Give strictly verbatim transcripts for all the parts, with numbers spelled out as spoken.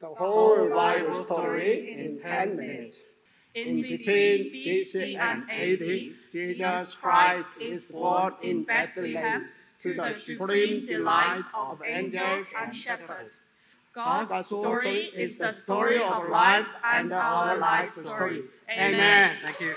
the whole Bible story in ten minutes. In between B C and A D, Jesus Christ is born in Bethlehem to the supreme delight of angels and shepherds. God's story is the story of life and our life story. Amen. Thank you.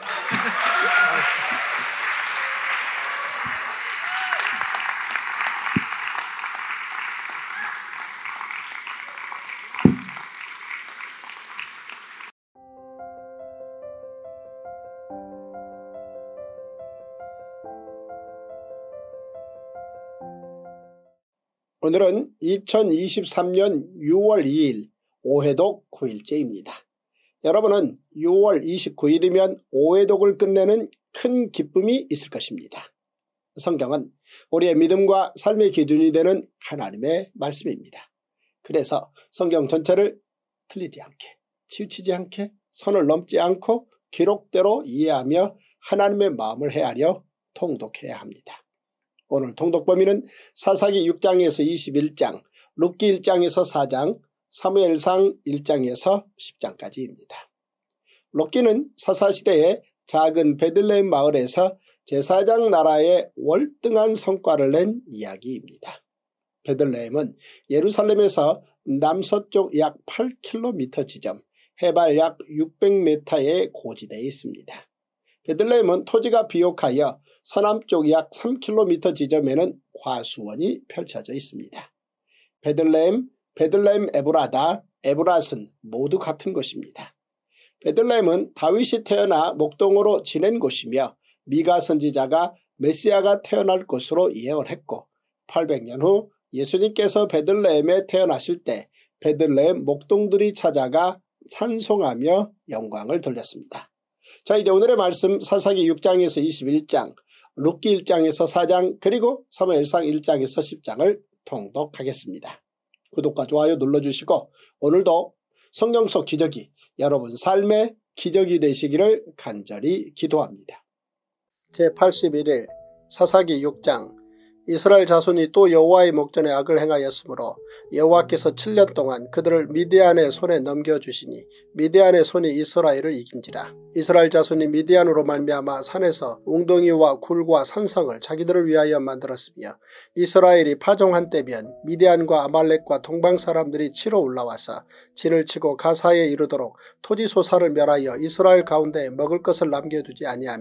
오늘은 이천이십삼 년 유월 이일 오해독 구 일째입니다. 여러분은 유월 이십구일이면 오해독을 끝내는 큰 기쁨이 있을 것입니다. 성경은 우리의 믿음과 삶의 기준이 되는 하나님의 말씀입니다. 그래서 성경 전체를 틀리지 않게, 치우치지 않게, 선을 넘지 않고 기록대로 이해하며 하나님의 마음을 헤아려 통독해야 합니다. 오늘 통독 범위는 사사기 육 장에서 이십일 장, 룻기 일 장에서 사 장, 사무엘상 일 장에서 십 장까지입니다. 룻기는 사사시대의 작은 베들레헴 마을에서 제사장 나라의 월등한 성과를 낸 이야기입니다. 베들레헴은 예루살렘에서 남서쪽 약 팔 킬로미터 지점, 해발 약 육백 미터의 고지대에 있습니다. 베들레헴은 토지가 비옥하여 서남쪽 약 삼 킬로미터 지점에는 과수원이 펼쳐져 있습니다. 베들레헴, 베들레헴 에브라다, 에브랏은 모두 같은 곳입니다. 베들레헴은 다윗이 태어나 목동으로 지낸 곳이며 미가 선지자가 메시아가 태어날 곳으로 예언을 했고 팔백 년 후 예수님께서 베들레헴에 태어나실 때 베들레헴 목동들이 찾아가 찬송하며 영광을 돌렸습니다. 자, 이제 오늘의 말씀 사사기 육 장에서 이십일 장, 룻기 일 장에서 사 장, 그리고 사무엘상 일 장에서 십 장을 통독하겠습니다. 구독과 좋아요 눌러주시고 오늘도 성경 속 기적이 여러분 삶의 기적이 되시기를 간절히 기도합니다. 제팔십일 일 사사기 육 장. 이스라엘 자손이 또 여호와의 목전에 악을 행하였으므로 여호와께서 칠 년 동안 그들을 미디안의 손에 넘겨주시니 미디안의 손이 이스라엘을 이긴지라. 이스라엘 자손이 미디안으로 말미암아 산에서 웅덩이와 굴과 산성을 자기들을 위하여 만들었으며 이스라엘이 파종한 때면 미디안과 아말렉과 동방 사람들이 치러 올라와서 진을 치고 가사에 이르도록 토지소사를 멸하여 이스라엘 가운데 먹을 것을 남겨두지 아니하며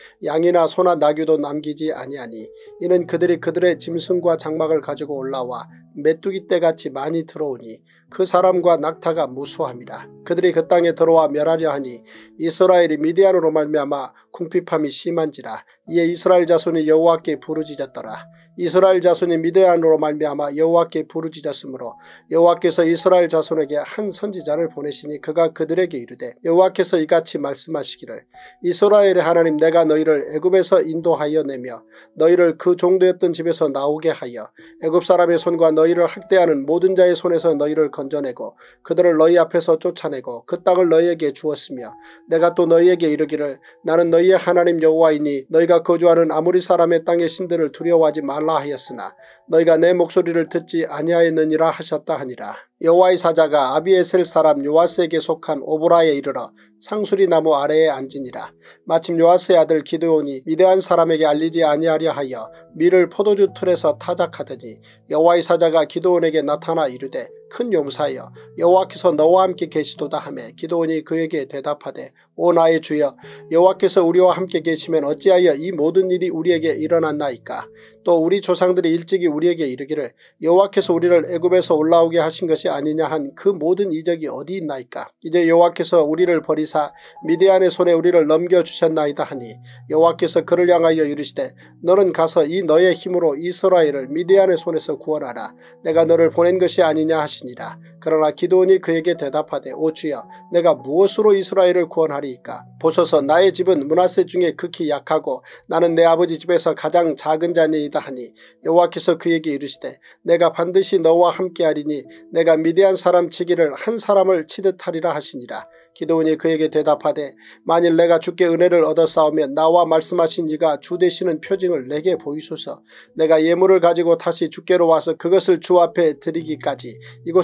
양이나 소나 나귀도 남기지 아니하니 이는 그들이 그들의 짐승과 장막을 가지고 올라와 메뚜기 떼같이 많이 들어오니 그 사람과 낙타가 무수함이라. 그들이 그 땅에 들어와 멸하려 하니 이스라엘이 미디안으로 말미암아 궁핍함이 심한지라. 이에 이스라엘 자손이 여호와께 부르짖었더라. 이스라엘 자손이 미디안으로 말미암아 여호와께 부르짖었으므로 여호와께서 이스라엘 자손에게 한 선지자를 보내시니 그가 그들에게 이르되 여호와께서 이같이 말씀하시기를 이스라엘의 하나님 내가 너희를 애굽에서 인도하여 내며 너희를 그 종되었던 집에서 나오게 하여 애굽 사람의 손과 너희를 학대하는 모든 자의 손에서 너희를 건져내고 그들을 너희 앞에서 쫓아내고 그 땅을 너희에게 주었으며 내가 또 너희에게 이르기를 나는 너희의 하나님 여호와이니 너희가 거주하는 아모리 사람의 땅의 신들을 두려워하지 말라 하였으나 너희가 내 목소리를 듣지 아니하였느니라 하셨다 하니라. 여호와의 사자가 아비에셀 사람 요아스에게 속한 오보라에 이르러 상수리 나무 아래에 앉으니라. 마침 요아스의 아들 기드온이 미드안 사람에게 알리지 아니하려 하여 밀을 포도주 틀에서 타작하더니 여호와의 사자가 기드온에게 나타나 이르되 큰 용사여 여호와께서 너와 함께 계시도다 하며 기드온이 그에게 대답하되 오 나의 주여 여호와께서 우리와 함께 계시면 어찌하여 이 모든 일이 우리에게 일어났나이까. 또 우리 조상들이 일찍이 우리에게 이르기를 여호와께서 우리를 애굽에서 올라오게 하신 것이 아니냐 한 그 모든 이적이 어디 있나이까. 이제 여호와께서 우리를 버리사 미디안의 손에 우리를 넘겨주셨나이다 하니 여호와께서 그를 향하여 이르시되 너는 가서 이 너의 힘으로 이스라엘을 미디안의 손에서 구원하라. 내가 너를 보낸 것이 아니냐 하시니라. 그러나 기드온이 그에게 대답하되 오 주여 내가 무엇으로 이스라엘을 구원하리이까. 보소서 나의 집은 므낫세 중에 극히 약하고 나는 내 아버지 집에서 가장 작은 자니이다 하니 여호와께서 그에게 이르시되 내가 반드시 너와 함께하리니 내가 미디안 사람 치기를 한 사람을 치듯 하리라 하시니라. 기드온이 그에게 대답하되 만일 내가 주께 은혜를 얻어 싸우면 나와 말씀하신 이가 주 되시는 표징을 내게 보이소서. 내가 예물을 가지고 다시 주께로 와서 그것을 주 앞에 드리기까지 이곳을 떠나지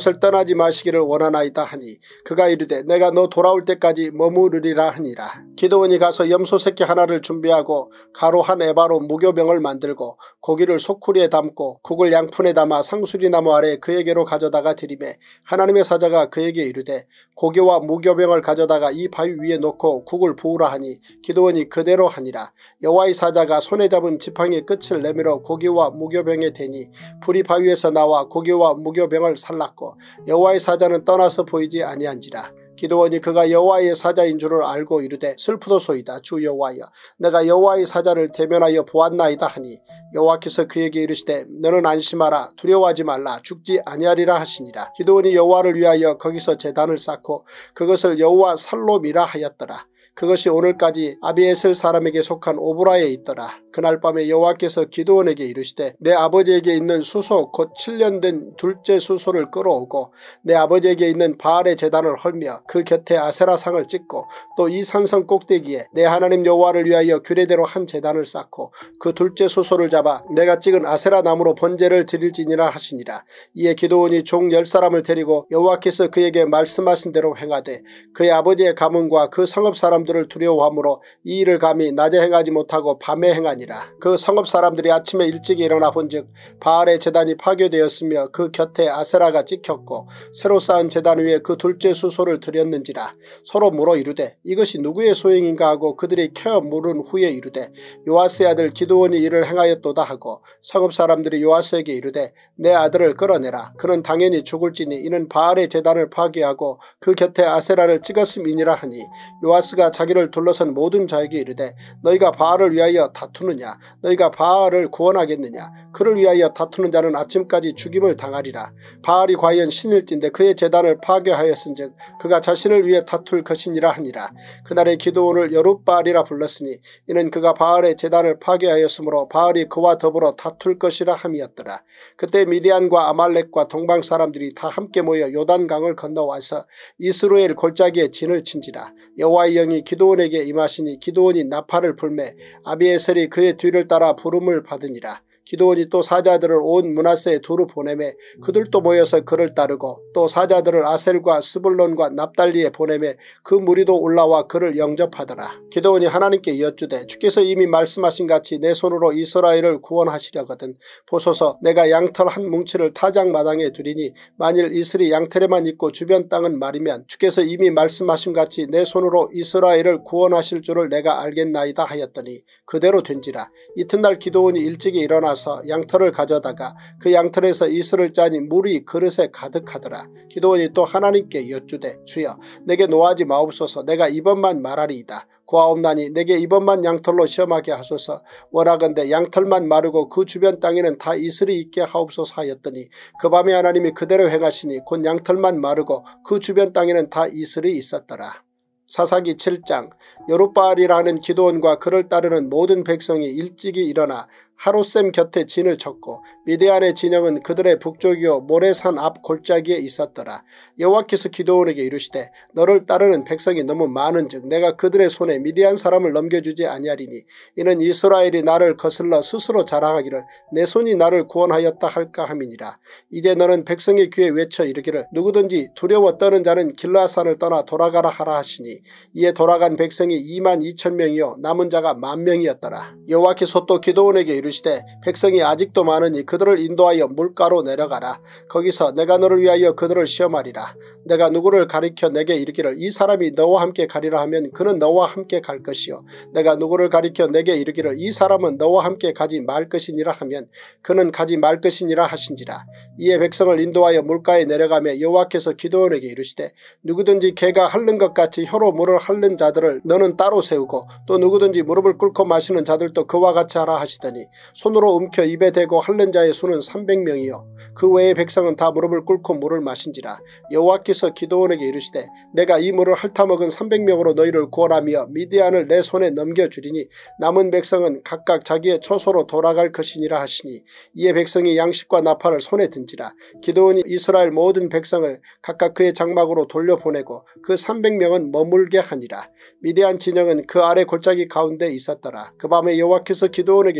떠나지 마시기를 원하나이다 하니 그가 이르되 내가 너 돌아올 때까지 머무르리라 하니라. 기드온이 가서 염소 새끼 하나를 준비하고 가루 한 에바로 무교병을 만들고 고기를 소쿠리에 담고 국을 양푼에 담아 상수리나무 아래 그에게로 가져다가 드리매 하나님의 사자가 그에게 이르되 고기와 무교병을 가져다가 이 바위 위에 놓고 국을 부으라 하니 기드온이 그대로 하니라. 여호와의 사자가 손에 잡은 지팡이의 끝을 내밀어 고기와 무교병에 대니 불이 바위에서 나와 고기와 무교병을 살랐고 여호와의 사자는 떠나서 보이지 아니한지라. 기드온이 그가 여호와의 사자인 줄을 알고 이르되 슬프도소이다. 주 여호와여 내가 여호와의 사자를 대면하여 보았나이다 하니 여호와께서 그에게 이르시되 너는 안심하라 두려워하지 말라 죽지 아니하리라 하시니라. 기드온이 여호와를 위하여 거기서 제단을 쌓고 그것을 여호와 살롬이라 하였더라. 그것이 오늘까지 아비에셀 사람에게 속한 오브라에 있더라. 그날 밤에 여호와께서 기드온에게 이르시되 내 아버지에게 있는 수소 곧 칠 년 된 둘째 수소를 끌어오고 내 아버지에게 있는 바알의 제단을 헐며 그 곁에 아세라상을 찍고 또 이 산성 꼭대기에 내 하나님 여호와를 위하여 규례대로 한 제단을 쌓고 그 둘째 수소를 잡아 내가 찍은 아세라 나무로 번제를 드릴지니라 하시니라. 이에 기드온이 종 열 사람을 데리고 여호와께서 그에게 말씀하신 대로 행하되 그의 아버지의 가문과 그 성읍 사람들을 두려워하므로 이 일을 감히 낮에 행하지 못하고 밤에 행하니라. 그 성읍 사람들이 아침에 일찍 일어나 본즉 바알의 제단이 파괴되었으며 그 곁에 아세라가 찍혔고 새로 쌓은 제단 위에 그 둘째 수소를 드렸는지라. 서로 물어 이르되 이것이 누구의 소행인가 하고 그들이 캐어 물은 후에 이르되 요아스의 아들 기드온이 이를 행하였도다 하고 성읍 사람들이 요아스에게 이르되 내 아들을 끌어내라. 그는 당연히 죽을지니 이는 바알의 제단을 파괴하고 그 곁에 아세라를 찍었음이니라 하니 요아스가 자기를 둘러선 모든 자에게 이르되 너희가 바알을 위하여 다투느냐 너희가 바알을 구원하겠느냐 그를 위하여 다투는 자는 아침까지 죽임을 당하리라. 바알이 과연 신일진데 그의 제단을 파괴하였은즉 그가 자신을 위해 다툴 것이니라 하니라. 그날에 기드온을 여룻바알이라 불렀으니 이는 그가 바알의 제단을 파괴하였으므로 바알이 그와 더불어 다툴 것이라 함이었더라. 그때 미디안과 아말렉과 동방 사람들이 다 함께 모여 요단강을 건너와서 이스라엘 골짜기에 진을 친지라. 여호와의 영이 기드온에게 임하시니 기드온이 나팔을 불매 아비에셀이 그의 뒤를 따라 부름을 받으니라. 기드온이 또 사자들을 온 므낫세에 두루 보내매 그들도 모여서 그를 따르고 또 사자들을 아셀과 스불론과 납달리에 보내매 그 무리도 올라와 그를 영접하더라. 기드온이 하나님께 여쭈되 주께서 이미 말씀하신 같이 내 손으로 이스라엘을 구원하시려거든 보소서 내가 양털 한 뭉치를 타작마당에 두리니 만일 이슬이 양털에만 있고 주변 땅은 말이면 주께서 이미 말씀하신 같이 내 손으로 이스라엘을 구원하실 줄을 내가 알겠나이다 하였더니 그대로 된지라. 이튿날 기드온이 일찍이 일어나 양털을 가져다가 그 양털에서 이슬을 짜니 물이 그릇에 가득하더라. 기드온이 또 하나님께 여쭈되 주여 내게 노하지 마옵소서 내가 이번만 말하리이다. 구하옵나니 내게 이번만 양털로 시험하게 하소서. 원하건대 양털만 마르고 그 주변 땅에는 다 이슬이 있게 하옵소서 하였더니 그 밤에 하나님이 그대로 행하시니 곧 양털만 마르고 그 주변 땅에는 다 이슬이 있었더라. 사사기 칠 장. 여룻바알이라는 기드온과 그를 따르는 모든 백성이 일찍이 일어나 하롯셈 곁에 진을 쳤고 미디안의 진영은 그들의 북쪽이요 모레산 앞 골짜기에 있었더라. 여호와께서 기드온에게 이르시되 너를 따르는 백성이 너무 많은즉 내가 그들의 손에 미디안 사람을 넘겨주지 아니하리니 이는 이스라엘이 나를 거슬러 스스로 자랑하기를 내 손이 나를 구원하였다 할까 함이니라. 이제 너는 백성의 귀에 외쳐 이르기를 누구든지 두려워 떠는 자는 길르앗산을 떠나 돌아가라 하라 하시니 이에 돌아간 백성이 이만 이천 명이요 남은 자가 만 명이었더라. 여호와께서 또 기드온에게 이르시되 이르시되 백성이 아직도 많으니 그들을 인도하여 물가로 내려가라. 거기서 내가 너를 위하여 그들을 시험하리라. 내가 누구를 가리켜 내게 이르기를 이 사람이 너와 함께 가리라 하면 그는 너와 함께 갈 것이요 내가 누구를 가리켜 내게 이르기를 이 사람은 너와 함께 가지 말 것이니라 하면 그는 가지 말 것이니라 하신지라. 이에 백성을 인도하여 물가에 내려가며 여호와께서 기드온에게 이르시되 누구든지 개가 핥는 것 같이 혀로 물을 핥는 자들을 너는 따로 세우고 또 누구든지 무릎을 꿇고 마시는 자들도 그와 같이 하라 하시더니 손으로 움켜 입에 대고 핥는 자의 수는 삼백 명이요 그 외의 백성은 다 무릎을 꿇고 물을 마신지라. 여호와께서 기드온에게 이르시되 내가 이 물을 핥아먹은 삼백 명으로 너희를 구원하며 미디안을 내 손에 넘겨주리니 남은 백성은 각각 자기의 처소로 돌아갈 것이니라 하시니 이에 백성이 양식과 나팔을 손에 든지라. 기드온이 이스라엘 모든 백성을 각각 그의 장막으로 돌려보내고 그 삼백 명은 머물게 하니라. 미디안 진영은 그 아래 골짜기 가운데 있었더라. 그 밤에 여호와께서 기드온에게 이르시되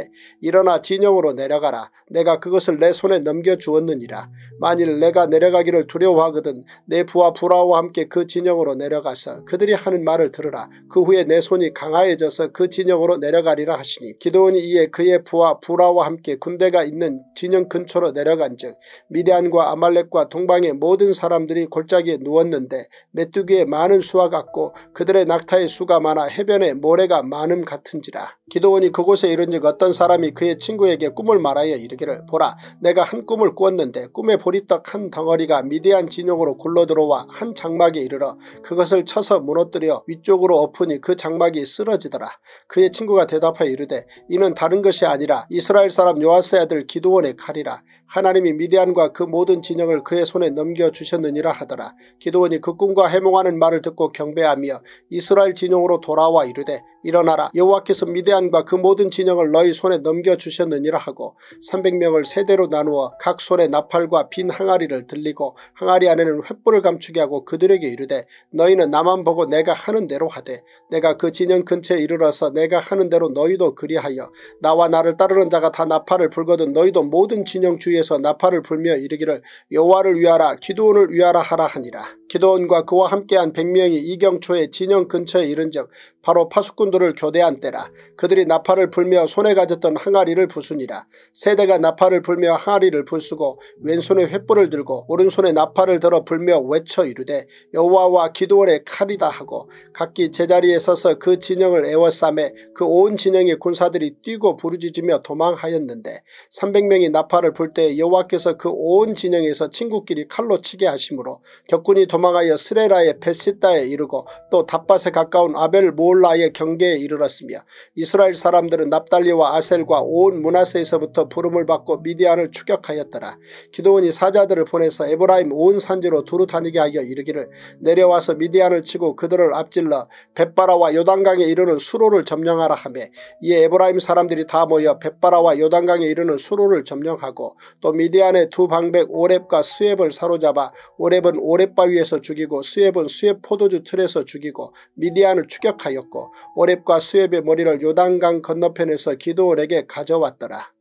이르되 일어나 진영으로 내려가라. 내가 그것을 내 손에 넘겨주었느니라. 만일 내가 내려가기를 두려워하거든 내 부하 부라와 함께 그 진영으로 내려가서 그들이 하는 말을 들으라. 그 후에 내 손이 강하여져서 그 진영으로 내려가리라 하시니 기드온이 이에 그의 부하 부라와 함께 군대가 있는 진영 근처로 내려간즉 미디안과 아말렉과 동방의 모든 사람들이 골짜기에 누웠는데 메뚜기의 많은 수와 같고 그들의 낙타의 수가 많아 해변에 모래가 많음 같은지라. 기드온이 그곳에 이른즉 어떤 사람이 그의 친구에게 꿈을 말하여 이르기를 보라 내가 한 꿈을 꾸었는데 꿈의 보리떡 한 덩어리가 미디안 진영으로 굴러들어와 한 장막에 이르러 그것을 쳐서 무너뜨려 위쪽으로 엎으니 그 장막이 쓰러지더라. 그의 친구가 대답하여 이르되 이는 다른 것이 아니라 이스라엘 사람 요아스의 아들 기드온의 칼이라. 하나님이 미디안과 그 모든 진영을 그의 손에 넘겨주셨느니라 하더라. 기드온이 그 꿈과 해몽하는 말을 듣고 경배하며 이스라엘 진영으로 돌아와 이르되 일어나라 여호와께서 미디안과 그 모든 진영을 너희 손에 넘겨주셨느니라 하고 삼백 명을 세대로 나누어 각 손에 나팔과 빈 항아리를 들리고 항아리 안에는 횃불을 감추게 하고 그들에게 이르되 너희는 나만 보고 내가 하는 대로 하되 내가 그 진영 근처에 이르러서 내가 하는 대로 너희도 그리하여 나와 나를 따르는 자가 다 나팔을 불거든 너희도 모든 진영 주위에서 나팔을 불며 이르기를 여호와를 위하라 기드온을 위하라 하라 하니라. 기드온과 그와 함께한 백 명이 이경초에 진영 근처에 이른즉 바로 파수꾼들을 교대한 때라. 그들이 나팔을 불며 손에 가졌던 항아리를 부수니라. 세대가 나팔을 불며 항아리를 부수고 왼손에 횃불을 들고 오른손에 나팔을 들어 불며 외쳐 이르되 여호와와 기드온의 칼이다 하고 각기 제자리에 서서 그 진영을 에워싸매 그 온 진영의 군사들이 뛰고 부르짖으며 도망하였는데 삼백 명이 나팔을 불 때 여호와께서 그 온 진영에서 친구끼리 칼로 치게 하심으로 격군이 도망하여 스레라의 베시다에 이르고 또 답밭에 가까운 아벨 모올라의 경계에 이르렀으며 이스라엘 사람들은 납달리와 아셀과 온 므낫세에서부터 부름을 받고 미디안을 추격하였더라. 기드온이 사자들을 보내서 에브라임 온 산지로 두루 다니게 하여 이르기를 내려와서 미디안을 치고 그들을 앞질러 벳바라와 요단강에 이르는 수로를 점령하라 하며 이에 에브라임 사람들이 다 모여 벳바라와 요단강에 이르는 수로를 점령하고 또 미디안의 두 방백 오렙과 스웹을 사로잡아 오렙은 오렙바 위에서 죽이고 스웹은 스웹 포도주 틀에서 죽이고 미디안을 추격하였고 오렙과 스웹의 머리를 요단강 건너편에서 기드온에게 가져왔더라.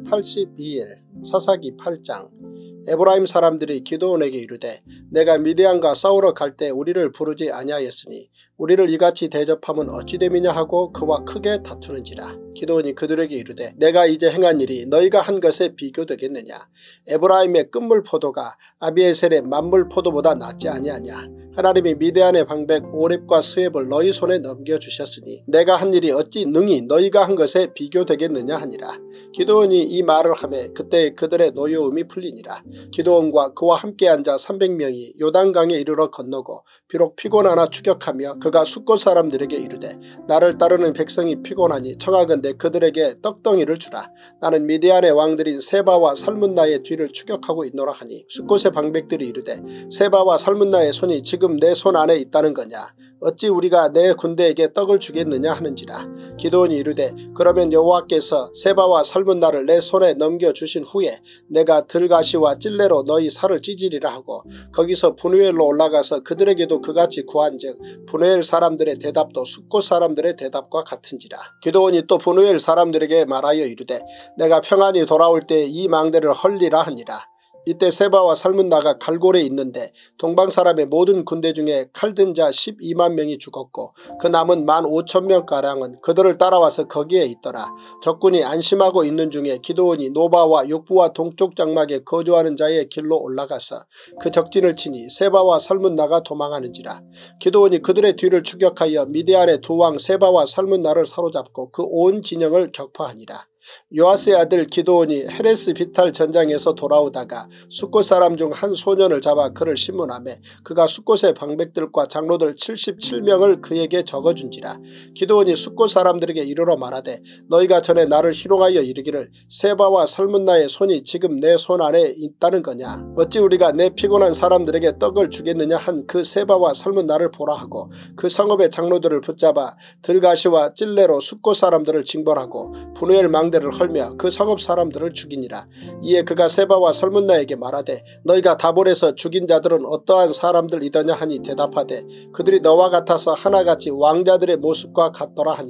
제팔십이 일 사사기 팔 장. 에브라임 사람들이 기드온에게 이르되 내가 미디안과 싸우러 갈 때 우리를 부르지 아니하였으니 우리를 이같이 대접함은 어찌 됨이냐 하고 그와 크게 다투는지라. 기드온이 그들에게 이르되 내가 이제 행한 일이 너희가 한 것에 비교되겠느냐. 에브라임의 끝물 포도가 아비에셀의 만물 포도보다 낫지 아니하냐. 하나님이 미디안의 방백 오렙과 스웹을 너희 손에 넘겨주셨으니 내가 한 일이 어찌 능히 너희가 한 것에 비교되겠느냐 하니라. 기드온이 이 말을 하매 그때 그들의 노여움이 풀리니라. 기드온과 그와 함께한 자 삼백 명이 요단강에 이르러 건너고 비록 피곤하나 추격하며 그가 숫곳 사람들에게 이르되 나를 따르는 백성이 피곤하니 청하건대 그들에게 떡덩이를 주라. 나는 미디안의 왕들인 세바와 살문나의 뒤를 추격하고 있노라 하니 숫곳의 방백들이 이르되 세바와 살문나의 손이 지금 내 손 안에 있다는 거냐. 어찌 우리가 내 군대에게 떡을 주겠느냐 하는지라. 기드온이 이르되 그러면 여호와께서 세바와 살문나를 내 손에 넘겨주신 후에 내가 들가시와 찔레로 너희 살을 찢으리라 하고 거기서 브누엘로 올라가서 그들에게도 그같이 구한즉 브누엘 사람들의 대답도 숫곳 사람들의 대답과 같은지라. 기드온이 또 브누엘 사람들에게 말하여 이르되 내가 평안히 돌아올 때 이 망대를 헐리라 하니라. 이때 세바와 살문나가 갈골에 있는데 동방사람의 모든 군대 중에 칼든 자 십이만 명이 죽었고 그 남은 만 오천 명가량은 그들을 따라와서 거기에 있더라. 적군이 안심하고 있는 중에 기드온이 노바와 욕부와 동쪽 장막에 거주하는 자의 길로 올라가서 그 적진을 치니 세바와 살문나가 도망하는지라. 기드온이 그들의 뒤를 추격하여 미디안의 두 왕 세바와 살문나를 사로잡고 그 온 진영을 격파하니라. 요아스의 아들 기드온이 헤레스 비탈 전장에서 돌아오다가 숫곳 사람 중 한 소년을 잡아 그를 신문하매 그가 숫곳의 방백들과 장로들 칠십칠 명을 그에게 적어준지라. 기드온이 숫곳 사람들에게 이르러 말하되 너희가 전에 나를 희롱하여 이르기를 세바와 살문나의 손이 지금 내 손 안에 있다는 거냐. 어찌 우리가 내 피곤한 사람들에게 떡을 주겠느냐 한 그 세바와 살문나를 보라 하고 그 성읍의 장로들을 붙잡아 들가시와 찔레로 숫곳 사람들을 징벌하고 브누엘 망대 를 헐며 그 성읍 사람들을 죽이니라. 이에 그가 세바와 살문나에게 말하되 너희가 다볼에서 죽인 자들은 어떠한 사람들이더냐 하니 대답하되 그들이 너와 같아서 하나같이 왕자들의 모습과 같더라 하니라.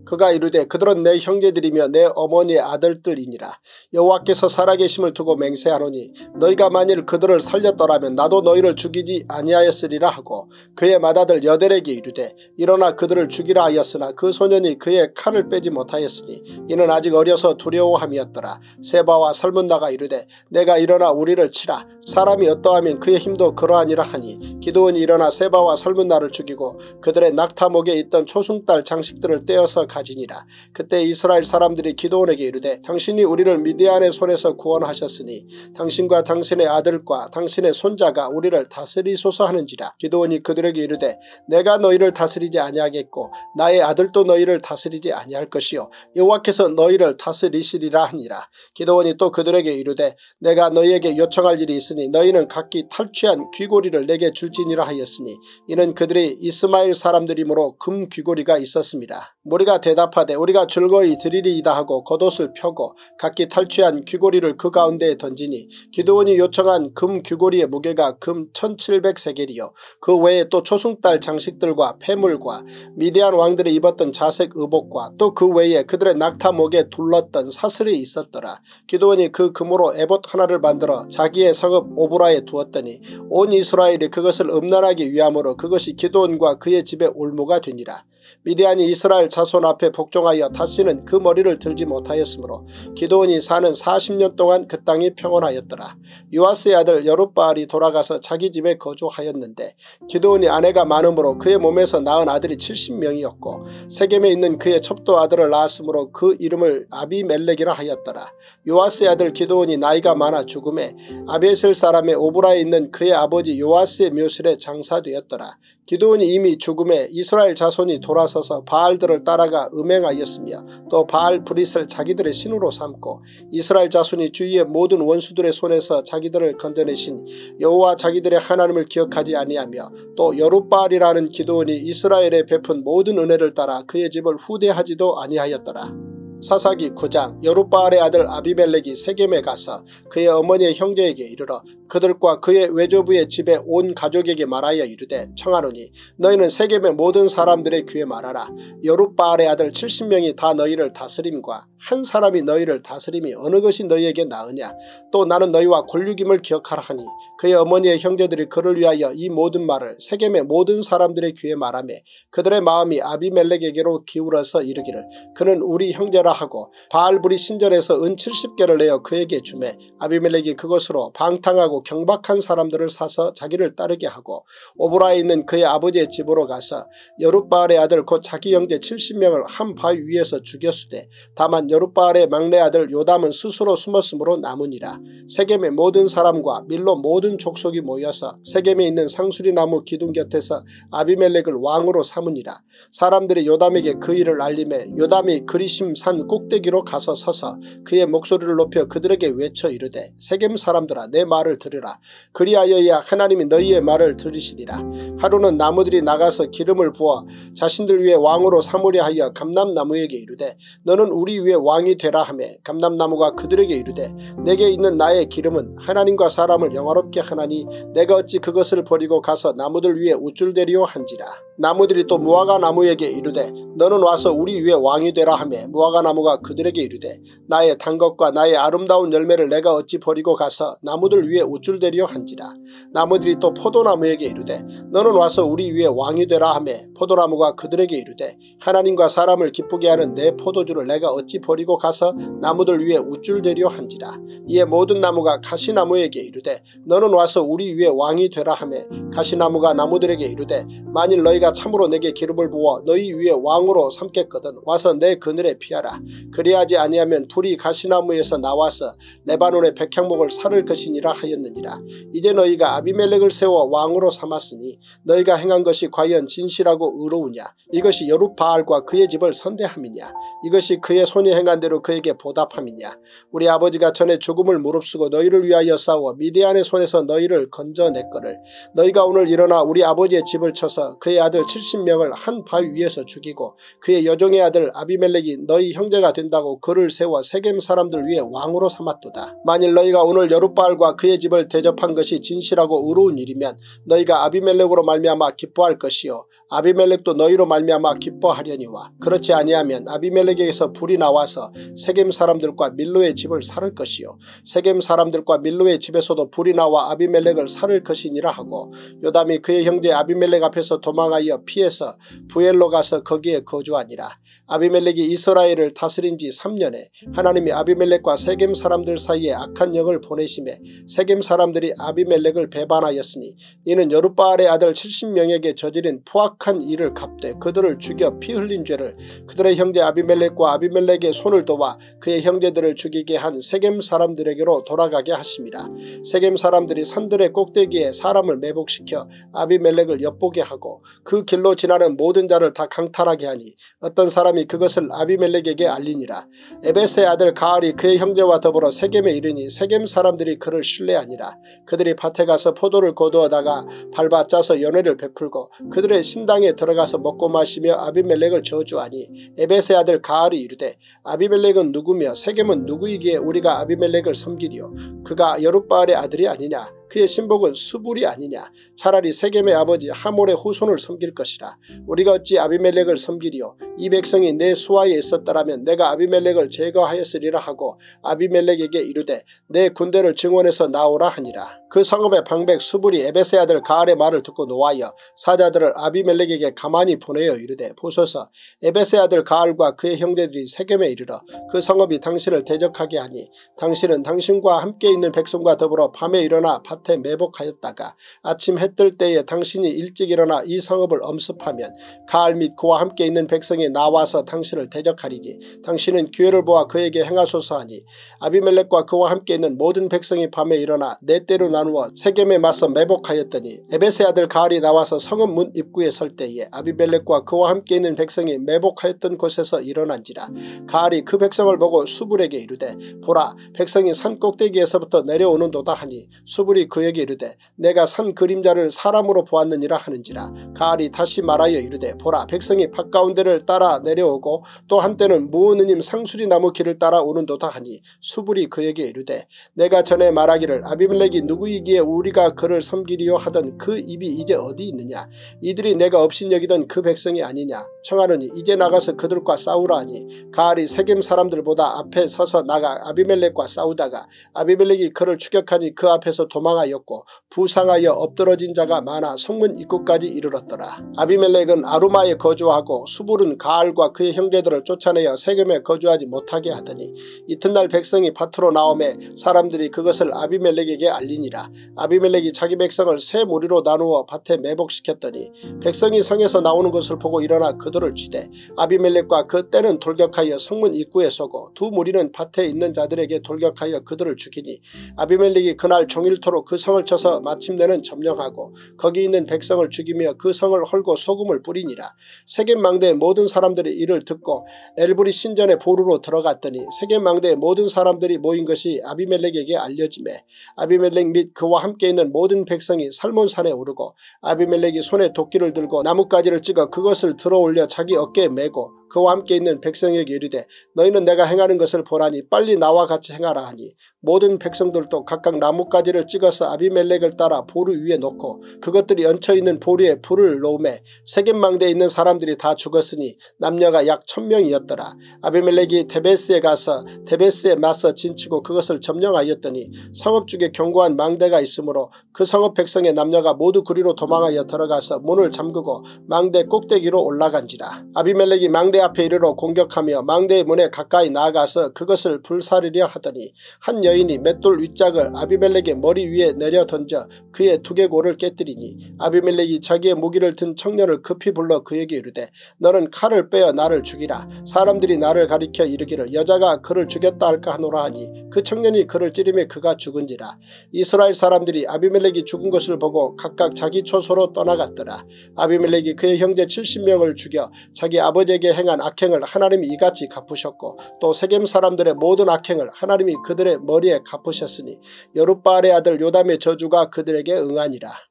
그가 이르되 그들은 내 형제들이며 내 어머니의 아들들이니라. 여호와께서 살아계심을 두고 맹세하노니 너희가 만일 그들을 살렸더라면 나도 너희를 죽이지 아니하였으리라 하고 그의 맏아들 여델에게 이르되 일어나 그들을 죽이라 하였으나 그 소년이 그의 칼을 빼지 못하였으니 이는 아직 어려서 두려워함이었더라. 세바와 설문나가 이르되 내가 일어나 우리를 치라. 사람이 어떠하면 그의 힘도 그러하니라 하니 기드온이 일어나 세바와 설문나를 죽이고 그들의 낙타목에 있던 초승달 장식들을 떼어서 가지니라. 그때 이스라엘 사람들이 기드온에게 이르되 당신이 우리를 미디안의 손에서 구원하셨으니 당신과 당신의 아들과 당신의 손자가 우리를 다스리소서 하는지라. 기드온이 그들에게 이르되 내가 너희를 다스리지 아니하겠고 나의 아들도 너희를 다스리지 아니할 것이요 여호와께서 너희를 다스리시리라 하니라. 기드온이 또 그들에게 이르되 내가 너희에게 요청할 일이 있으니 너희는 각기 탈취한 귀고리를 내게 줄지니라 하였으니 이는 그들이 이스마엘 사람들이므로 금 귀고리가 있었습니다. 무리가 대답하되 우리가 즐거이 드리리이다 하고 겉옷을 펴고 각기 탈취한 귀고리를 그 가운데에 던지니 기드온이 요청한 금 귀고리의 무게가 금 천칠백 세겔이요 그 외에 또 초승달 장식들과 폐물과 미디안 왕들이 입었던 자색 의복과 또 그 외에 그들의 낙타목에 둘렀던 사슬이 있었더라. 기드온이 그 금으로 에봇 하나를 만들어 자기의 성읍 오브라에 두었더니 온 이스라엘이 그것을 음란하기 위함으로 그것이 기드온과 그의 집의 올무가 되니라. 미디안이 이스라엘 자손 앞에 복종하여 다시는 그 머리를 들지 못하였으므로 기드온이 사는 사십 년 동안 그 땅이 평온하였더라. 요아스의 아들 여룻바알이 돌아가서 자기 집에 거주하였는데 기드온이 아내가 많으므로 그의 몸에서 낳은 아들이 칠십 명이었고 세겜에 있는 그의 첩도 아들을 낳았으므로 그 이름을 아비멜렉이라 하였더라. 요아스의 아들 기드온이 나이가 많아 죽음에 아비에셀 사람의 오브라에 있는 그의 아버지 요아스의 묘실에 장사되었더라. 기드온이 이미 죽음에 이스라엘 자손이 돌아서서 바알들을 따라가 음행하였으며 또 바알 브릿을 자기들의 신으로 삼고 이스라엘 자손이 주위의 모든 원수들의 손에서 자기들을 건져내신 여호와 자기들의 하나님을 기억하지 아니하며 또 여룻바알이라는 기드온이 이스라엘에 베푼 모든 은혜를 따라 그의 집을 후대하지도 아니하였더라. 사사기 구 장. 여룻바알의 아들 아비멜렉이 세겜에 가서 그의 어머니의 형제에게 이르러 그들과 그의 외조부의 집에 온 가족에게 말하여 이르되 청하노니 너희는 세겜의 모든 사람들의 귀에 말하라. 여룻바알의 아들 칠십 명이 다 너희를 다스림과 한 사람이 너희를 다스림이 어느 것이 너희에게 나으냐. 또 나는 너희와 권륙임을 기억하라 하니 그의 어머니의 형제들이 그를 위하여 이 모든 말을 세겜의 모든 사람들의 귀에 말하며 그들의 마음이 아비멜렉에게로 기울어서 이르기를 그는 우리 형제라 하고 바알불이 신전에서 은 칠십 개를 내어 그에게 주매 아비멜렉이 그것으로 방탕하고 경박한 사람들을 사서 자기를 따르게 하고 오브라에 있는 그의 아버지의 집으로 가서 여룻바알의 아들 곧 자기 형제 칠십 명을 한 바위 위에서 죽였으되 다만 여룻바알의 막내 아들 요담은 스스로 숨었으므로 남으니라. 세겜의 모든 사람과 밀로 모든 족속이 모여서 세겜에 있는 상수리나무 기둥 곁에서 아비멜렉을 왕으로 삼으니라. 사람들이 요담에게 그 일을 알림해 요담이 그리심 산 꼭대기로 가서 서서 그의 목소리를 높여 그들에게 외쳐 이르되 세겜 사람들아 내 말을 들으라. 그리하여야 하나님이 너희의 말을 들으시리라. 하루는 나무들이 나가서 기름을 부어 자신들 위에 왕으로 삼으려 하여 감람나무에게 이르되 너는 우리 위에 왕이 되라 하며 감람나무가 그들에게 이르되 내게 있는 나의 기름은 하나님과 사람을 영화롭게 하나니 내가 어찌 그것을 버리고 가서 나무들 위에 우쭐대리오 한지라. 나무들이 또 무화과 나무에게 이르되 너는 와서 우리 위에 왕이 되라 하며 무화과 나무가 그들에게 이르되 나의 단 것과 나의 아름다운 열매를 내가 어찌 버리고 가서 나무들 위에 우쭐대리오 한지라. 나무들이 또 포도나무에게 이르되 너는 와서 우리 위에 왕이 되라 하며 포도나무가 그들에게 이르되 하나님과 사람을 기쁘게 하는 내 포도주를 내가 어찌 버리고 가서 나무들 위에 우쭐대리오 한지라. 이에 모든 나무가 가시나무에게 이르되 너는 와서 우리 위에 왕이 되라 하며 가시나무가 나무들에게 이르되 만일 너희가 참으로 내게 기름을 부어 너희 위에 왕으로 삼겠거든 와서 내 그늘에 피하라. 그리하지 아니하면 불이 가시나무에서 나와서 레바논의 백향목을 살을 것이니라 하였느니라. 이제 너희가 아비멜렉을 세워 왕으로 삼았으니 너희가 행한 것이 과연 진실하고 의로우냐. 이것이 여룻바알과 그의 집을 선대함이냐. 이것이 그의 손이 행한 대로 그에게 보답함이냐. 우리 아버지가 전에 죽음을 무릅쓰고 너희를 위하여 싸워 미디안의 손에서 너희를 건져냈거늘 너희가 오늘 일어나 우리 아버지의 집을 쳐서 그의 아들 칠십 명을 한 바위 위에서 죽이고 그의 여종의 아들 아비멜렉이 너희 형제가 된다고 그를 세워 세겜 사람들 위에 왕으로 삼았도다. 만일 너희가 오늘 여룻바알과 그의 집을 대접한 것이 진실하고 의로운 일이면 너희가 아비멜렉으로 말미암아 기뻐할 것이요 아비멜렉도 너희로 말미암아 기뻐하려니와 그렇지 아니하면 아비멜렉에게서 불이 나와서 세겜 사람들과 밀로의 집을 살을 것이요 세겜 사람들과 밀로의 집에서도 불이 나와 아비멜렉을 살을 것이니라 하고 요담이 그의 형제 아비멜렉 앞에서 도망하여 피해서 부엘로 가서 거기에 거주하니라. 아비멜렉이 이스라엘을 다스린 지 삼 년에 하나님이 아비멜렉과 세겜 사람들 사이에 악한 영을 보내심에 세겜 사람들이 아비멜렉을 배반하였으니 이는 여룻바알의 아들 칠십 명에게 저지른 포악한 일을 갚되 그들을 죽여 피 흘린 죄를 그들의 형제 아비멜렉과 아비멜렉의 손을 도와 그의 형제들을 죽이게 한 세겜 사람들에게로 돌아가게 하심이라. 세겜 사람들이 산들의 꼭대기에 사람을 매복시켜 아비멜렉을 엿보게 하고 그 길로 지나는 모든 자를 다 강탈하게 하니 어떤 사람이 그것을 아비멜렉에게 알리니라. 에벳의 아들 가알이 그의 형제와 더불어 세겜에 이르니 세겜 사람들이 그를 신뢰하니라. 그들이 밭에 가서 포도를 거두어다가 밟아 짜서 연회를 베풀고 그들의 신당에 들어가서 먹고 마시며 아비멜렉을 저주하니 에벳의 아들 가알이 이르되 아비멜렉은 누구며 세겜은 누구이기에 우리가 아비멜렉을 섬기리요 그가 여룻바알의 아들이 아니냐 그의 신복은 수불이 아니냐 차라리 세겜의 아버지 하몰의 후손을 섬길 것이라. 우리가 어찌 아비멜렉을 섬기리요 이 백성이 내 수하에 있었더라면 내가 아비멜렉을 제거하였으리라 하고 아비멜렉에게 이르되 내 군대를 증원해서 나오라 하니라. 그 성읍의 방백 수불이 에벳의 아들 가알의 말을 듣고 노하여 사자들을 아비멜렉에게 가만히 보내어 이르되 보소서 에벳의 아들 가알과 그의 형제들이 세겜에 이르러 그 성읍이 당신을 대적하게 하니 당신은 당신과 함께 있는 백성과 더불어 밤에 일어나 밭에 매복하였다가 아침 해 뜰 때에 당신이 일찍 일어나 이 성읍을 엄습하면 가알 및 그와 함께 있는 백성이 나와서 당신을 대적하리니 당신은 기회를 보아 그에게 행하소서 하니 아비멜렉과 그와 함께 있는 모든 백성이 밤에 일어나 네 때로 나누어 세겜에 맞서 매복하였더니 에벳의 아들 가알이 나와서 성읍 문 입구에 설 때에 아비멜렉과 그와 함께 있는 백성이 매복하였던 곳에서 일어난지라. 가알이 그 백성을 보고 수불에게 이르되 보라 백성이 산 꼭대기에서부터 내려오는도다 하니 수불이 그에게 이르되 내가 산 그림자를 사람으로 보았느니라 하는지라. 가알이 다시 말하여 이르되 보라 백성이 밭 가운데를 따라 내려오고 또 한때는 무오느님 상수리 나무 길을 따라 오는도다 하니 수불이 그에게 이르되 내가 전에 말하기를 아비멜렉이 누구이기에 우리가 그를 섬기리요 하던 그 입이 이제 어디 있느냐 이들이 내가 업신여기던 그 백성이 아니냐 청하노니 이제 나가서 그들과 싸우라 하니 가알이 세겜 사람들보다 앞에 서서 나가 아비멜렉과 싸우다가 아비멜렉이 그를 추격하니 그 앞에서 도망하였고 부상하여 엎드러진 자가 많아 성문 입구까지 이르렀더라. 아비멜렉은 아루마에 거주하고 수불은 가알과 그의 형제들을 쫓아내어 세겜에 거주하지 못하게 하더니 이튿날 백성이 밭으로 나오매 사람들이 그것을 아비멜렉에게 알리니라. 아비멜렉이 자기 백성을 세 무리로 나누어 밭에 매복시켰더니 백성이 성에서 나오는 것을 보고 일어나 그들을 쥐되 아비멜렉과 그 때는 돌격하여 성문 입구에 서고 두 무리는 밭에 있는 자들에게 돌격하여 그들을 죽이니 아비멜렉이 그날 종일토록 그 성을 쳐서 마침내는 점령하고 거기 있는 백성을 죽이며 그 성을 헐고 소금을 뿌리니라. 세겜 망대의 모든 사람들이 이를 듣고 엘브리 신전의 보루로 들어갔더니 세겜 망대의 모든 사람들이 모인 것이 아비멜렉에게 알려지매 아비멜렉 및 그와 함께 있는 모든 백성이 살몬산에 오르고 아비멜렉이 손에 도끼를 들고 나뭇가지를 찍어 그것을 들어올려 자기 어깨에 메고 그와 함께 있는 백성에게 이르되 너희는 내가 행하는 것을 보라니 빨리 나와 같이 행하라 하니 모든 백성들도 각각 나뭇가지를 찍어서 아비멜렉을 따라 보루 위에 놓고 그것들이 얹혀있는 보루에 불을 놓으매 세겜 망대에 있는 사람들이 다 죽었으니 남녀가 약 천명이었더라. 아비멜렉이 데베스에 가서 데베스에 맞서 진치고 그것을 점령하였더니 성읍 쪽에 견고한 망대가 있으므로 그 성읍 백성의 남녀가 모두 그리로 도망하여 들어가서 문을 잠그고 망대 꼭대기로 올라간지라. 아비멜렉이 망대 앞에 이르러 공격하며 망대의 문에 가까이 나아가서 그것을 불사르려 하더니 한 여인이 맷돌 윗짝을 아비멜렉의 머리 위에 내려 던져 그의 두개골을 깨뜨리니 아비멜렉이 자기의 무기를 든 청년을 급히 불러 그에게 이르되 너는 칼을 빼어 나를 죽이라. 사람들이 나를 가리켜 이르기를 여자가 그를 죽였다 할까 하노라 하니 그 청년이 그를 찌르매 그가 죽은지라. 이스라엘 사람들이 아비멜렉이 죽은 것을 보고 각각 자기 초소로 떠나갔더라. 아비멜렉이 그의 형제 칠십 명을 죽여 자기 아버지에게 행한 악행을 하나님이 이같이 갚으셨고 또 세겜 사람들의 모든 악행을 하나님이 그들의 머리에 갚으셨으니 여룻바알의 아들 요담의 저주가 그들에게 응하니라.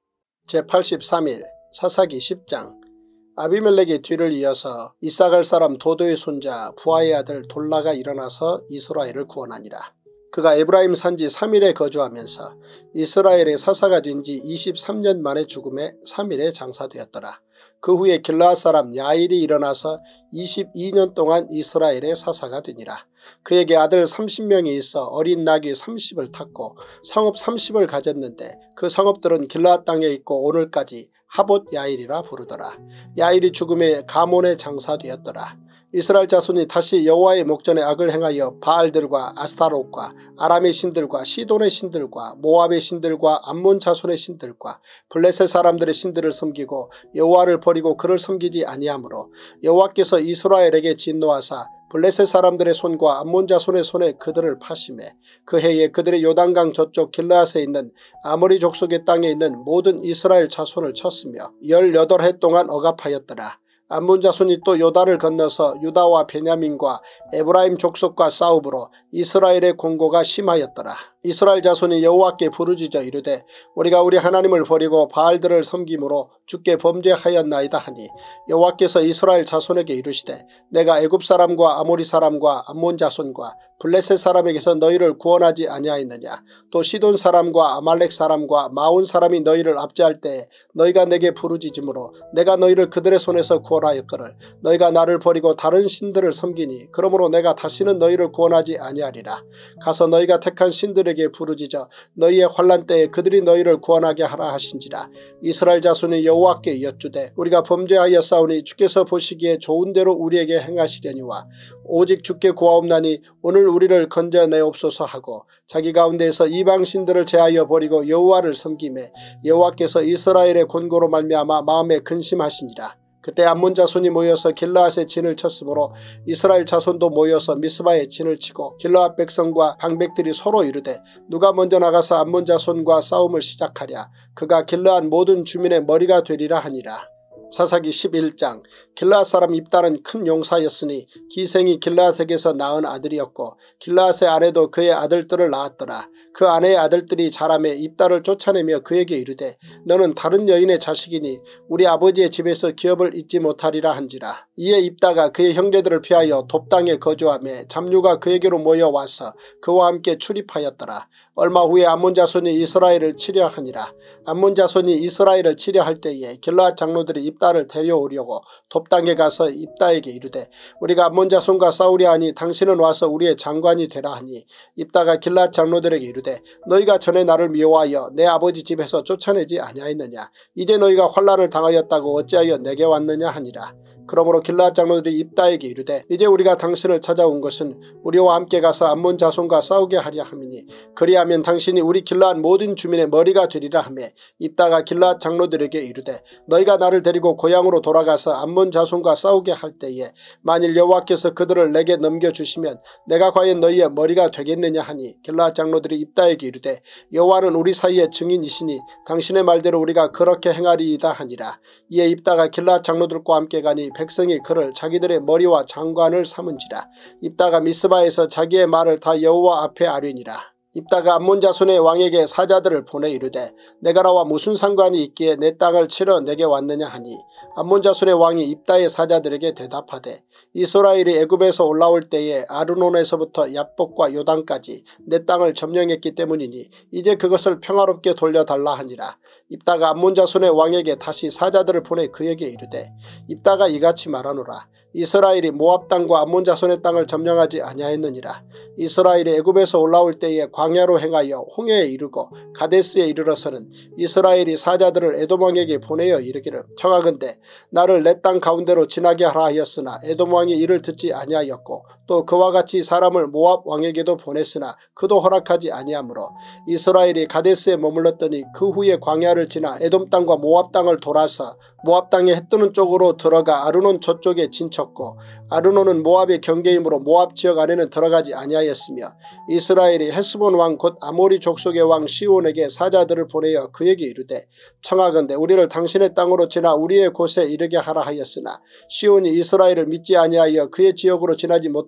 제팔십삼 일 사사기 십 장. 아비멜렉의 뒤를 이어서 이사갈 사람 도도의 손자 부하의 아들 돌라가 일어나서 이스라엘을 구원하니라. 그가 에브라임 산지 삼 일에 거주하면서 이스라엘의 사사가 된 지 이십삼 년 만에 죽음에 삼 일에 장사되었더라. 그 후에 길르앗 사람 야일이 일어나서 이십이 년 동안 이스라엘의 사사가 되니라. 그에게 아들 삼십 명이 있어 어린 나귀 삼십을 탔고 성읍 삼십을 가졌는데 그 성읍들은 길르앗 땅에 있고 오늘까지 하봇 야일이라 부르더라. 야일이 죽음에 가몬에 장사되었더라. 이스라엘 자손이 다시 여호와의 목전에 악을 행하여 바알들과 아스타롯과 아람의 신들과 시돈의 신들과 모압의 신들과 암몬 자손의 신들과 블레셋 사람들의 신들을 섬기고 여호와를 버리고 그를 섬기지 아니하므로 여호와께서 이스라엘에게 진노하사 블레셋 사람들의 손과 암몬 자손의 손에 그들을 파심해 그 해에 그들의 요단강 저쪽 길르앗에 있는 아모리 족속의 땅에 있는 모든 이스라엘 자손을 쳤으며 열여덟 해 동안 억압하였더라. 암몬 자손이 또 요단을 건너서 유다와 베냐민과 에브라임 족속과 싸움으로 이스라엘의 공고가 심하였더라. 이스라엘 자손이 여호와께 부르짖어 이르되 우리가 우리 하나님을 버리고 바알들을 섬김으로 주께 범죄하였나이다 하니 여호와께서 이스라엘 자손에게 이르시되 내가 애굽 사람과 아모리 사람과 암몬 자손과 블레셋 사람에게서 너희를 구원하지 아니하였느냐. 또 시돈 사람과 아말렉 사람과 마온 사람이 너희를 압제할 때에 너희가 내게 부르짖음으로 내가 너희를 그들의 손에서 구원하였거늘 너희가 나를 버리고 다른 신들을 섬기니 그러므로 내가 다시는 너희를 구원하지 아니하리라. 가서 너희가 택한 신들에게 부르짖어 너희의 환난 때에 그들이 너희를 구원하게 하라 하신지라. 이스라엘 자손이 여호와께 여쭈되 우리가 범죄하였사오니 주께서 보시기에 좋은 대로 우리에게 행하시려니와 오직 주께 구하옵나니 오늘 우리를 건져내옵소서 하고 자기 가운데에서 이방 신들을 제하여 버리고 여호와를 섬기매 여호와께서 이스라엘의 권고로 말미암아 마음에 근심하시니라. 그때 암몬 자손이 모여서 길르앗에 진을 쳤으므로 이스라엘 자손도 모여서 미스바에 진을 치고 길르앗 백성과 방백들이 서로 이르되 누가 먼저 나가서 암몬 자손과 싸움을 시작하랴. 그가 길르앗 모든 주민의 머리가 되리라 하니라. 사사기 십일 장. 길르앗 사람 입달은 큰 용사였으니 기생이 길르앗에게서 낳은 아들이었고 길르앗의 아내도 그의 아들들을 낳았더라. 그 아내의 아들들이 자라매 입달을 쫓아내며 그에게 이르되 너는 다른 여인의 자식이니 우리 아버지의 집에서 기업을 잊지 못하리라 한지라. 이에 입다가 그의 형제들을 피하여 돕당에 거주하며 잡류가 그에게로 모여와서 그와 함께 출입하였더라. 얼마 후에 암몬 자손이 이스라엘을 치려 하니라. 암몬 자손이 이스라엘을 치려 할 때에 길르앗 장로들이 입다를 데려오려고 돕당에 가서 입다에게 이르되 우리가 암몬 자손과 싸우려 하니 당신은 와서 우리의 장관이 되라 하니 입다가 길르앗 장로들에게 이르되 너희가 전에 나를 미워하여 내 아버지 집에서 쫓아내지 아니하였느냐. 이제 너희가 환난을 당하였다고 어찌하여 내게 왔느냐 하니라. 그러므로 길르앗 장로들이 입다에게 이르되 이제 우리가 당신을 찾아온 것은 우리와 함께 가서 암몬 자손과 싸우게 하려 함이니 그리하면 당신이 우리 길르앗 모든 주민의 머리가 되리라 하며 입다가 길르앗 장로들에게 이르되 너희가 나를 데리고 고향으로 돌아가서 암몬 자손과 싸우게 할 때에 만일 여호와께서 그들을 내게 넘겨주시면 내가 과연 너희의 머리가 되겠느냐 하니 길르앗 장로들이 입다에게 이르되 여호와는 우리 사이의 증인이시니 당신의 말대로 우리가 그렇게 행하리이다 하니라. 이에 입다가 길르앗 장로들과 함께 가니 백성이 그를 자기들의 머리와 장관을 삼은지라. 입다가 미스바에서 자기의 말을 다 여호와 앞에 아뢰니라. 입다가 암몬 자손의 왕에게 사자들을 보내 이르되 내가 나와 무슨 상관이 있기에 내 땅을 치러 내게 왔느냐 하니 암몬 자손의 왕이 입다의 사자들에게 대답하되 이스라엘이 애굽에서 올라올 때에 아르논에서부터 얍복과 요단까지 내 땅을 점령했기 때문이니 이제 그것을 평화롭게 돌려달라 하니라. 입다가 암몬 자손의 왕에게 다시 사자들을 보내 그에게 이르되 입다가 이같이 말하노라. 이스라엘이 모압 땅과 암몬 자손의 땅을 점령하지 아니하였느니라. 이스라엘이 애굽에서 올라올 때에 광야로 행하여 홍해에 이르고 가데스에 이르러서는 이스라엘이 사자들을 에돔 왕에게 보내어 이르기를 청하건대 나를 내 땅 가운데로 지나게 하라 하였으나 에돔 왕이 이를 듣지 아니하였고 또 그와 같이 사람을 모압 왕에게도 보냈으나 그도 허락하지 아니하므로 이스라엘이 가데스에 머물렀더니 그 후에 광야를 지나 에돔 땅과 모압 땅을 돌아서 모압 땅에 해뜨는 쪽으로 들어가 아르논 저쪽에 진쳤고 아르논은 모압의 경계이므로 모압 지역 안에는 들어가지 아니하였으며 이스라엘이 헤스본 왕 곧 아모리 족속의 왕 시온에게 사자들을 보내어 그에게 이르되 청하건대 우리를 당신의 땅으로 지나 우리의 곳에 이르게 하라 하였으나 시온이 이스라엘을 믿지 아니하여 그의 지역으로 지나지 못하게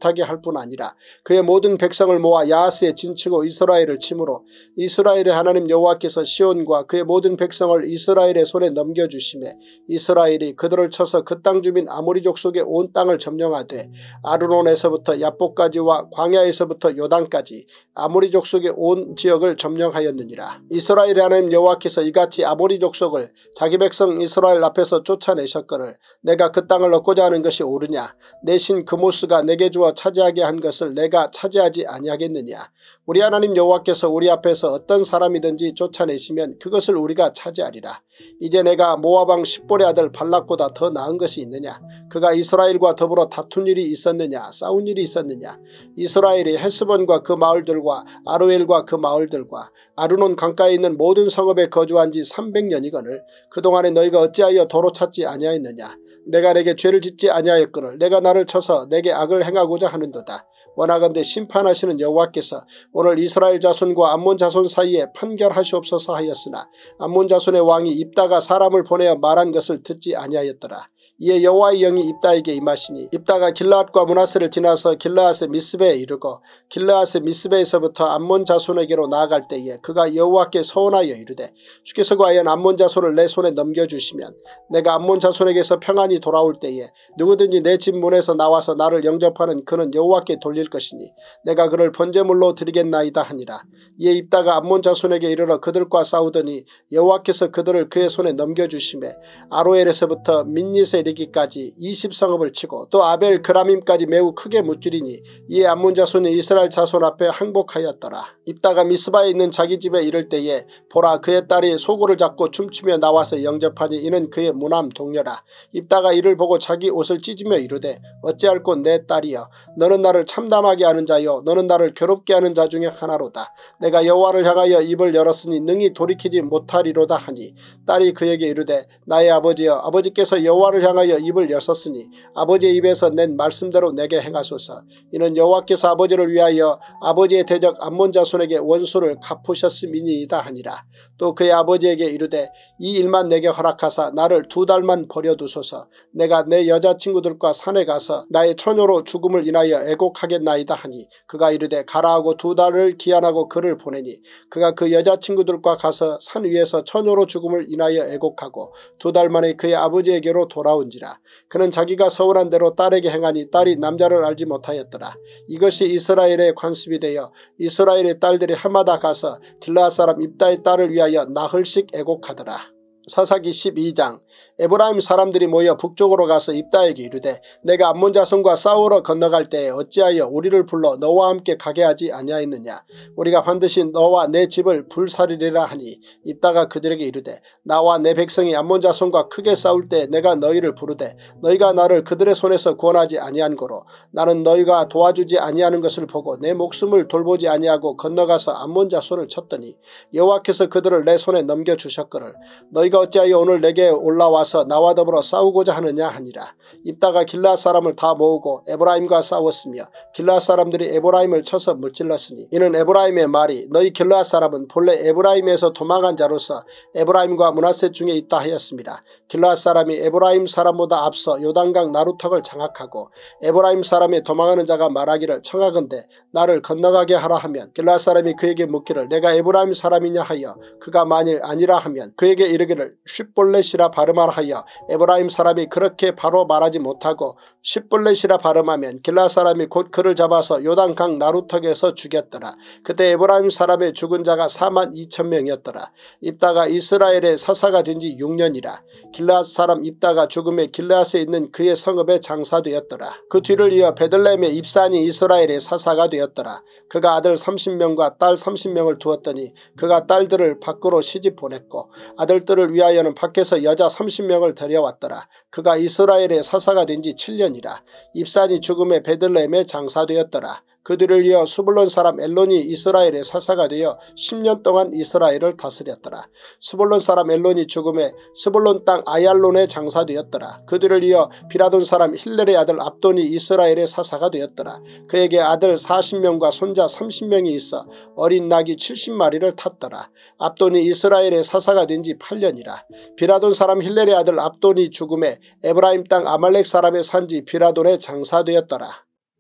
못하게 할 뿐 아니라 그의 모든 백성을 모아 야하스에 진치고 이스라엘을 치므로 이스라엘의 하나님 여호와께서 시온과 그의 모든 백성을 이스라엘의 손에 넘겨주시매 이스라엘이 그들을 쳐서 그 땅 주민 아모리 족속의 온 땅을 점령하되 아르논에서부터 야복까지와 광야에서부터 요단까지 아모리 족속의 온 지역을 점령하였느니라. 이스라엘의 하나님 여호와께서 이같이 아모리 족속을 자기 백성 이스라엘 앞에서 쫓아내셨거늘 내가 그 땅을 얻고자 하는 것이 옳으냐. 내 신 그모스가 내게 주어 차지하게 한 것을 내가 차지하지 아니하겠느냐. 우리 하나님 여호와께서 우리 앞에서 어떤 사람이든지 쫓아내시면 그것을 우리가 차지하리라. 이제 내가 모압 왕 십볼의 아들 발락보다 더 나은 것이 있느냐. 그가 이스라엘과 더불어 다툰 일이 있었느냐. 싸운 일이 있었느냐. 이스라엘이 헤스본과 그 마을들과 아로엘과 그 마을들과 아르논 강가에 있는 모든 성읍에 거주한 지 삼백 년이거늘 그동안에 너희가 어찌하여 도로 찾지 아니하였느냐. 내가 내게 죄를 짓지 아니하였거늘 내가 나를 쳐서 내게 악을 행하고자 하는도다. 원하건대 심판하시는 여호와께서 오늘 이스라엘 자손과 암몬 자손 사이에 판결하시옵소서 하였으나 암몬 자손의 왕이 입다가 사람을 보내어 말한 것을 듣지 아니하였더라. 이에 여호와의 영이 입다에게 임하시니 입다가 길르앗과 므낫세를 지나서 길르앗의 미스베에 이르고 길르앗의 미스베에서부터 암몬 자손에게로 나아갈 때에 그가 여호와께 서원하여 이르되 주께서 과연 암몬 자손을 내 손에 넘겨주시면 내가 암몬 자손에게서 평안히 돌아올 때에 누구든지 내 집 문에서 나와서 나를 영접하는 그는 여호와께 돌릴 것이니 내가 그를 번제물로 드리겠나이다 하니라. 이에 입다가 암몬 자손에게 이르러 그들과 싸우더니 여호와께서 그들을 그의 손에 넘겨주시매 아로엘에서부터 민닛에 이르기까지 이십 성읍을 치고 또 아벨 그라밈까지 매우 크게 무찌르니 이에 암몬 자손이 이스라엘 자손 앞에 항복하였더라. 입다가 미스바에 있는 자기 집에 이를 때에 보라 그의 딸이 소고를 잡고 춤추며 나와서 영접하니 이는 그의 무남 동료라. 입다가 이를 보고 자기 옷을 찢으며 이르되 어찌할꼬 내 딸이여 너는 나를 참담하게 하는 자여 너는 나를 괴롭게 하는 자 중에 하나로다. 내가 여호와를 향하여 입을 열었으니 능히 돌이키지 못하리로다 하니 딸이 그에게 이르되 나의 아버지여 아버지께서 여호와를 향하여 입을 여셨으니 아버지의 입에서 낸 말씀대로 내게 행하소서. 이는 여호와께서 아버지를 위하여 아버지의 대적 암몬 자손에게 원수를 갚으셨음이니이다 하니라. 또 그의 아버지에게 이르되 이 일만 내게 허락하사 나를 두 달만 버려두소서. 내가 내 여자친구들과 산에 가서 나의 처녀로 죽음을 인하여 애곡하겠나이다 하니 그가 이르되 가라 하고 두 달을 기한하고 그를 보내니 그가 그 여자친구들과 가서 산 위에서 처녀로 죽음을 인하여 애곡하고 두 달 만에 그의 아버지에게로 돌아온지라. 그는 자기가 서운한 대로 딸에게 행하니 딸이 남자를 알지 못하였더라. 이것이 이스라엘의 관습이 되어 이스라엘의 딸들이 해마다 가서 길르앗 사람 입다의 딸을 위하여 나흘씩 애곡하더라. 사사기 십이 장. 에브라임 사람들이 모여 북쪽으로 가서 입다에게 이르되 내가 암몬 자손과 싸우러 건너갈 때에 어찌하여 우리를 불러 너와 함께 가게 하지 아니하였느냐. 우리가 반드시 너와 내 집을 불살리리라 하니 입다가 그들에게 이르되 나와 내 백성이 암몬 자손과 크게 싸울 때 내가 너희를 부르되 너희가 나를 그들의 손에서 구원하지 아니한 고로 나는 너희가 도와주지 아니하는 것을 보고 내 목숨을 돌보지 아니하고 건너가서 암몬 자손을 쳤더니 여호와께서 그들을 내 손에 넘겨주셨거늘 너희가 어찌하여 오늘 내게 올라와서 나와 더불어 싸우고자 하느냐 하니라. 입다가 길르앗 사람을 다 모으고 에브라임과 싸웠으며 길르앗 사람들이 에브라임을 쳐서 무찔렀으니 이는 에브라임의 말이 너희 길르앗 사람은 본래 에브라임에서 도망한 자로서 에브라임과 므낫세 중에 있다 하였습니다. 길르앗 사람이 에브라임 사람보다 앞서 요단강 나루턱을 장악하고 에브라임 사람의 도망하는 자가 말하기를 청하건대 나를 건너가게 하라 하면 길르앗 사람이 그에게 묻기를 내가 에브라임 사람이냐 하여 그가 만일 아니라 하면 그에게 이르기를 쉿볼렛이라 발음하라 하여 에브라임 사람이 그렇게 바로 말하지 못하고 쉿볼렛이라 발음하면 길르앗 사람이 곧 그를 잡아서 요단강 나루턱에서 죽였더라. 그때 에브라임 사람의 죽은 자가 사만 이천 명이었더라. 입다가 이스라엘의 사사가 된 지 육 년이라. 길르앗 사람 입다가 죽음에 길르앗에 있는 그의 성읍에 장사되었더라. 그 뒤를 이어 베들레헴의 입산이 이스라엘의 사사가 되었더라. 그가 아들 삼십 명과 딸 삼십 명을 두었더니 그가 딸들을 밖으로 시집 보냈고 아들들을 위하여는 밖에서 여자 삼십 명을 데려왔더라. 그가 이스라엘의 사사가 된 지 칠 년이라. 입산이 죽음에 베들레헴에 장사되었더라. 그들을 이어 스불론 사람 엘론이 이스라엘의 사사가 되어 십 년 동안 이스라엘을 다스렸더라. 스불론 사람 엘론이 죽음에 스불론 땅 아얄론에 장사되었더라. 그들을 이어 비라돈 사람 힐렐의 아들 압돈이 이스라엘의 사사가 되었더라. 그에게 아들 사십 명과 손자 삼십 명이 있어 어린 낙이 칠십 마리를 탔더라. 압돈이 이스라엘의 사사가 된 지 팔 년이라. 비라돈 사람 힐렐의 아들 압돈이 죽음에 에브라임 땅 아말렉 사람의 산지 비라돈에 장사되었더라.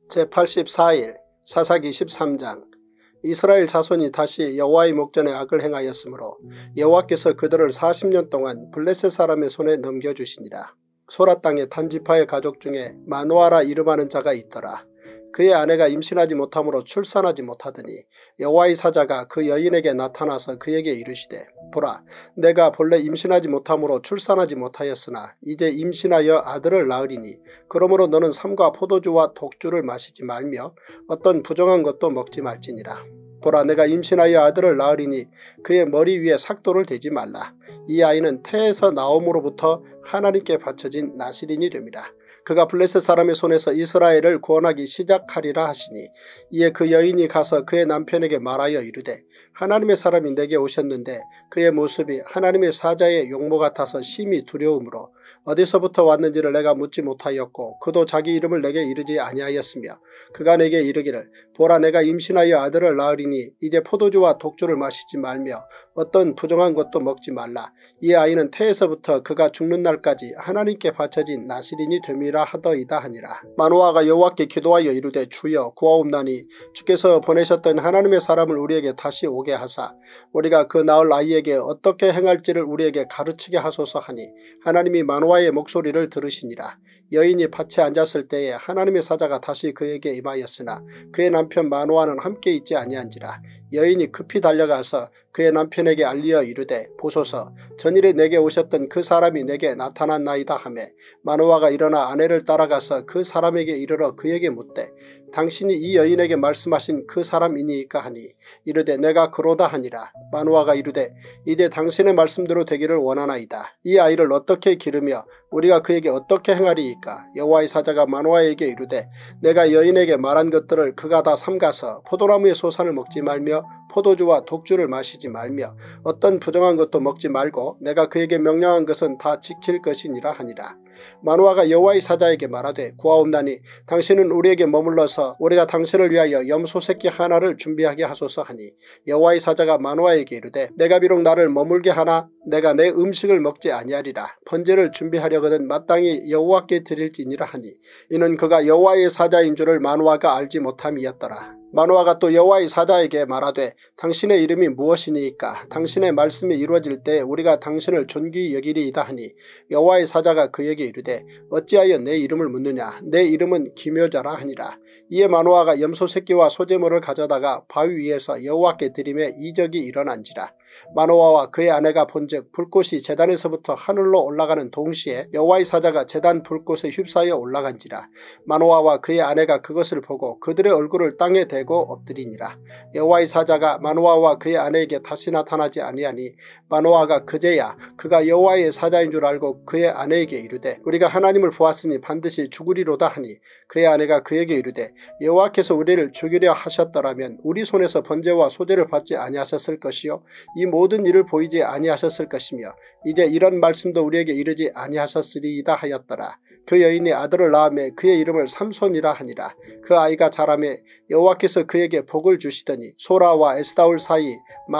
제팔십사 일 사사기 십삼 장. 이스라엘 자손이 다시 여호와의 목전에 악을 행하였으므로 여호와께서 그들을 사십 년 동안 블레셋 사람의 손에 넘겨주시니라. 소라 땅의 단지파의 가족 중에 마노아라 이름하는 자가 있더라. 그의 아내가 임신하지 못함으로 출산하지 못하더니 여호와의 사자가 그 여인에게 나타나서 그에게 이르시되 보라, 내가 본래 임신하지 못함으로 출산하지 못하였으나 이제 임신하여 아들을 낳으리니 그러므로 너는 삼과 포도주와 독주를 마시지 말며 어떤 부정한 것도 먹지 말지니라. 보라, 내가 임신하여 아들을 낳으리니 그의 머리 위에 삭도를 대지 말라. 이 아이는 태에서 나옴으로부터 하나님께 바쳐진 나실인이 됨이라. 그가 블레셋 사람의 손에서 이스라엘을 구원하기 시작하리라 하시니 이에 그 여인이 가서 그의 남편에게 말하여 이르되 하나님의 사람이 내게 오셨는데 그의 모습이 하나님의 사자의 용모 같아서 심히 두려움으로 어디서부터 왔는지를 내가 묻지 못하였고 그도 자기 이름을 내게 이르지 아니하였으며 그가 내게 이르기를 보라, 내가 임신하여 아들을 낳으리니 이제 포도주와 독주를 마시지 말며 어떤 부정한 것도 먹지 말라. 이 아이는 태에서부터 그가 죽는 날까지 하나님께 바쳐진 나실인이 됨이라 하더이다 하니라. 마노아가 여호와께 기도하여 이르되 주여 구하옵나니 주께서 보내셨던 하나님의 사람을 우리에게 다시 오게 하사 우리가 그 낳을 아이에게 어떻게 행할지를 우리에게 가르치게 하소서 하니 하나님이 마노아의 목소리를 들으시니라. 여인이 밭에 앉았을 때에 하나님의 사자가 다시 그에게 임하였으나 그의 남편 마노아는 함께 있지 아니한지라. 여인이 급히 달려가서 그의 남편에게 알리어 이르되 보소서, 전일에 내게 오셨던 그 사람이 내게 나타났나이다 하매 마노아가 일어나 아내를 따라가서 그 사람에게 이르러 그에게 묻되 당신이 이 여인에게 말씀하신 그 사람이니까 하니 이르되 내가 그로다 하니라. 마노아가 이르되 이제 당신의 말씀대로 되기를 원하나이다. 이 아이를 어떻게 기르며 우리가 그에게 어떻게 행하리이까. 여호와의 사자가 마노아에게 이르되 내가 여인에게 말한 것들을 그가 다 삼가서 포도나무의 소산을 먹지 말며 포도주와 독주를 마시지 말며 어떤 부정한 것도 먹지 말고 내가 그에게 명령한 것은 다 지킬 것이니라 하니라. 마노아가 여호와의 사자에게 말하되 구하옵나니 당신은 우리에게 머물러서 우리가 당신을 위하여 염소 새끼 하나를 준비하게 하소서 하니 여호와의 사자가 마노아에게 이르되 내가 비록 나를 머물게 하나 내가 내 음식을 먹지 아니하리라. 번제를 준비하려거든 마땅히 여호와께 드릴지니라 하니 이는 그가 여호와의 사자인 줄을 마노아가 알지 못함이었더라. 마노아가 또 여호와의 사자에게 말하되 당신의 이름이 무엇이니까 당신의 말씀이 이루어질 때 우리가 당신을 존귀히 여기리이다 하니 여호와의 사자가 그에게 이르되 어찌하여 내 이름을 묻느냐. 내 이름은 기묘자라 하니라. 이에 마노아가 염소 새끼와 소제물을 가져다가 바위 위에서 여호와께 드리매 이적이 일어난지라. 마노아와 그의 아내가 본즉 불꽃이 제단에서부터 하늘로 올라가는 동시에 여호와의 사자가 제단 불꽃에 휩싸여 올라간지라. 마노아와 그의 아내가 그것을 보고 그들의 얼굴을 땅에 대고 엎드리니라. 여호와의 사자가 마노아와 그의 아내에게 다시 나타나지 아니하니 마노아가 그제야 그가 여호와의 사자인 줄 알고 그의 아내에게 이르되 우리가 하나님을 보았으니 반드시 죽으리로다 하니 그의 아내가 그에게 이르되 여호와께서 우리를 죽이려 하셨더라면 우리 손에서 번제와 소제를 받지 아니하셨을 것이요 이 모든 일을 보이지 아니하셨을 것이며 이제 이런 말씀도 우리에게 이르지 아니하셨으리이다 하였더라. 그 여인이 아들을 낳으매 그의 이름을 삼손이라 하니라. 그 아이가 자라매 여호와께서 그에게 복을 주시더니 소라와 에스다올 사이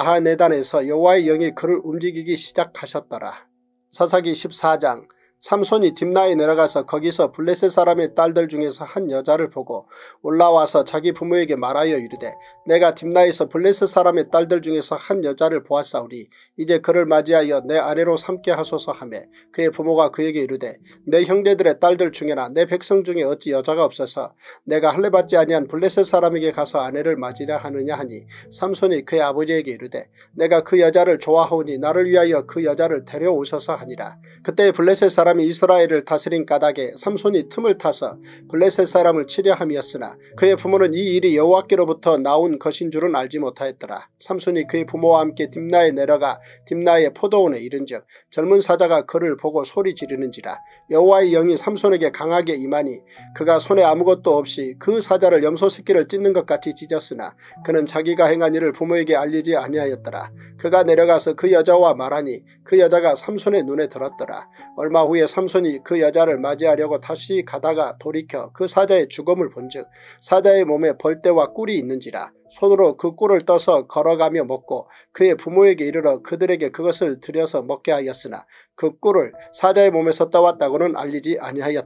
마하네단에서 여호와의 영이 그를 움직이기 시작하셨더라. 사사기 십사 장. 삼손이 딥나에 내려가서 거기서 블레셋 사람의 딸들 중에서 한 여자를 보고 올라와서 자기 부모에게 말하여 이르되 내가 딥나에서 블레셋 사람의 딸들 중에서 한 여자를 보았사오니 이제 그를 맞이하여 내 아내로 삼게 하소서 하매 그의 부모가 그에게 이르되 내 형제들의 딸들 중에나 내 백성 중에 어찌 여자가 없어서 내가 할례받지 아니한 블레셋 사람에게 가서 아내를 맞이려 하느냐 하니 삼손이 그의 아버지에게 이르되 내가 그 여자를 좋아하오니 나를 위하여 그 여자를 데려오소서 하니라. 그때 블레셋 사람 사람이 이스라엘을 다스린 까닭에 삼손이 틈을 타서 블레셋 사람을 치려 함이었으나 그의 부모는 이 일이 여호와께로부터 나온 것인 줄은 알지 못하였더라. 삼손이 그의 부모와 함께 딥나에 내려가 딥나의 포도원에 이른즉 젊은 사자가 그를 보고 소리 지르는지라. 여호와의 영이 삼손에게 강하게 임하니 그가 손에 아무것도 없이 그 사자를 염소 새끼를 찢는 것 같이 찢었으나 그는 자기가 행한 일을 부모에게 알리지 아니하였더라. 그가 내려가서 그 여자와 말하니 그 여자가 삼손의 눈에 들었더라. 얼마 후에 삼손이 그 여자를 맞이하려고 다시 가다가 돌이켜 그 사자의 죽음을 본즉 사자의 몸에 벌떼와 꿀이 있는지라. 손으로 그 꿀을 떠서 걸어가며 먹고 그의 부모에게 이르러 그들에게 그것을 들여서 먹게 하였으나 그 꿀을 사자의 몸에서 떠왔다고는 알리지 아니하였더라.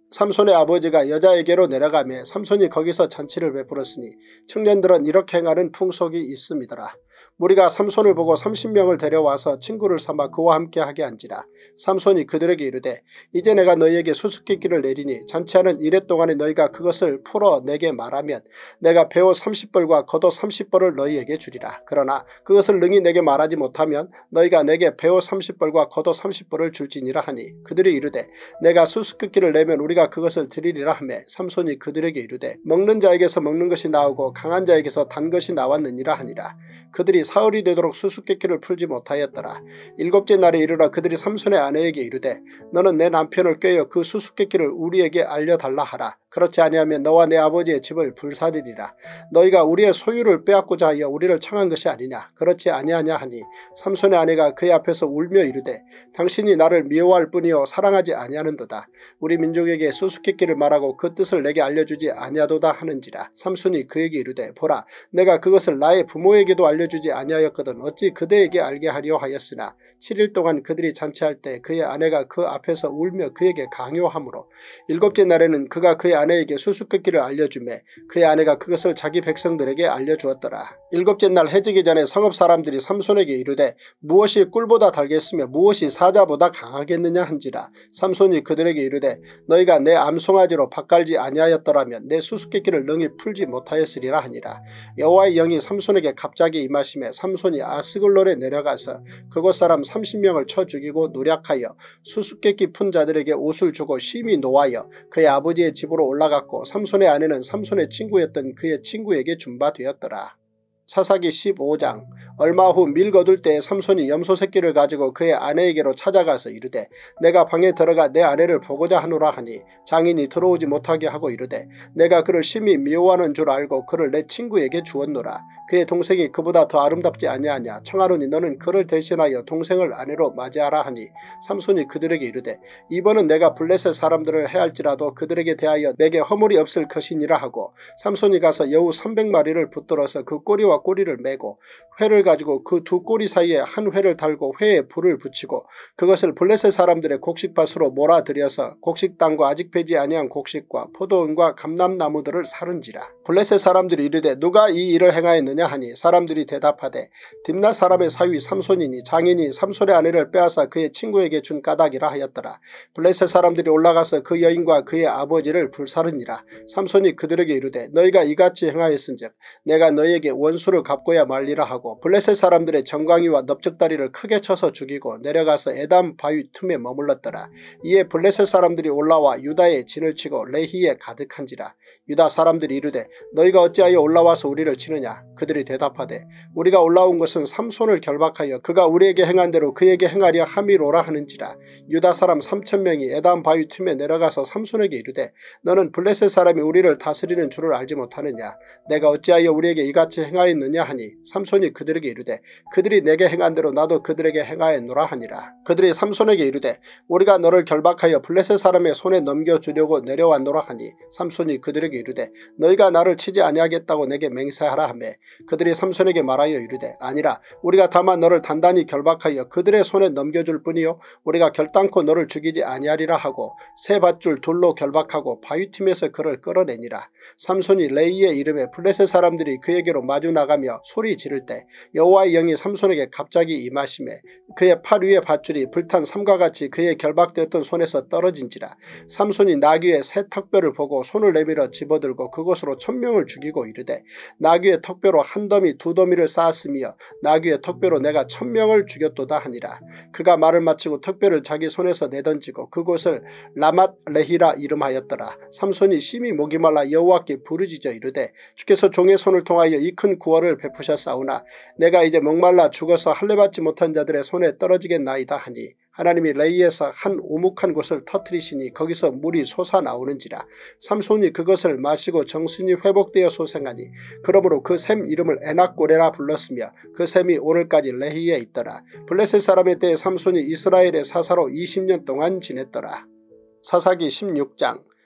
삼손의 아버지가 여자에게로 내려가며 삼손이 거기서 잔치를 베풀었으니 청년들은 이렇게 행하는 풍속이 있음이더라. 무리가 삼손을 보고 삼십 명을 데려와서 친구를 삼아 그와 함께 하게 한지라. 삼손이 그들에게 이르되 이제 내가 너희에게 수수께끼를 내리니 잔치하는 이래 동안에 너희가 그것을 풀어 내게 말하면 내가 배옷 삼십 벌과 겉옷 삼십 벌을 너희에게 주리라. 그러나 그것을 능히 내게 말하지 못하면 너희가 내게 배옷 삼십 벌과 겉옷 삼십 벌을 줄지니라 하니 그들이 이르되 내가 수수께끼를 내면 우리가 그것을 드리리라 하매 삼손이 그들에게 이르되 먹는 자에게서 먹는 것이 나오고 강한 자에게서 단 것이 나왔느니라 하니라. 그들이 사흘이 되도록 수수께끼를 풀지 못하였더라. 일곱째 날에 이르러 그들이 삼손의 아내에게 이르되 너는 내 남편을 꾀어 그 수수께끼를 우리에게 알려달라 하라. 그렇지 아니하면 너와 내 아버지의 집을 불사르리라. 너희가 우리의 소유를 빼앗고자 하여 우리를 청한 것이 아니냐. 그렇지 아니하냐 하니 삼손의 아내가 그의 앞에서 울며 이르되 당신이 나를 미워할 뿐이요 사랑하지 아니하는도다. 우리 민족에게 수수께끼를 말하고 그 뜻을 내게 알려주지 아니하도다 하는지라. 삼손이 그에게 이르되 보라 내가 그것을 나의 부모에게도 알려주지 아니하였거든 어찌 그대에게 알게 하려 하였으나 칠 일 동안 그들이 잔치할 때 그의 아내가 그 앞에서 울며 그에게 강요하므로 일곱째 날에는 그가 그의 아내에게 수수께끼를 알려주매 그의 아내가 그것을 자기 백성들에게 알려주었더라. 일곱째 날 해지기 전에 성읍 사람들이 삼손에게 이르되 무엇이 꿀보다 달겠으며 무엇이 사자보다 강하겠느냐 한지라. 삼손이 그들에게 이르되 너희가 내 암송아지로 밭갈지 아니하였더라면 내 수수께끼를 능히 풀지 못하였으리라 하니라. 여호와의 영이 삼손에게 갑자기 임하심에 삼손이 아스글론에 내려가서 그곳 사람 삼십 명을 쳐 죽이고 노략하여 수수께끼 푼 자들에게 옷을 주고 심히 노하여 그의 아버지의 집으로 올라갔고 삼손의 아내는 삼손의 친구였던 그의 친구에게 준바되었더라. 사사기 십오 장. 얼마 후 밀 거둘 때에 삼손이 염소 새끼를 가지고 그의 아내에게로 찾아가서 이르되 내가 방에 들어가 내 아내를 보고자 하노라 하니 장인이 들어오지 못하게 하고 이르되 내가 그를 심히 미워하는 줄 알고 그를 내 친구에게 주었노라. 그의 동생이 그보다 더 아름답지 아니하냐. 청하노니 너는 그를 대신하여 동생을 아내로 맞이하라 하니 삼손이 그들에게 이르되 이번은 내가 블레셋 사람들을 해할지라도 그들에게 대하여 내게 허물이 없을 것이니라 하고 삼손이 가서 여우 삼백 마리를 붙들어서 그 꼬리와 꼬리를 매고 회를 가지고 그 두 꼬리 사이에 한 회를 달고 회에 불을 붙이고 그것을 블레셋 사람들의 곡식밭으로 몰아들여서 곡식당과 아직 배지 아니한 곡식과 포도원과 감람나무들을 사른지라. 블레셋 사람들이 이르되 누가 이 일을 행하였느냐 하니 사람들이 대답하되 딥낫 사람의 사위 삼손이니 장인이 삼손의 아내를 빼앗아 그의 친구에게 준 까닭이라 하였더라. 블레셋 사람들이 올라가서 그 여인과 그의 아버지를 불사르니라. 삼손이 그들에게 이르되 너희가 이같이 행하였은즉 내가 너희에게 원수를 갚고야 말리라 하고 블레셋 사람들의 정강이와 넓적다리를 크게 쳐서 죽이고 내려가서 에담 바위 틈에 머물렀더라. 이에 블레셋 사람들이 올라와 유다에 진을 치고 레히에 가득한지라. 유다 사람들이 이르되 너희가 어찌하여 올라와서 우리를 치느냐. 그들이 대답하되 우리가 올라온 것은 삼손을 결박하여 그가 우리에게 행한 대로 그에게 행하려 함이로라 하는지라. 유다 사람 삼천 명이 에담 바위 틈에 내려가서 삼손에게 이르되 너는 블레셋 사람이 우리를 다스리는 줄을 알지 못하느냐. 내가 어찌하여 우리에게 이같이 행하였느냐 하니 삼손이 그들에게 이르되 그들이 내게 행한 대로 나도 그들에게 행하였노라 하니라. 그들이 삼손에게 이르되 우리가 너를 결박하여 블레셋 사람의 손에 넘겨주려고 내려왔노라 하니 삼손이 그들에게 이르되 너희가 나를 치지 아니하겠다고 내게 맹세하라 하매 그들이 삼손에게 말하여 이르되 아니라 우리가 다만 너를 단단히 결박하여 그들의 손에 넘겨줄 뿐이요 우리가 결단코 너를 죽이지 아니하리라 하고 새 밧줄 둘로 결박하고 바위틈에서 그를 끌어내니라. 삼손이 레이의 이름에 블레셋 사람들이 그에게로 마주 나가며 소리 지를 때 여호와의 영이 삼손에게 갑자기 임하심에 그의 팔 위의 밧줄이 불탄 삼과 같이 그의 결박되었던 손에서 떨어진지라. 삼손이 나귀의 새 턱뼈를 보고 손을 내밀어 집어들고 그곳으로 천명을 죽이고 이르되 나귀의 턱뼈로 한 더미 두 더미를 쌓았으며 나귀의 턱뼈로 내가 천명을 죽였도다 하니라. 그가 말을 마치고 턱뼈를 자기 손에서 내던지고 그곳을 라맛 레히라 이름하였더라. 삼손이 심히 목이 말라 여호와께 부르짖어 이르되 주께서 종의 손을 통하여 이 큰 구원을 베푸셨사오나 내가 이제 목말라 죽어서 할례받지 못한 자들의 손에 떨어지겠나이다 하니 하나님이 레이에서 한 오목한 곳을 터뜨리시니 거기서 물이 솟아나오는지라. 삼손이 그것을 마시고 정신이 회복되어 소생하니 그러므로 그 샘 이름을 에낙고레라 불렀으며 그 샘이 오늘까지 레히에 있더라. 블레셋 사람의 때에 삼손이 이스라엘의 사사로 이십 년 동안 지냈더라. 사사기 십육 장.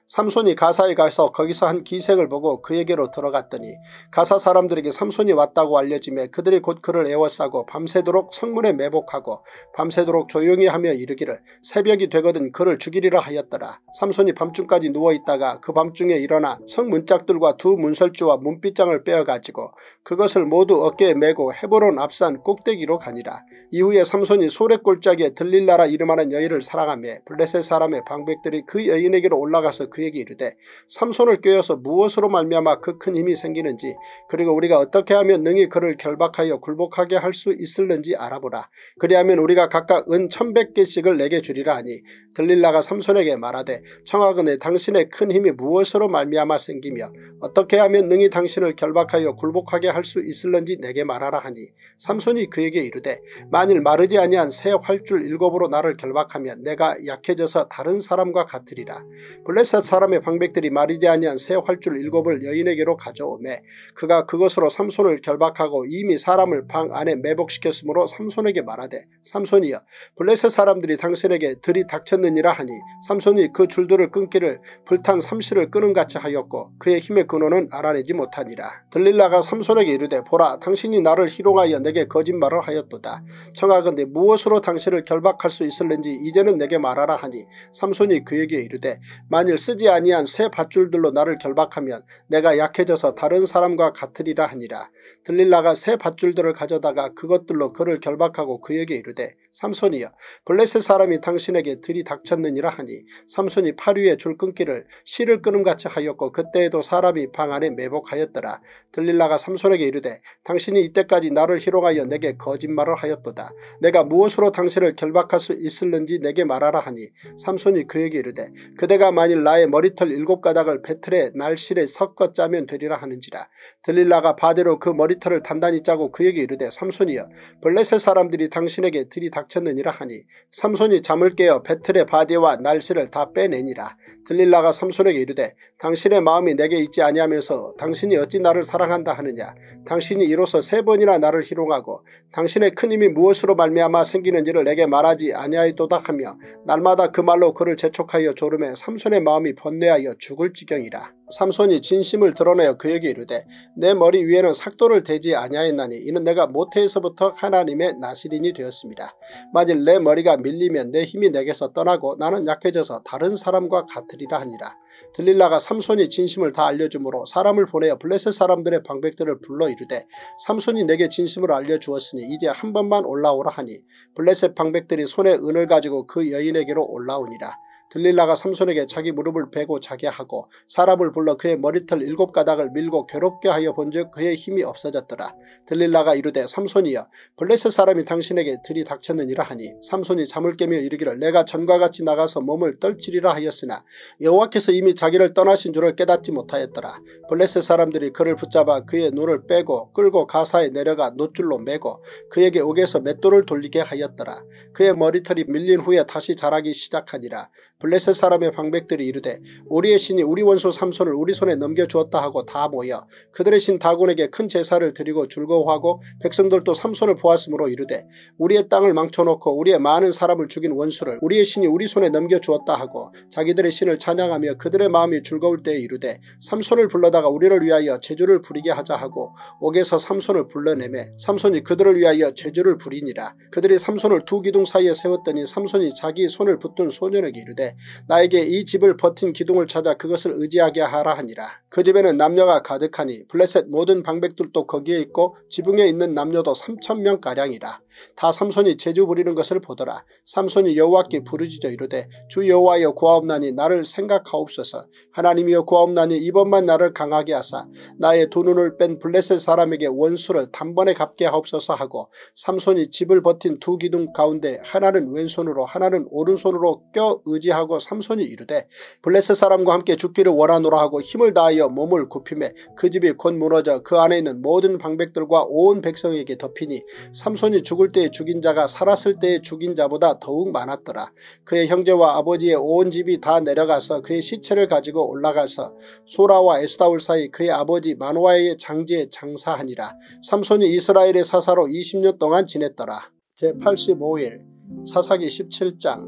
삼손이 가사에 가서 거기서 한 기색을 보고 그에게로 들어갔더니 가사 사람들에게 삼손이 왔다고 알려지매 그들이 곧 그를 에워싸고 밤새도록 성문에 매복하고 밤새도록 조용히 하며 이르기를 새벽이 되거든 그를 죽이리라 하였더라. 삼손이 밤중까지 누워있다가 그 밤중에 일어나 성문짝들과 두 문설주와 문빗장을 빼어가지고 그것을 모두 어깨에 메고 헤브론 앞산 꼭대기로 가니라. 이후에 삼손이 소렛골짜기에 들릴라라 이름하는 여인을 사랑하며 블레셋 사람의 방백들이 그 여인에게로 올라가서 그에게 이르되 삼손을 꾀어서 무엇으로 말미암아 그 큰 힘이 생기는지 그리고 우리가 어떻게 하면 능히 그를 결박하여 굴복하게 할 수 있을는지 알아보라. 그리하면 우리가 각각 은 천백 개씩을 내게 주리라 하니 들릴라가 삼손에게 말하되 청하거늘 당신의 큰 힘이 무엇으로 말미암아 생기며 어떻게 하면 능히 당신을 결박하여 굴복하게 할 수 있을는지 내게 말하라 하니 삼손이 그에게 이르되 만일 마르지 아니한 새 활줄 일곱으로 나를 결박하면 내가 약해져서 다른 사람과 같으리라. 블레셋 사람의 방백들이 마르지 아니한 새 활줄 일곱을 여인에게로 가져오매 그가 그것으로 삼손을 결박하고 이미 사람을 방 안에 매복시켰으므로 삼손에게 말하되 삼손이여 블레셋 사람들이 당신에게 들이 닥쳤느니라 하니 삼손이 그 줄들을 끊기를 불탄 삼실을 끄는같이 하였고 그의 힘의 근원은 알아내지 못하니라. 들릴라가 삼손에게 이르되 보라 당신이 나를 희롱하여 내게 거짓말을 하였도다. 청하건대 무엇으로 당신을 결박할 수 있을는지 이제는 내게 말하라 하니 삼손이 그에게 이르되 만일 쓰지 아니한 새 밧줄들로 나를 결박하면 내가 약해져서 다른 사람과 같으리라 하니라. 들릴라가 새 밧줄들을 가져다가 그것들로 그를 결박하고 그에게 이르되 삼손이여 블레셋 사람이 당신에게 들이 닥쳤느니라 하니 삼손이 팔 위에 줄 끊기를 실을 끄는같이 하였고 그때에도 사람이 방 안에 매복하였더라. 들릴라가 삼손에게 이르되 당신이 이때까지 나를 희롱하여 내게 거짓말을 하였도다. 내가 무엇으로 당신을 결박할 수 있을는지 내게 말하라 하니 삼손이 그에게 이르되 그대가 만일 나의 머리털 일곱 가닥을 배틀에 날실에 섞어 짜면 되리라 하는지라. 들릴라가 바대로 그 머리털을 단단히 짜고 그에게 이르되 삼손이여 블레셋 사람들이 당신에게 들이 닥쳤느니라 하니 삼손이 잠을 깨어 배틀의 바대와 날실을 다 빼내니라. 들릴라가 삼손에게 이르되 당신의 마음이 내게 있지 아니하면서 당신이 어찌 나를 사랑한다 하느냐. 당신이 이로써 세 번이나 나를 희롱하고 당신의 큰 힘이 무엇으로 말미암아 생기는지를 내게 말하지 아니하였도다 하며 날마다 그 말로 그를 재촉하여 조르매 삼손의 마음이 번뇌하여 죽을 지경이라. 삼손이 진심을 드러내어 그에게 이르되 내 머리 위에는 삭도를 대지 아니하였나니 이는 내가 모태에서부터 하나님의 나시린이 되었습니다. 만일 내 머리가 밀리면 내 힘이 내게서 떠나고 나는 약해져서 다른 사람과 같으리라 하니라. 들릴라가 삼손이 진심을 다 알려주므로 사람을 보내어 블레셋 사람들의 방백들을 불러 이르되 삼손이 내게 진심을 알려주었으니 이제 한 번만 올라오라 하니 블레셋 방백들이 손에 은을 가지고 그 여인에게로 올라오니라. 들릴라가 삼손에게 자기 무릎을 베고 자게 하고 사람을 불러 그의 머리털 일곱 가닥을 밀고 괴롭게 하여 본즉 그의 힘이 없어졌더라. 들릴라가 이르되 삼손이여 블레셋 사람이 당신에게 들이 닥쳤느니라 하니 삼손이 잠을 깨며 이르기를 내가 전과 같이 나가서 몸을 떨치리라 하였으나 여호와께서 이미 자기를 떠나신 줄을 깨닫지 못하였더라. 블레셋 사람들이 그를 붙잡아 그의 눈을 빼고 끌고 가사에 내려가 놋줄로 매고 그에게 옥에서 맷돌을 돌리게 하였더라. 그의 머리털이 밀린 후에 다시 자라기 시작하니라. 블레셋 사람의 방백들이 이르되 우리의 신이 우리 원수 삼손을 우리 손에 넘겨주었다 하고 다 모여 그들의 신 다곤에게 큰 제사를 드리고 즐거워하고 백성들도 삼손을 보았으므로 이르되 우리의 땅을 망쳐놓고 우리의 많은 사람을 죽인 원수를 우리의 신이 우리 손에 넘겨주었다 하고 자기들의 신을 찬양하며 그들의 마음이 즐거울 때에 이르되 삼손을 불러다가 우리를 위하여 제주를 부리게 하자 하고 옥에서 삼손을 불러내매 삼손이 그들을 위하여 제주를 부리니라. 그들이 삼손을 두 기둥 사이에 세웠더니 삼손이 자기 손을 붙든 소년에게 이르되 나에게 이 집을 버틴 기둥을 찾아 그것을 의지하게 하라 하니라. 그 집에는 남녀가 가득하니 블레셋 모든 방백들도 거기에 있고 지붕에 있는 남녀도 삼천 명가량이라. 다 삼손이 제주 부리는 것을 보더라. 삼손이 여호와께 부르짖어 이르되 주 여호와여 구하옵나니 나를 생각하옵소서. 하나님이여 구하옵나니 이번만 나를 강하게 하사 나의 두 눈을 뺀 블레셋 사람에게 원수를 단번에 갚게 하옵소서 하고 삼손이 집을 버틴 두 기둥 가운데 하나는 왼손으로 하나는 오른손으로 껴 의지하고 삼손이 이르되 블레셋 사람과 함께 죽기를 원하노라 하고 힘을 다하여 몸을 굽히매 그 집이 곧 무너져 그 안에 있는 모든 방백들과 온 백성에게 덮이니 삼손이 죽을 때에 죽인 자가 살았을 때에 죽인 자보다 더욱 많았더라. 그의 형제와 아버지의 온 집이 다 내려가서 그의 시체를 가지고 올라가서 소라와 에스다올 사이 그의 아버지 마노아의 장지에 장사하니라. 삼손이 이스라엘의 사사로 이십 년 동안 지냈더라. 제팔십오 일 사사기 십칠 장.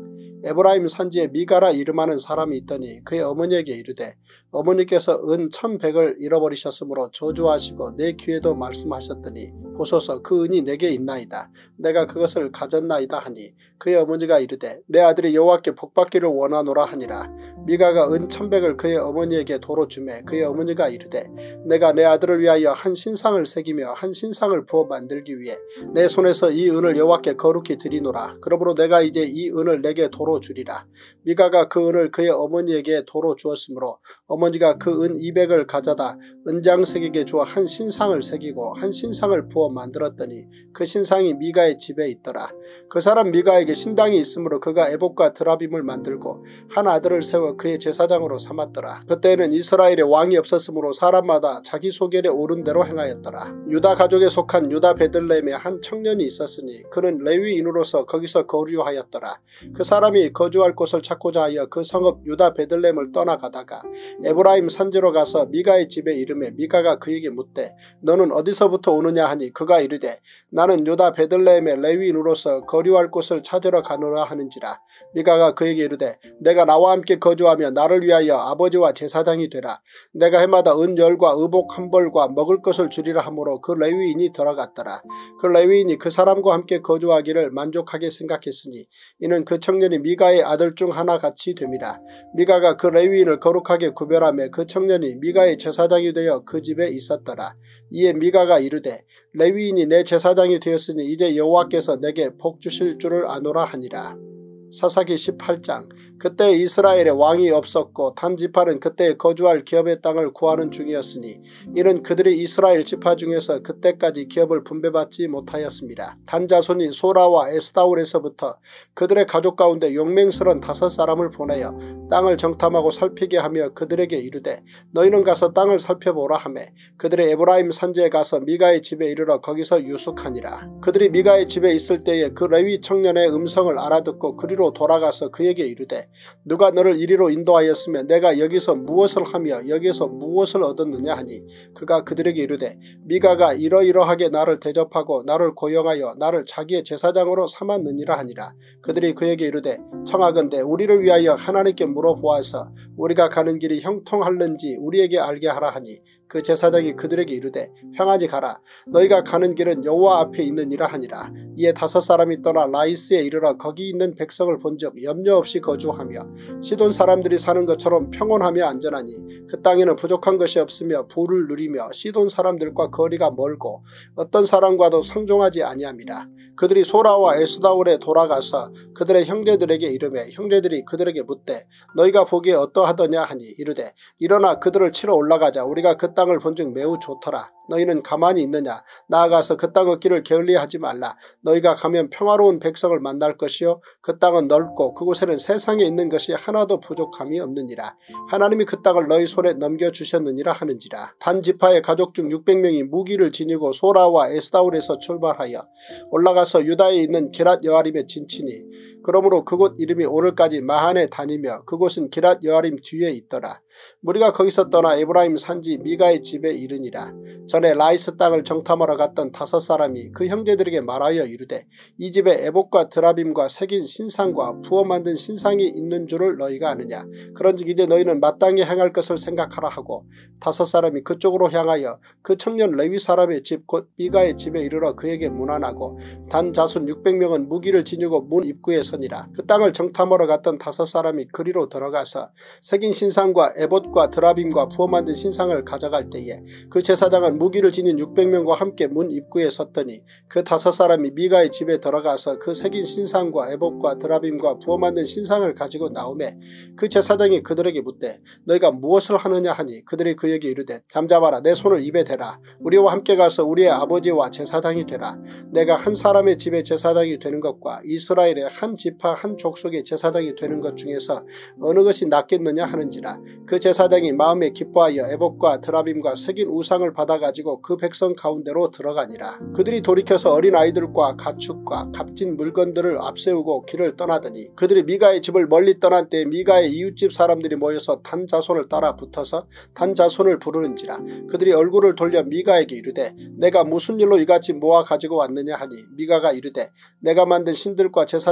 에브라임 산지에 미가라 이름하는 사람이 있더니 그의 어머니에게 이르되 어머니께서 은 천백을 잃어버리셨으므로 저주하시고 내 귀에도 말씀하셨더니 보소서 그 은이 내게 있나이다. 내가 그것을 가졌나이다 하니 그의 어머니가 이르되 내 아들이 여호와께 복받기를 원하노라 하니라. 미가가 은 천백을 그의 어머니에게 도로 주매 그의 어머니가 이르되 내가 내 아들을 위하여 한 신상을 새기며 한 신상을 부어 만들기 위해 내 손에서 이 은을 여호와께 거룩히 드리노라. 그러므로 내가 이제 이 은을 내게 도로 주리라. 미가가 그 은을 그의 어머니에게 도로 주었으므로 어머니가 그 은 이백을 가져다 은장색에게 주어 한 신상을 새기고 한 신상을 부어 만들었더니 그 신상이 미가의 집에 있더라. 그 사람 미가에게 신당이 있으므로 그가 에봇과 드라빔을 만들고 한 아들을 세워 그의 제사장으로 삼았더라. 그때에는 이스라엘에 왕이 없었으므로 사람마다 자기 소견에 오른 대로 행하였더라. 유다 가족에 속한 유다 베들레헴에 한 청년이 있었으니 그는 레위인으로서 거기서 거류하였더라. 그 사람이 거주할 곳을 찾고자 하여 그 성읍 유다 베들레헴을 떠나가다가 에브라임 산지로 가서 미가의 집에 이르매 미가가 그에게 묻되 너는 어디서부터 오느냐 하니 그가 이르되 나는 유다 베들레헴의 레위인으로서 거류할 곳을 찾으러 가노라 하는지라. 미가가 그에게 이르되 내가 나와 함께 거주하며 나를 위하여 아버지와 제사장이 되라. 내가 해마다 은열과 의복 한 벌과 먹을 것을 주리라 하므로 그 레위인이 들어갔더라. 그 레위인이 그 사람과 함께 거주하기를 만족하게 생각했으니 이는 그 청년이 미가의 아들 중 하나 같이 됨이라. 미가가 그 레위인을 거룩하게 구별하며 그 청년이 미가의 제사장이 되어 그 집에 있었더라. 이에 미가가 이르되 레위인이 내 제사장이 되었으니 이제 여호와께서 내게 복 주실 줄을 아노라 하니라. 사사기 십팔 장. 그때 이스라엘에 왕이 없었고 단 지파는 그때 거주할 기업의 땅을 구하는 중이었으니 이는 그들이 이스라엘 지파 중에서 그때까지 기업을 분배받지 못하였습니다. 단 자손이 소라와 에스다울에서부터 그들의 가족 가운데 용맹스런 다섯 사람을 보내어 땅을 정탐하고 살피게 하며 그들에게 이르되 너희는 가서 땅을 살펴보라 하며 그들의 에브라임 산지에 가서 미가의 집에 이르러 거기서 유숙하니라. 그들이 미가의 집에 있을 때에 그 레위 청년의 음성을 알아듣고 그리로 돌아가서 그에게 이르되 누가 너를 이리로 인도하였으며 내가 여기서 무엇을 하며 여기서 무엇을 얻었느냐 하니 그가 그들에게 이르되 미가가 이러이러하게 나를 대접하고 나를 고용하여 나를 자기의 제사장으로 삼았느니라 하니라. 그들이 그에게 이르되 청하건대 우리를 위하여 하나님께 물어보아서 우리가 가는 길이 형통할는지 우리에게 알게 하라 하니 그 제사장이 그들에게 이르되 평안히 가라. 너희가 가는 길은 여호와 앞에 있느니라 하니라. 이에 다섯 사람이 떠나 라이스에 이르러 거기 있는 백성을 본즉 염려 없이 거주하며 시돈 사람들이 사는 것처럼 평온하며 안전하니 그 땅에는 부족한 것이 없으며 부를 누리며 시돈 사람들과 거리가 멀고 어떤 사람과도 상종하지 아니함이라. 그들이 소라와 에스다울에 돌아가서 그들의 형제들에게 이르매 형제들이 그들에게 묻되 너희가 보기에 어떠하더냐 하니 이르되 일어나 그들을 치러 올라가자. 우리가 그 땅을 본즉 매우 좋더라. 너희는 가만히 있느냐. 나아가서 그 땅 얻기를 게을리하지 말라. 너희가 가면 평화로운 백성을 만날 것이요 그 땅은 넓고 그곳에는 세상에 있는 것이 하나도 부족함이 없느니라. 하나님이 그 땅을 너희 손에 넘겨주셨느니라 하는지라. 단 지파의 가족 중 육백 명이 무기를 지니고 소라와 에스다울에서 출발하여 올라가서 유다에 있는 기랏 여아림에 진치니 그러므로 그곳 이름이 오늘까지 마한에 다니며 그곳은 기랏 여아림 뒤에 있더라. 무리가 거기서 떠나 에브라임 산지 미가의 집에 이르니라. 전에 라이스 땅을 정탐하러 갔던 다섯 사람이 그 형제들에게 말하여 이르되 이 집에 에봇과 드라빔과 새긴 신상과 부어 만든 신상이 있는 줄을 너희가 아느냐. 그런즉 이제 너희는 마땅히 행할 것을 생각하라 하고 다섯 사람이 그쪽으로 향하여 그 청년 레위 사람의 집 곧 미가의 집에 이르러 그에게 문안하고 단 자손 육백 명은 무기를 지니고 문 입구에 서니라. 그 땅을 정탐하러 갔던 다섯 사람이 그리로 들어가서 새긴 신상과 에봇과 드라빔과 부어 만든 신상을 가져갈 때에 그 제사장은 무기를 지닌 육백 명과 함께 문 입구에 섰더니 그 다섯 사람이 미가의 집에 들어가서 그 새긴 신상과 에봇과 드라빔과 부어 만든 신상을 가지고 나오매 그 제사장이 그들에게 묻되 너희가 무엇을 하느냐 하니 그들이 그에게 이르되 잠잠하라. 내 손을 입에 대라. 우리와 함께 가서 우리의 아버지와 제사장이 되라. 내가 한 사람의 집에 제사장이 되는 것과 이스라엘의 한 지파 한 족속의 제사장이 되는 것 중에서 어느 것이 낫겠느냐 하는지라. 그 제사장이 마음에 기뻐하여 에봇과 드라빔과 새긴 우상을 받아가지고 그 백성 가운데로 들어가니라. 그들이 돌이켜서 어린 아이들과 가축과 값진 물건들을 앞세우고 길을 떠나더니 그들이 미가의 집을 멀리 떠난 때에 미가의 이웃집 사람들이 모여서 단 자손을 따라 붙어서 단 자손을 부르는지라. 그들이 얼굴을 돌려 미가에게 이르되 내가 무슨 일로 이같이 모아 가지고 왔느냐 하니 미가가 이르되 내가 만든 신들과 제사장을 빼앗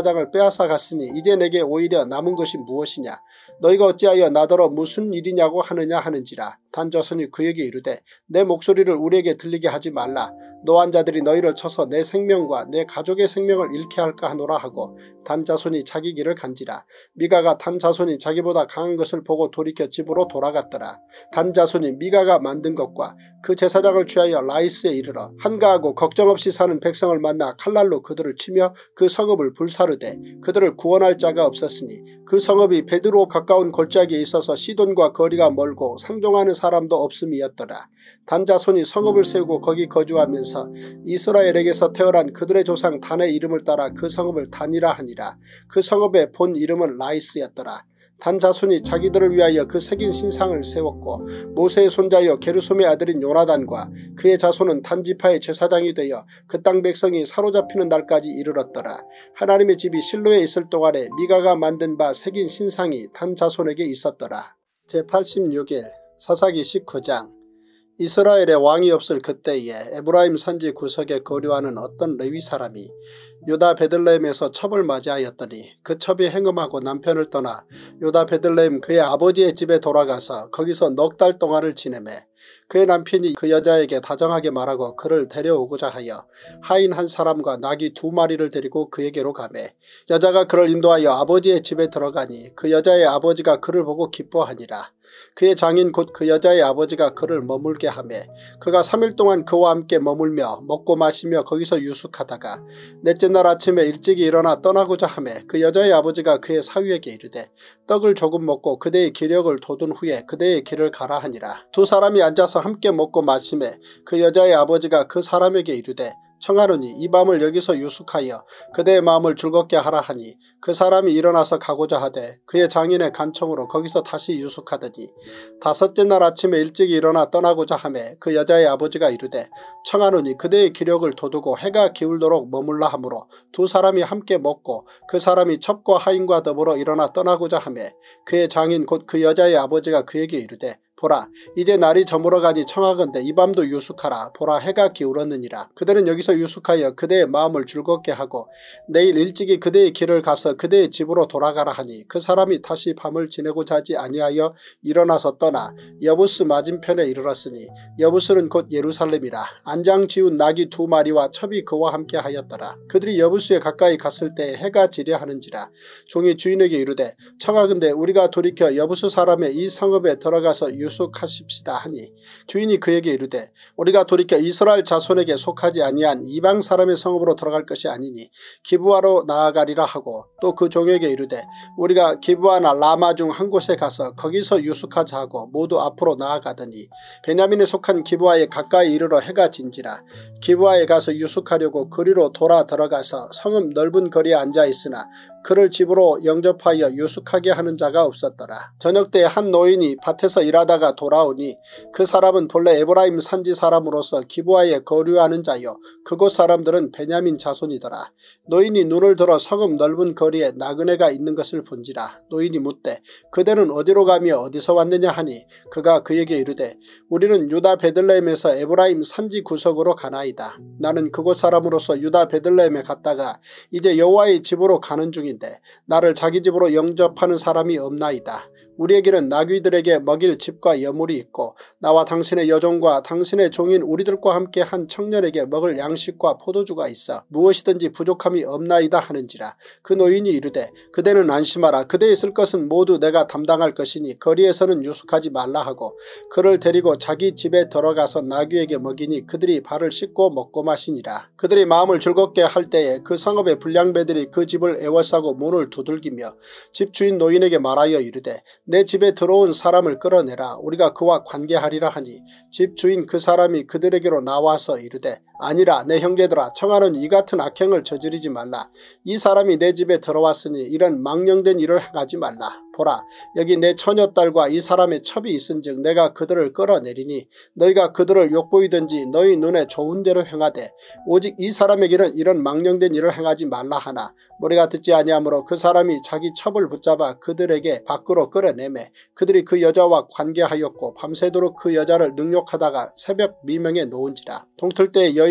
빼앗아 갔으니 이제 내게 오히려 남은 것이 무엇이냐. 너희가 어찌하여 나더러 무슨 일이냐고 하느냐 하는지라. 단자손이 그에게 이르되 내 목소리를 우리에게 들리게 하지 말라. 노한 자들이 너희를 쳐서 내 생명과 내 가족의 생명을 잃게 할까 하노라 하고 단자손이 자기 길을 간지라. 미가가 단자손이 자기보다 강한 것을 보고 돌이켜 집으로 돌아갔더라. 단자손이 미가가 만든 것과 그 제사장을 취하여 라이스에 이르러 한가하고 걱정 없이 사는 백성을 만나 칼날로 그들을 치며 그 성읍을 불사르되 그들을 구원할 자가 없었으니 그 성읍이 베드로 가까운 골짜기에 있어서 시돈과 거리가 멀고 상종하는 사람도 없음이었더라. 단자손이 성읍을 세우고 거기 거주하면서 이스라엘에게서 태어난 그들의 조상 단의 이름을 따라 그 성읍을 단이라 하니라. 그 성읍의 본 이름은 라이스였더라. 단자손이 자기들을 위하여 그 새긴 신상을 세웠고 모세의 손자여 게르솜의 아들인 요나단과 그의 자손은 단지파의 제사장이 되어 그 땅 백성이 사로잡히는 날까지 이르렀더라. 하나님의 집이 실로에 있을 동안에 미가가 만든 바 새긴 신상이 단자손에게 있었더라. 제팔십육 일 사사기 십구 장. 이스라엘에 왕이 없을 그때에 에브라임 산지 구석에 거류하는 어떤 레위 사람이 유다 베들레헴에서 첩을 맞이하였더니 그 첩이 행음하고 남편을 떠나 유다 베들레헴 그의 아버지의 집에 돌아가서 거기서 넉 달 동안을 지내매 그의 남편이 그 여자에게 다정하게 말하고 그를 데려오고자 하여 하인 한 사람과 나귀 두 마리를 데리고 그에게로 가매 여자가 그를 인도하여 아버지의 집에 들어가니 그 여자의 아버지가 그를 보고 기뻐하니라. 그의 장인 곧 그 여자의 아버지가 그를 머물게 하매 그가 삼 일 동안 그와 함께 머물며 먹고 마시며 거기서 유숙하다가 넷째 날 아침에 일찍이 일어나 떠나고자 하매 그 여자의 아버지가 그의 사위에게 이르되 떡을 조금 먹고 그대의 기력을 돋운 후에 그대의 길을 가라 하니라. 두 사람이 앉아서 함께 먹고 마시매 그 여자의 아버지가 그 사람에게 이르되 청하노니 이 밤을 여기서 유숙하여 그대의 마음을 즐겁게 하라 하니 그 사람이 일어나서 가고자 하되 그의 장인의 간청으로 거기서 다시 유숙하더니 다섯째 날 아침에 일찍 일어나 떠나고자 하매 그 여자의 아버지가 이르되 청하노니 그대의 기력을 돋우고 해가 기울도록 머물라 하므로 두 사람이 함께 먹고 그 사람이 첩과 하인과 더불어 일어나 떠나고자 하매 그의 장인 곧 그 여자의 아버지가 그에게 이르되 보라 이제 날이 저물어가니 청하건대 이 밤도 유숙하라. 보라 해가 기울었느니라. 그들은 여기서 유숙하여 그대의 마음을 즐겁게 하고 내일 일찍이 그대의 길을 가서 그대의 집으로 돌아가라 하니 그 사람이 다시 밤을 지내고자 하지 아니하여 일어나서 떠나 여부스 맞은편에 이르렀으니 여부스는 곧 예루살렘이라. 안장 지운 나귀 두 마리와 첩이 그와 함께 하였더라. 그들이 여부스에 가까이 갔을 때 해가 지려 하는지라. 종이 주인에게 이르되 청하건대 우리가 돌이켜 여부스 사람의 이 성읍에 들어가서 유숙 유숙하십시다 하니 주인이 그에게 이르되 우리가 돌이켜 이스라엘 자손에게 속하지 아니한 이방 사람의 성읍으로 들어갈 것이 아니니 기브아로 나아가리라 하고 또 그 종에게 이르되 우리가 기브아나 라마 중 한 곳에 가서 거기서 유숙하자 하고 모두 앞으로 나아가더니 베냐민에 속한 기브아에 가까이 이르러 해가 진지라. 기브아에 가서 유숙하려고 거리로 돌아 들어가서 성읍 넓은 거리에 앉아있으나 그를 집으로 영접하여 유숙하게 하는 자가 없었더라. 저녁 때 한 노인이 밭에서 일하다가 돌아오니 그 사람은 본래 에브라임 산지 사람으로서 기브아에 거류하는 자요 그곳 사람들은 베냐민 자손이더라. 노인이 눈을 들어 성읍 넓은 거리에 나그네가 있는 것을 본지라. 노인이 묻되 그대는 어디로 가며 어디서 왔느냐 하니 그가 그에게 이르되 우리는 유다 베들레헴에서 에브라임 산지 구석으로 가나이다. 나는 그곳 사람으로서 유다 베들레헴에 갔다가 이제 여호와의 집으로 가는 중이다. 나를 자기 집으로 영접하는 사람이 없나이다. 우리에게는 나귀들에게 먹일 집과 여물이 있고 나와 당신의 여종과 당신의 종인 우리들과 함께 한 청년에게 먹을 양식과 포도주가 있어 무엇이든지 부족함이 없나이다 하는지라. 그 노인이 이르되 그대는 안심하라. 그대의 쓸 것은 모두 내가 담당할 것이니 거리에서는 유숙하지 말라 하고 그를 데리고 자기 집에 들어가서 나귀에게 먹이니 그들이 발을 씻고 먹고 마시니라. 그들이 마음을 즐겁게 할 때에 그 성읍의 불량배들이 그 집을 에워싸고 문을 두들기며 집주인 노인에게 말하여 이르되 내 집에 들어온 사람을 끌어내라. 우리가 그와 관계하리라 하니 집주인 그 사람이 그들에게로 나와서 이르되 아니라 내 형제들아 청하는 이 같은 악행을 저지르지 말라. 이 사람이 내 집에 들어왔으니 이런 망령된 일을 행하지 말라. 보라 여기 내 처녀딸과 이 사람의 첩이 있은즉 내가 그들을 끌어내리니 너희가 그들을 욕보이든지 너희 눈에 좋은 대로 행하되 오직 이 사람에게는 이런 망령된 일을 행하지 말라 하나 우리가 듣지 아니하므로 그 사람이 자기 첩을 붙잡아 그들에게 밖으로 끌어내매 그들이 그 여자와 관계하였고 밤새도록 그 여자를 능욕하다가 새벽 미명에 놓은지라. 동틀 때 여인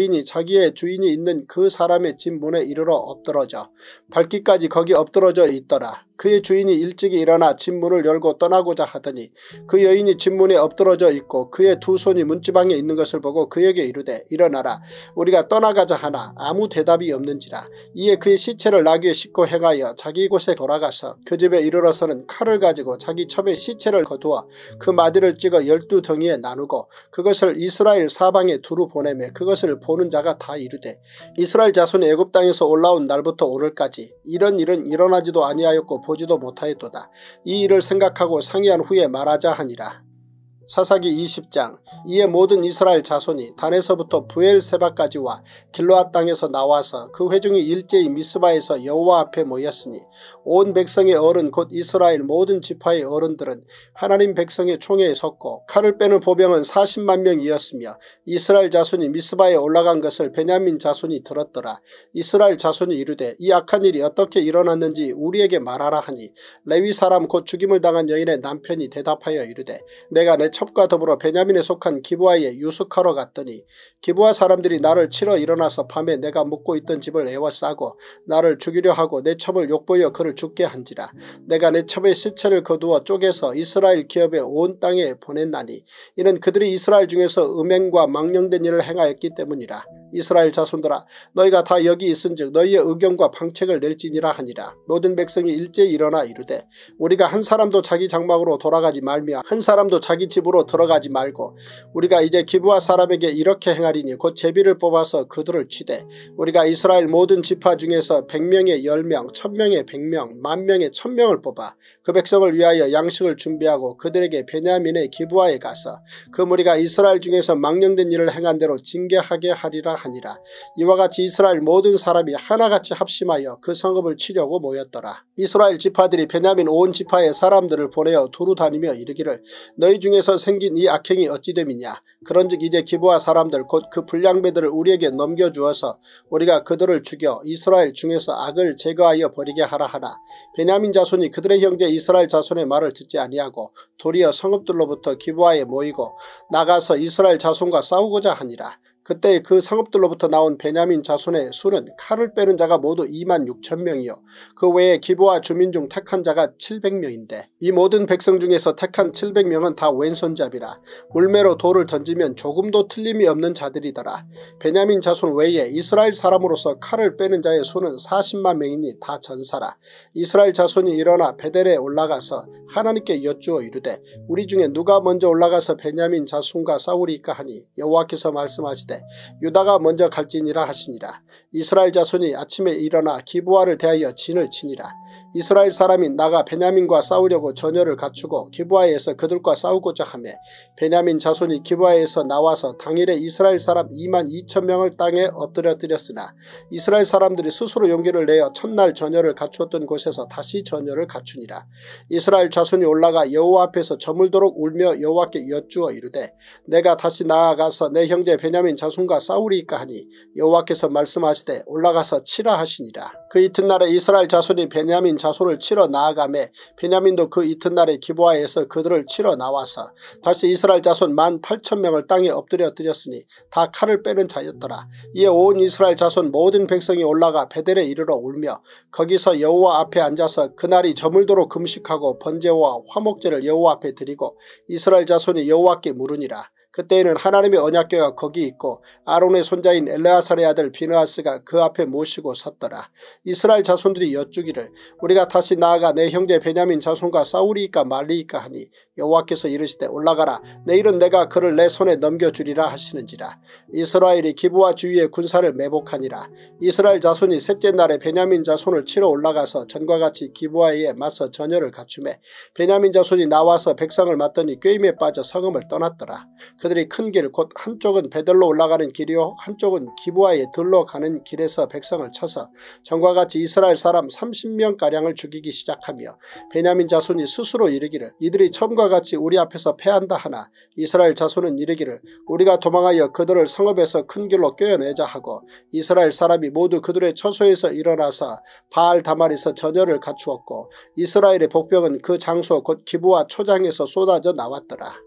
여인이 자기의 주인이 있는 그 사람의 집 문에 이르러 엎드러져 밟기까지 거기 엎드러져 있더라. 그의 주인이 일찍이 일어나 집 문을 열고 떠나고자 하더니 그 여인이 집 문에 엎드러져 있고 그의 두 손이 문지방에 있는 것을 보고 그에게 이르되 일어나라 우리가 떠나가자 하나 아무 대답이 없는지라. 이에 그의 시체를 나귀에 싣고 행하여 자기 곳에 돌아가서 그 집에 이르러서는 칼을 가지고 자기 첩에 시체를 거두어 그 마디를 찍어 열두 덩이에 나누고 그것을 이스라엘 사방에 두루 보내매 그것을 보는 자가 다 이르되 이스라엘 자손이 애굽 땅에서 올라온 날부터 오늘까지 이런 일은 일어나지도 아니하였고 보지도 못하였도다. 이 일을 생각하고 상의한 후에 말하자 하니라. 사사기 이십 장. 이에 모든 이스라엘 자손이 단에서부터 부엘세바까지와 길르앗 땅에서 나와서 그 회중이 일제히 미스바에서 여호와 앞에 모였으니 온 백성의 어른 곧 이스라엘 모든 지파의 어른들은 하나님 백성의 총회에 섰고 칼을 빼는 보병은 사십만 명이었으며 이스라엘 자손이 미스바에 올라간 것을 베냐민 자손이 들었더라. 이스라엘 자손이 이르되 이 악한 일이 어떻게 일어났는지 우리에게 말하라 하니 레위 사람 곧 죽임을 당한 여인의 남편이 대답하여 이르되 내가 내 첩과 더불어 베냐민에 속한 기브아에 유숙하러 갔더니 기브아 사람들이 나를 치러 일어나서 밤에 내가 묵고 있던 집을 에워싸고 나를 죽이려 하고 내 첩을 욕보여 그를 죽게 한지라. 내가 내 첩의 시체를 거두어 쪼개서 이스라엘 기업의 온 땅에 보냈나니 이는 그들이 이스라엘 중에서 음행과 망령된 일을 행하였기 때문이라. 이스라엘 자손들아 너희가 다 여기 있은즉 너희의 의견과 방책을 낼지니라 하니라. 모든 백성이 일제히 일어나 이르되 우리가 한 사람도 자기 장막으로 돌아가지 말며 한 사람도 자기 집으로 들어가지 말고 우리가 이제 기브아 사람에게 이렇게 행하리니 곧 제비를 뽑아서 그들을 치되 우리가 이스라엘 모든 지파 중에서 백 명에 열 명, 천 명에 백 명, 만 명에 천 명을 뽑아 그 백성을 위하여 양식을 준비하고 그들에게 베냐민의 기브아에 가서 그 무리가 이스라엘 중에서 망령된 일을 행한 대로 징계하게 하리라 하니라. 이와 같이 이스라엘 모든 사람이 하나같이 합심하여 그 성읍을 치려고 모였더라. 이스라엘 지파들이 베냐민 온 지파의 사람들을 보내어 두루 다니며 이르기를 너희 중에서 생긴 이 악행이 어찌 됨이냐. 그런즉 이제 기브아 사람들 곧 그 불량배들을 우리에게 넘겨주어서 우리가 그들을 죽여 이스라엘 중에서 악을 제거하여 버리게 하라 하나 베냐민 자손이 그들의 형제 이스라엘 자손의 말을 듣지 아니하고 도리어 성읍들로부터 기브아에 모이고 나가서 이스라엘 자손과 싸우고자 하니라. 그때 그 성읍들로부터 나온 베냐민 자손의 수는 칼을 빼는 자가 모두 이만 육천 명이요 그 외에 기브아 주민 중 택한 자가 칠백 명인데 이 모든 백성 중에서 택한 칠백 명은 다 왼손잡이라. 물매로 돌을 던지면 조금도 틀림이 없는 자들이더라. 베냐민 자손 외에 이스라엘 사람으로서 칼을 빼는 자의 수는 사십만 명이니 다 전사라. 이스라엘 자손이 일어나 베델에 올라가서 하나님께 여쭈어 이르되 우리 중에 누가 먼저 올라가서 베냐민 자손과 싸우리이까 하니 여호와께서 말씀하시되 유다가 먼저 갈지니라 하시니라. 이스라엘 자손이 아침에 일어나 기브아를 대하여 진을 치니라. 이스라엘 사람이 나가 베냐민과 싸우려고 전열을 갖추고 기브아에서 그들과 싸우고자 하며 베냐민 자손이 기브아에서 나와서 당일에 이스라엘 사람 이만 이천 명을 땅에 엎드려뜨렸으나 이스라엘 사람들이 스스로 용기를 내어 첫날 전열을 갖추었던 곳에서 다시 전열을 갖추니라. 이스라엘 자손이 올라가 여호와 앞에서 저물도록 울며 여호와께 여쭈어 이르되 내가 다시 나아가서 내 형제 베냐민 자손과 싸우리이까 하니 여호와께서 말씀하시되 올라가서 치라 하시니라. 그 이튿날에 이스라엘 자손이 베냐민 자손을 치러 나아가매 베냐민도 그 이튿날에 기브아에서 그들을 치러 나와서 다시 이스라엘 자손 만 팔천 명을 땅에 엎드려 드렸으니 다 칼을 빼는 자였더라. 이에 온 이스라엘 자손 모든 백성이 올라가 베델에 이르러 울며 거기서 여호와 앞에 앉아서 그날이 저물도록 금식하고 번제와 화목제를 여호와 앞에 드리고 이스라엘 자손이 여호와께 물으니라. 그때에는 하나님의 언약궤가 거기 있고 아론의 손자인 엘레아살의 아들 비느하스가 그 앞에 모시고 섰더라. 이스라엘 자손들이 여쭈기를 우리가 다시 나아가 내 형제 베냐민 자손과 싸우리이까 말리이까 하니 여호와께서 이르시되 올라가라. 내일은 내가 그를 내 손에 넘겨주리라 하시는지라. 이스라엘이 기브아 주위의 군사를 매복하니라. 이스라엘 자손이 셋째 날에 베냐민 자손을 치러 올라가서 전과 같이 기브아에 맞서 전열을 갖추매 베냐민 자손이 나와서 백성을 맞더니 꾀임에 빠져 성읍을 떠났더라. 그들이 큰 길 곧 한쪽은 베델로 올라가는 길이요 한쪽은 기브아에 들러 가는 길에서 백성을 쳐서 전과 같이 이스라엘 사람 삼십 명가량을 죽이기 시작하며 베냐민 자손이 스스로 이르기를 이들이 처음과 같이 우리 앞에서 패한다 하나 이스라엘 자손은 이르기를 우리가 도망하여 그들을 성읍에서 큰 길로 꿰어내자 하고 이스라엘 사람이 모두 그들의 처소에서 일어나서 바알 다말에서 전열을 갖추었고 이스라엘의 복병은 그 장소 곧 기브아 초장에서 쏟아져 나왔더라.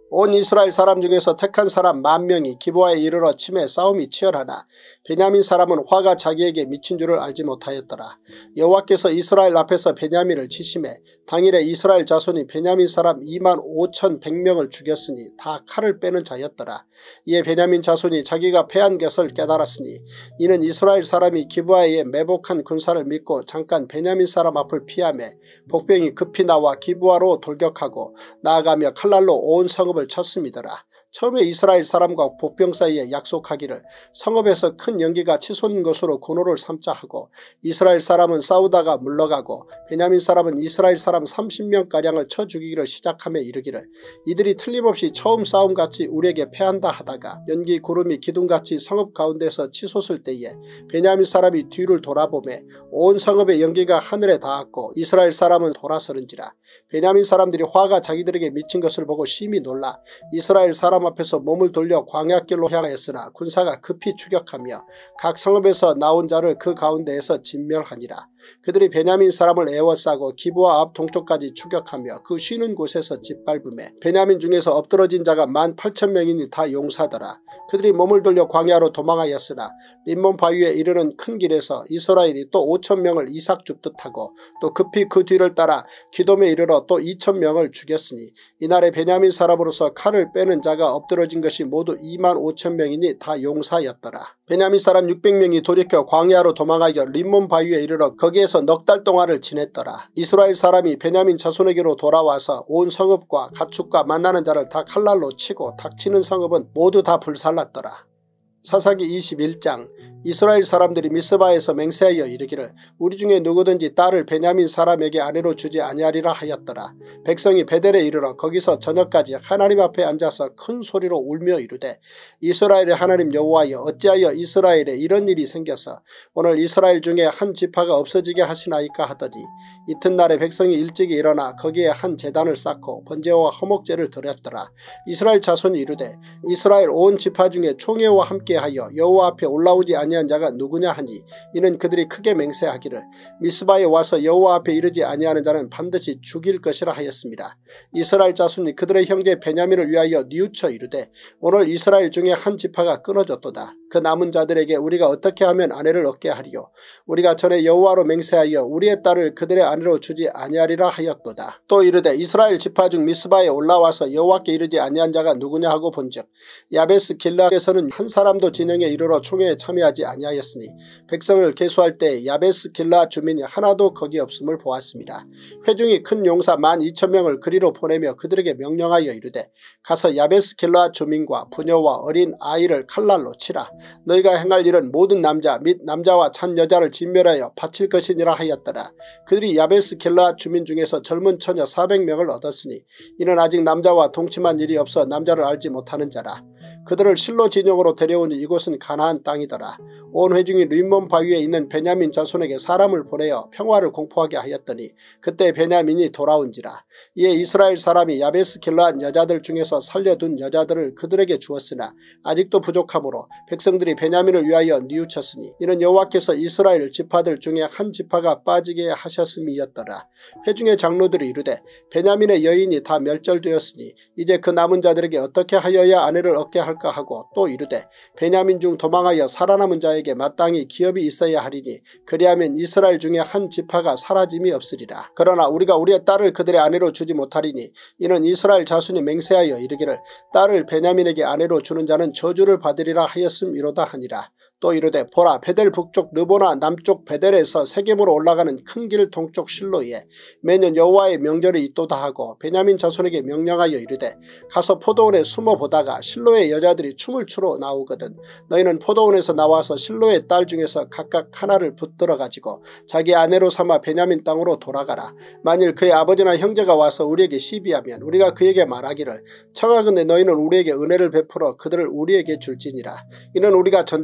온 이스라엘 사람 중에서 택한 사람 만 명이 기브아에 이르러 치매 싸움이 치열하나 베냐민 사람은 화가 자기에게 미친 줄을 알지 못하였더라. 여호와께서 이스라엘 앞에서 베냐민을 치심해 당일에 이스라엘 자손이 베냐민 사람 이만 오천백 명을 죽였으니 다 칼을 빼는 자였더라. 이에 베냐민 자손이 자기가 패한 것을 깨달았으니 이는 이스라엘 사람이 기브아에 매복한 군사를 믿고 잠깐 베냐민 사람 앞을 피하며 복병이 급히 나와 기브아로 돌격하고 나아가며 칼날로 온 성읍을 쳤음이더라. 처음에 이스라엘 사람과 복병 사이에 약속하기를 성읍에서 큰 연기가 치솟는 것으로 군호를 삼자 하고 이스라엘 사람은 싸우다가 물러가고 베냐민 사람은 이스라엘 사람 삼십 명가량을 쳐 죽이기를 시작하며 이르기를 이들이 틀림없이 처음 싸움같이 우리에게 패한다 하다가 연기 구름이 기둥같이 성읍 가운데서 치솟을 때에 베냐민 사람이 뒤를 돌아보매 온 성읍의 연기가 하늘에 닿았고 이스라엘 사람은 돌아서는지라. 베냐민 사람들이 화가 자기들에게 미친 것을 보고 심히 놀라 이스라엘 사람 앞에서 몸을 돌려 광야길로 향하였으나 군사가 급히 추격하며 각 성읍에서 나온 자를 그 가운데에서 진멸하니라. 그들이 베냐민 사람을 에워싸고 기브아 앞 동쪽까지 추격하며 그 쉬는 곳에서 짓밟음에 베냐민 중에서 엎드러진 자가 만 팔천 명이니 다 용사더라. 그들이 몸을 돌려 광야로 도망하였으나 림몬 바위에 이르는 큰 길에서 이스라엘이 또 오천 명을 이삭 줍듯 하고 또 급히 그 뒤를 따라 기돔에 이르러 또 이천 명을 죽였으니 이날에 베냐민 사람으로서 칼을 빼는 자가 엎드러진 것이 모두 이만 오천 명이니 다 용사였더라. 베냐민 사람 육백 명이 돌이켜 광야로 도망하여 림몬 바위에 이르러 거기에서 넉 달 동안을 지냈더라. 이스라엘 사람이 베냐민 자손에게로 돌아와서 온 성읍과 가축과 만나는 자를 다 칼날로 치고 닥치는 성읍은 모두 다 불살랐더라. 사사기 이십일 장. 이스라엘 사람들이 미스바에서 맹세하여 이르기를 우리 중에 누구든지 딸을 베냐민 사람에게 아내로 주지 아니하리라 하였더라. 백성이 베델에 이르러 거기서 저녁까지 하나님 앞에 앉아서 큰 소리로 울며 이르되 이스라엘의 하나님 여호와여 어찌하여 이스라엘에 이런 일이 생겨서 오늘 이스라엘 중에 한 지파가 없어지게 하시나이까 하더니 이튿날에 백성이 일찍이 일어나 거기에 한 제단을 쌓고 번제와 화목제를 드렸더라. 이스라엘 자손이 이르되 이스라엘 온 지파 중에 총회와 함께하여 여호와 앞에 올라오지 아니하니까 아니한 자가 누구냐 하니 이는 그들이 크게 맹세하기를 미스바에 와서 여호와 앞에 이르지 아니하는 자는 반드시 죽일 것이라 하였습니다. 이스라엘 자손이 그들의 형제 베냐민을 위하여 뉘우쳐 이르되 오늘 이스라엘 중에 한 지파가 끊어졌도다. 그 남은 자들에게 우리가 어떻게 하면 아내를 얻게 하리요. 우리가 전에 여호와로 맹세하여 우리의 딸을 그들의 아내로 주지 아니하리라 하였도다. 또 이르되 이스라엘 지파 중 미스바에 올라와서 여호와께 이르지 아니한 자가 누구냐 하고 본즉 야베스 길라에서는 한 사람도 진영에 이르러 총회에 참여하지 아니하였으니 백성을 계수할 때 야베스 길라 주민이 하나도 거기 없음을 보았습니다. 회중이 큰 용사 만 이천 명을 그리로 보내며 그들에게 명령하여 이르되 가서 야베스 길라 주민과 부녀와 어린 아이를 칼날로 치라. 너희가 행할 일은 모든 남자 및 남자와 찬 여자를 진멸하여 바칠 것이니라 하였더라. 그들이 야베스 길라 주민 중에서 젊은 처녀 사백 명을 얻었으니 이는 아직 남자와 동침한 일이 없어 남자를 알지 못하는 자라. 그들을 실로 진영으로 데려오니 이곳은 가나안 땅이더라. 온 회중이 림몬 바위에 있는 베냐민 자손에게 사람을 보내어 평화를 공포하게 하였더니 그때 베냐민이 돌아온지라. 이에 이스라엘 사람이 야베스 길라앗 여자들 중에서 살려둔 여자들을 그들에게 주었으나 아직도 부족하므로 백성들이 베냐민을 위하여 뉘우쳤으니 이는 여호와께서 이스라엘 지파들 중에 한 지파가 빠지게 하셨음이었더라. 회중의 장로들이 이르되 베냐민의 여인이 다 멸절되었으니 이제 그 남은 자들에게 어떻게 하여야 아내를 얻게 할까 하고 또 이르되 베냐민 중 도망하여 살아남은 자에게 마땅히 기업이 있어야 하리니 그리하면 이스라엘 중에 한 지파가 사라짐이 없으리라. 그러나 우리가 우리의 딸을 그들의 아내로 주지 못하리니 이는 이스라엘 자손이 맹세하여 이르기를 딸을 베냐민에게 아내로 주는 자는 저주를 받으리라 하였음이로다 하니라. 또 이르되 보라 베델 북쪽 르보나 남쪽 베델에서 세겜으로 올라가는 큰 길 동쪽 실로에 매년 여호와의 명절이 있도다 하고 베냐민 자손에게 명령하여 이르되 가서 포도원에 숨어 보다가 실로의 여자들이 춤을 추러 나오거든 너희는 포도원에서 나와서 실로의 딸 중에서 각각 하나를 붙들어 가지고 자기 아내로 삼아 베냐민 땅으로 돌아가라. 만일 그의 아버지나 형제가 와서 우리에게 시비하면 우리가 그에게 말하기를 청하건대 너희는 우리에게 은혜를 베풀어 그들을 우리에게 줄지니라. 이는 우리가 전쟁할 때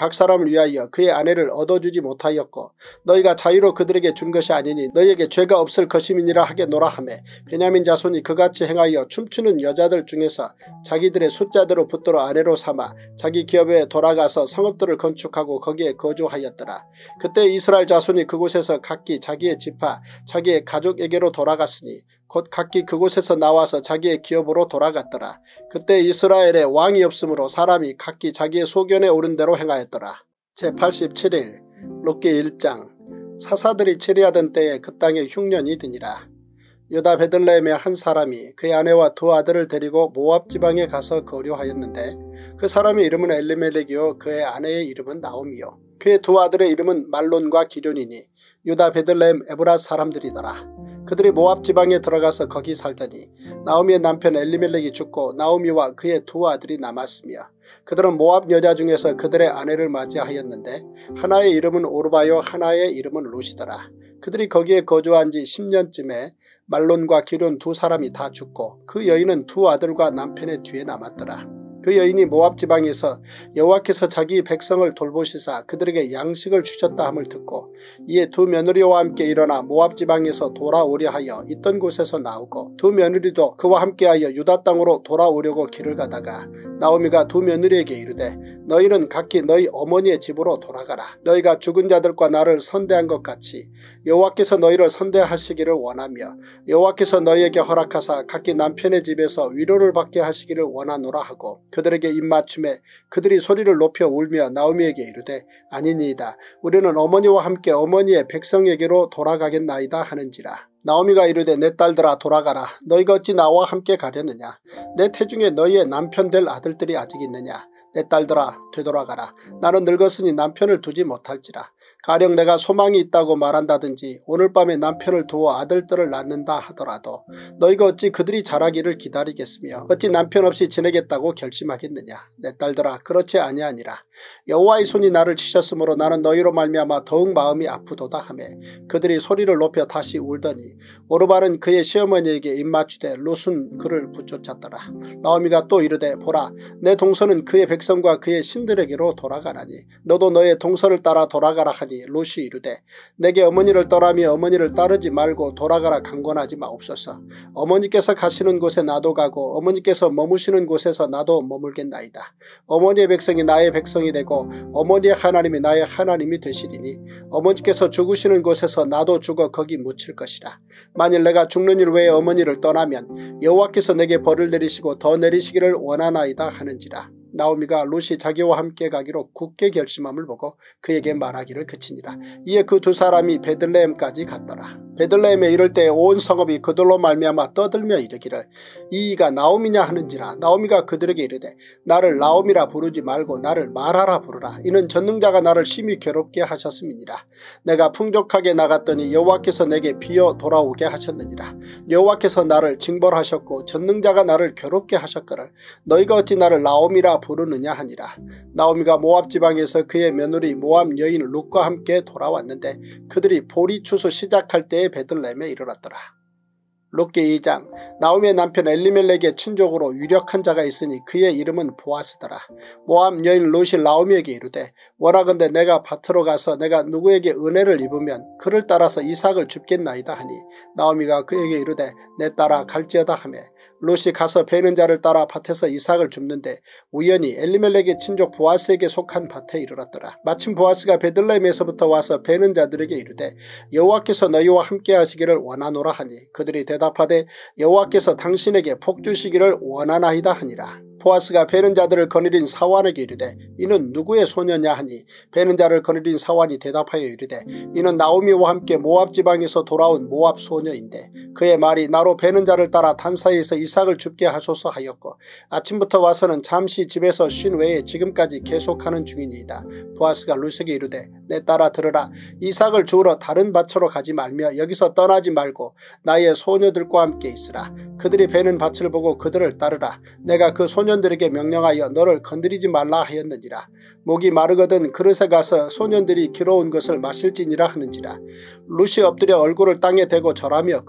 각 사람을 위하여 그의 아내를 얻어주지 못하였고 너희가 자유로 그들에게 준 것이 아니니 너희에게 죄가 없을 것임이니라 하겠노라 하매 베냐민 자손이 그같이 행하여 춤추는 여자들 중에서 자기들의 숫자대로 붙들어 아내로 삼아 자기 기업에 돌아가서 성읍들을 건축하고 거기에 거주하였더라. 그때 이스라엘 자손이 그곳에서 각기 자기의 지파 자기의 가족에게로 돌아갔으니 곧 각기 그곳에서 나와서 자기의 기업으로 돌아갔더라. 그때 이스라엘에 왕이 없으므로 사람이 각기 자기의 소견에 오른 대로 행하였더라. 제팔십칠 일 룻기 일 장. 사사들이 치리하던 때에 그 땅에 흉년이 드니라. 유다 베들레헴의 한 사람이 그의 아내와 두 아들을 데리고 모압 지방에 가서 거류하였는데 그 사람의 이름은 엘리멜렉이요 그의 아내의 이름은 나오미요 그의 두 아들의 이름은 말론과 기럐이니 유다 베들레헴 에브랏 사람들이더라. 그들이 모압 지방에 들어가서 거기 살더니 나오미의 남편 엘리멜렉이 죽고 나오미와 그의 두 아들이 남았으며 그들은 모압 여자 중에서 그들의 아내를 맞이하였는데 하나의 이름은 오르바요 하나의 이름은 룻이더라. 그들이 거기에 거주한 지 십 년쯤에 말론과 기럐 두 사람이 다 죽고 그 여인은 두 아들과 남편의 뒤에 남았더라. 그 여인이 모압 지방에서 여호와께서 자기 백성을 돌보시사 그들에게 양식을 주셨다 함을 듣고 이에 두 며느리와 함께 일어나 모압 지방에서 돌아오려 하여 있던 곳에서 나오고 두 며느리도 그와 함께하여 유다 땅으로 돌아오려고 길을 가다가 나오미가 두 며느리에게 이르되 너희는 각기 너희 어머니의 집으로 돌아가라. 너희가 죽은 자들과 나를 선대한 것 같이 여호와께서 너희를 선대하시기를 원하며 여호와께서 너희에게 허락하사 각기 남편의 집에서 위로를 받게 하시기를 원하노라 하고 그들에게 입맞춤에 그들이 소리를 높여 울며 나오미에게 이르되 아니니이다. 우리는 어머니와 함께 어머니의 백성에게로 돌아가겠나이다 하는지라. 나오미가 이르되 내 딸들아 돌아가라. 너희가 어찌 나와 함께 가려느냐. 내 태중에 너희의 남편 될 아들들이 아직 있느냐. 내 딸들아 되돌아가라. 나는 늙었으니 남편을 두지 못할지라. 가령 내가 소망이 있다고 말한다든지 오늘 밤에 남편을 두어 아들들을 낳는다 하더라도 너희가 어찌 그들이 자라기를 기다리겠으며 어찌 남편 없이 지내겠다고 결심하겠느냐. 내 딸들아 그렇지 아니하니라. 여호와의 손이 나를 치셨으므로 나는 너희로 말미암아 더욱 마음이 아프도다 하매 그들이 소리를 높여 다시 울더니 오르바는 그의 시어머니에게 입맞추되 룻은 그를 붙쫓았더라. 나오미가 또 이르되 보라 내 동서는 그의 백성과 그의 신들에게로 돌아가라니 너도 너의 동서를 따라 돌아가라 하니 룻이 이르되 내게 어머니를 떠나며 어머니를 따르지 말고 돌아가라 강권하지 마옵소서. 어머니께서 가시는 곳에 나도 가고 어머니께서 머무시는 곳에서 나도 머물겠나이다. 어머니의 백성이 나의 백성이 되고 어머니의 하나님이 나의 하나님이 되시리니 어머니께서 죽으시는 곳에서 나도 죽어 거기 묻힐 것이라. 만일 내가 죽는 일 외에 어머니를 떠나면 여호와께서 내게 벌을 내리시고 더 내리시기를 원하나이다 하는지라. 나오미가 룻이 자기와 함께 가기로 굳게 결심함을 보고 그에게 말하기를 그치니라. 이에 그 두 사람이 베들레헴까지 갔더라. 베들레헴에 이를 때 온 성읍이 그들로 말미암아 떠들며 이르기를 이이가 나오미냐 하는지라. 나오미가 그들에게 이르되 나를 나오미라 부르지 말고 나를 마라라 부르라. 이는 전능자가 나를 심히 괴롭게 하셨음이니라. 내가 풍족하게 나갔더니 여호와께서 내게 비어 돌아오게 하셨느니라. 여호와께서 나를 징벌하셨고 전능자가 나를 괴롭게 하셨거늘 너희가 어찌 나를 나오미라 부르느냐 하니라. 나오미가 모압 지방에서 그의 며느리 모압 여인 룻과 함께 돌아왔는데 그들이 보리 추수 시작할 때에 베들레헴에 이르렀더라. 룻기 이 장. 나오미의 남편 엘리멜렉의 친족으로 유력한 자가 있으니 그의 이름은 보아스더라. 모압 여인 룻이 나오미에게 이르되 원하건대 내가 밭으로 가서 내가 누구에게 은혜를 입으면 그를 따라서 이삭을 줍겠나이다 하니 나오미가 그에게 이르되 내 딸아 갈지어다 하매 룻이 가서 베는 자를 따라 밭에서 이삭을 줍는데 우연히 엘리멜렉의 친족 보아스에게 속한 밭에 이르렀더라. 마침 보아스가 베들레헴에서부터 와서 베는 자들에게 이르되 여호와께서 너희와 함께 하시기를 원하노라 하니 그들이 대답하되 여호와께서 당신에게 복 주시기를 원하나이다 하니라. 보아스가 베는 자들을 거느린 사환에게 이르되 이는 누구의 소녀냐 하니 베는 자를 거느린 사환이 대답하여 이르되 이는 나오미와 함께 모압 지방에서 돌아온 모압 소녀인데 그의 말이 나로 베는 자를 따라 단사이에서 이삭을 줍게 하소서 하였고 아침부터 와서는 잠시 집에서 쉰 외에 지금까지 계속하는 중이니이다. 보아스가 룻에게 이르되 내 딸아 들으라. 이삭을 주우러 다른 밭으로 가지 말며 여기서 떠나지 말고 나의 소녀들과 함께 있으라. 그들이 베는 밭을 보고 그들을 따르라. 내가 그 소년들에게 명령하여 너를 건드리지 말라 하였느니라. 목이 마르거든 그릇에 가서 소년들이 길어온 것을 마실지니라 하는지라. 룻이 엎드려 얼굴을 땅에 대고 절하며 그에게 이르되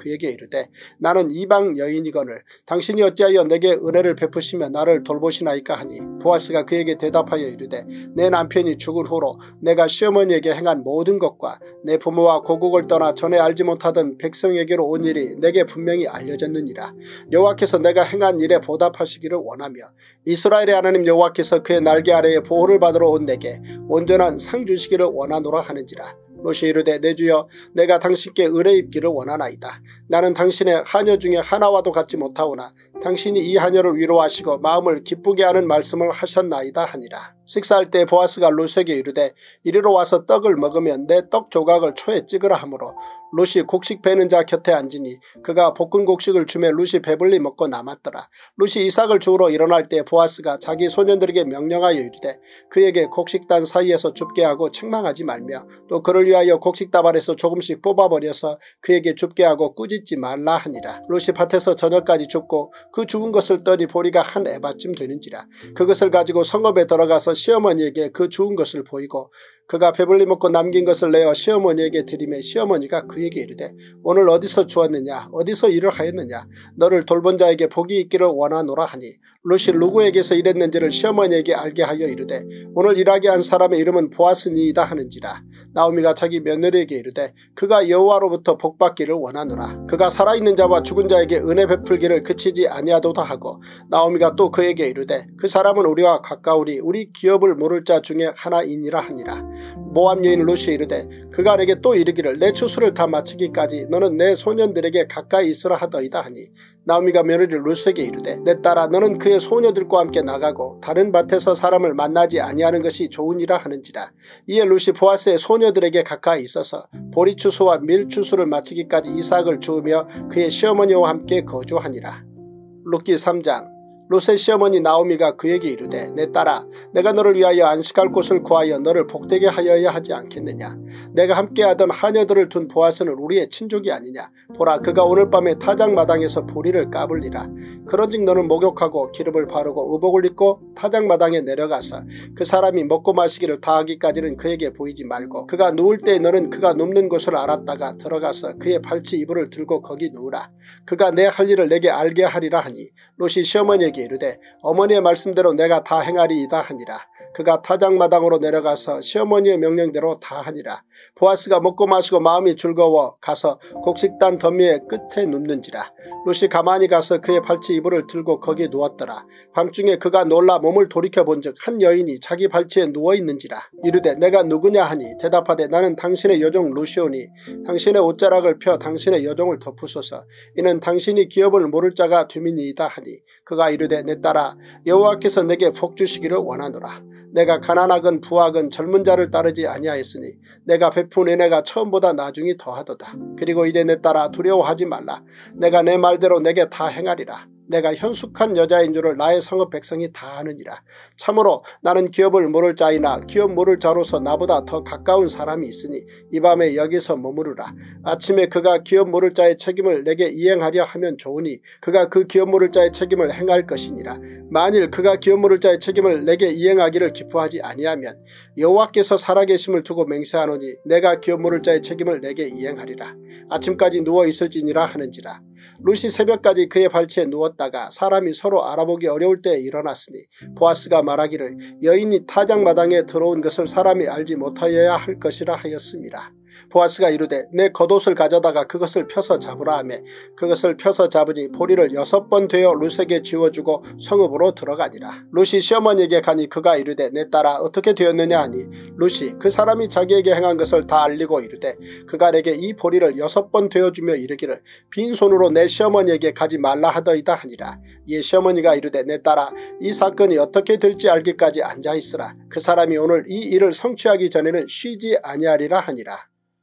이르되 나는 이방 여인이거늘 당신이 어찌하여 내게 은혜를 베푸시며 나를 돌보시나이까 하니 보아스가 그에게 대답하여 이르되 내 남편이 죽을 후로 내가 시어머니에게 행한 모든 것과 내 부모와 고국을 떠나 전에 알지 못하던 백성에게로 온 일이 내게 분명히 알려졌느니라. 여호와께서 내가 행한 일에 보답하시기를 원하며 이스라엘의 하나님 여호와께서 그의 날개 아래에 보호를 받으러 온 내게 온전한 상 주시기를 원하노라 하는지라. 롯이 이르되 내 주여 내가 당신께 의뢰 입기를 원하나이다. 나는 당신의 하녀 중에 하나와도 같지 못하오나 당신이 이 하녀를 위로하시고 마음을 기쁘게 하는 말씀을 하셨나이다 하니라. 식사할 때 보아스가 롯에게 이르되 이리로 와서 떡을 먹으면 내 떡 조각을 초에 찍으라 하므로 롯이 곡식 베는 자 곁에 앉으니 그가 볶은 곡식을 주매 롯이 배불리 먹고 남았더라. 롯이 이삭을 주우러 일어날 때 보아스가 자기 소년들에게 명령하여 이르되 그에게 곡식단 사이에서 줍게 하고 책망하지 말며 또 그를 위하여 곡식다발에서 조금씩 뽑아버려서 그에게 줍게 하고 꾸짖지 말라 하니라. 롯이 밭에서 저녁까지 줍고 그 죽은 것을 떠니 보리가 한 에바쯤 되는지라. 그것을 가지고 성읍에 들어가서 시어머니에게 그 죽은 것을 보이고 그가 배불리 먹고 남긴 것을 내어 시어머니에게 드리매 시어머니가 그에게 이르되 오늘 어디서 주었느냐 어디서 일을 하였느냐 너를 돌본 자에게 복이 있기를 원하노라 하니 롯이 누구에게서 일했는지를 시어머니에게 알게 하여 이르되 오늘 일하게 한 사람의 이름은 보아스니이다 하는지라. 나오미가 자기 며느리에게 이르되 그가 여호와로부터 복받기를 원하노라. 그가 살아있는 자와 죽은 자에게 은혜 베풀기를 그치지 아니하도다 하고 나오미가 또 그에게 이르되 그 사람은 우리와 가까우리 우리 기업을 모를 자 중에 하나이니라 하니라. 모압 여인 롯이 이르되 그가 내게 또 이르기를 내 추수를 다 마치기까지 너는 내 소년들에게 가까이 있으라 하더이다 하니 나오미가 며느리 롯에게 이르되 내 딸아 너는 그의 소녀들과 함께 나가고 다른 밭에서 사람을 만나지 아니하는 것이 좋으니라 하는지라. 이에 롯이 보아스의 소녀들에게 가까이 있어서 보리 추수와 밀 추수를 마치기까지 이삭을 주우며 그의 시어머니와 함께 거주하니라. 룻기 삼 장. 롯의 시어머니 나오미가 그에게 이르되 내 딸아 내가 너를 위하여 안식할 곳을 구하여 너를 복되게 하여야 하지 않겠느냐. 내가 함께하던 하녀들을 둔 보아스는 우리의 친족이 아니냐. 보라 그가 오늘 밤에 타작마당에서 보리를 까불리라. 그런즉 너는 목욕하고 기름을 바르고 의복을 입고 타작마당에 내려가서 그 사람이 먹고 마시기를 다하기까지는 그에게 보이지 말고 그가 누울 때 너는 그가 눕는 곳을 알았다가 들어가서 그의 발치 이불을 들고 거기 누우라. 그가 내 할 일을 내게 알게 하리라 하니 롯이 시어머니에게 이르되 어머니의 말씀대로 내가 다 행하리이다 하니라. 그가 타작마당으로 내려가서 시어머니의 명령대로 다 하니라. 보아스가 먹고 마시고 마음이 즐거워 가서 곡식단 더미의 끝에 눕는지라. 롯이 가만히 가서 그의 발치 이불을 들고 거기에 누웠더라. 밤중에 그가 놀라 몸을 돌이켜본즉 한 여인이 자기 발치에 누워있는지라. 이르되 내가 누구냐 하니 대답하되 나는 당신의 여종 롯이오니 당신의 옷자락을 펴 당신의 여종을 덮으소서. 이는 당신이 기업을 모를 자가 됨이니이다 하니 그가 이르되 내 딸아 여호와께서 내게 복 주시기를 원하노라. 내가 가난하건 부하건 젊은 자를 따르지 아니하였으니 내가 베푼 은혜가 처음보다 나중이 더하도다. 그리고 이제 내 딸아 두려워하지 말라. 내가 내 말대로 내게 다 행하리라. 내가 현숙한 여자인 줄을 나의 성읍 백성이 다 아느니라. 참으로 나는 기업을 모를 자이나 기업 모를 자로서 나보다 더 가까운 사람이 있으니 이 밤에 여기서 머무르라. 아침에 그가 기업 모를 자의 책임을 내게 이행하려 하면 좋으니 그가 그 기업 모를 자의 책임을 행할 것이니라. 만일 그가 기업 모를 자의 책임을 내게 이행하기를 기뻐하지 아니하면 여호와께서 살아계심을 두고 맹세하노니 내가 기업 모를 자의 책임을 내게 이행하리라. 아침까지 누워있을지니라 하는지라. 롯이 새벽까지 그의 발치에 누웠다가 사람이 서로 알아보기 어려울 때에 일어났으니 보아스가 말하기를 여인이 타작마당에 들어온 것을 사람이 알지 못하여야 할 것이라 하였습니다. 보아스가 이르되 내 겉옷을 가져다가 그것을 펴서 잡으라 하며 그것을 펴서 잡으니 보리를 여섯 번 되어 롯에게 지워주고 성읍으로 들어가니라. 롯이 시어머니에게 가니 그가 이르되 내 딸아 어떻게 되었느냐 하니 롯이 그 사람이 자기에게 행한 것을 다 알리고 이르되 그가 내게 이 보리를 여섯 번 되어주며 이르기를 빈손으로 내 시어머니에게 가지 말라 하더이다 하니라. 이에 시어머니가 이르되 내 딸아 이 사건이 어떻게 될지 알기까지 앉아있으라. 그 사람이 오늘 이 일을 성취하기 전에는 쉬지 아니하리라 하니라.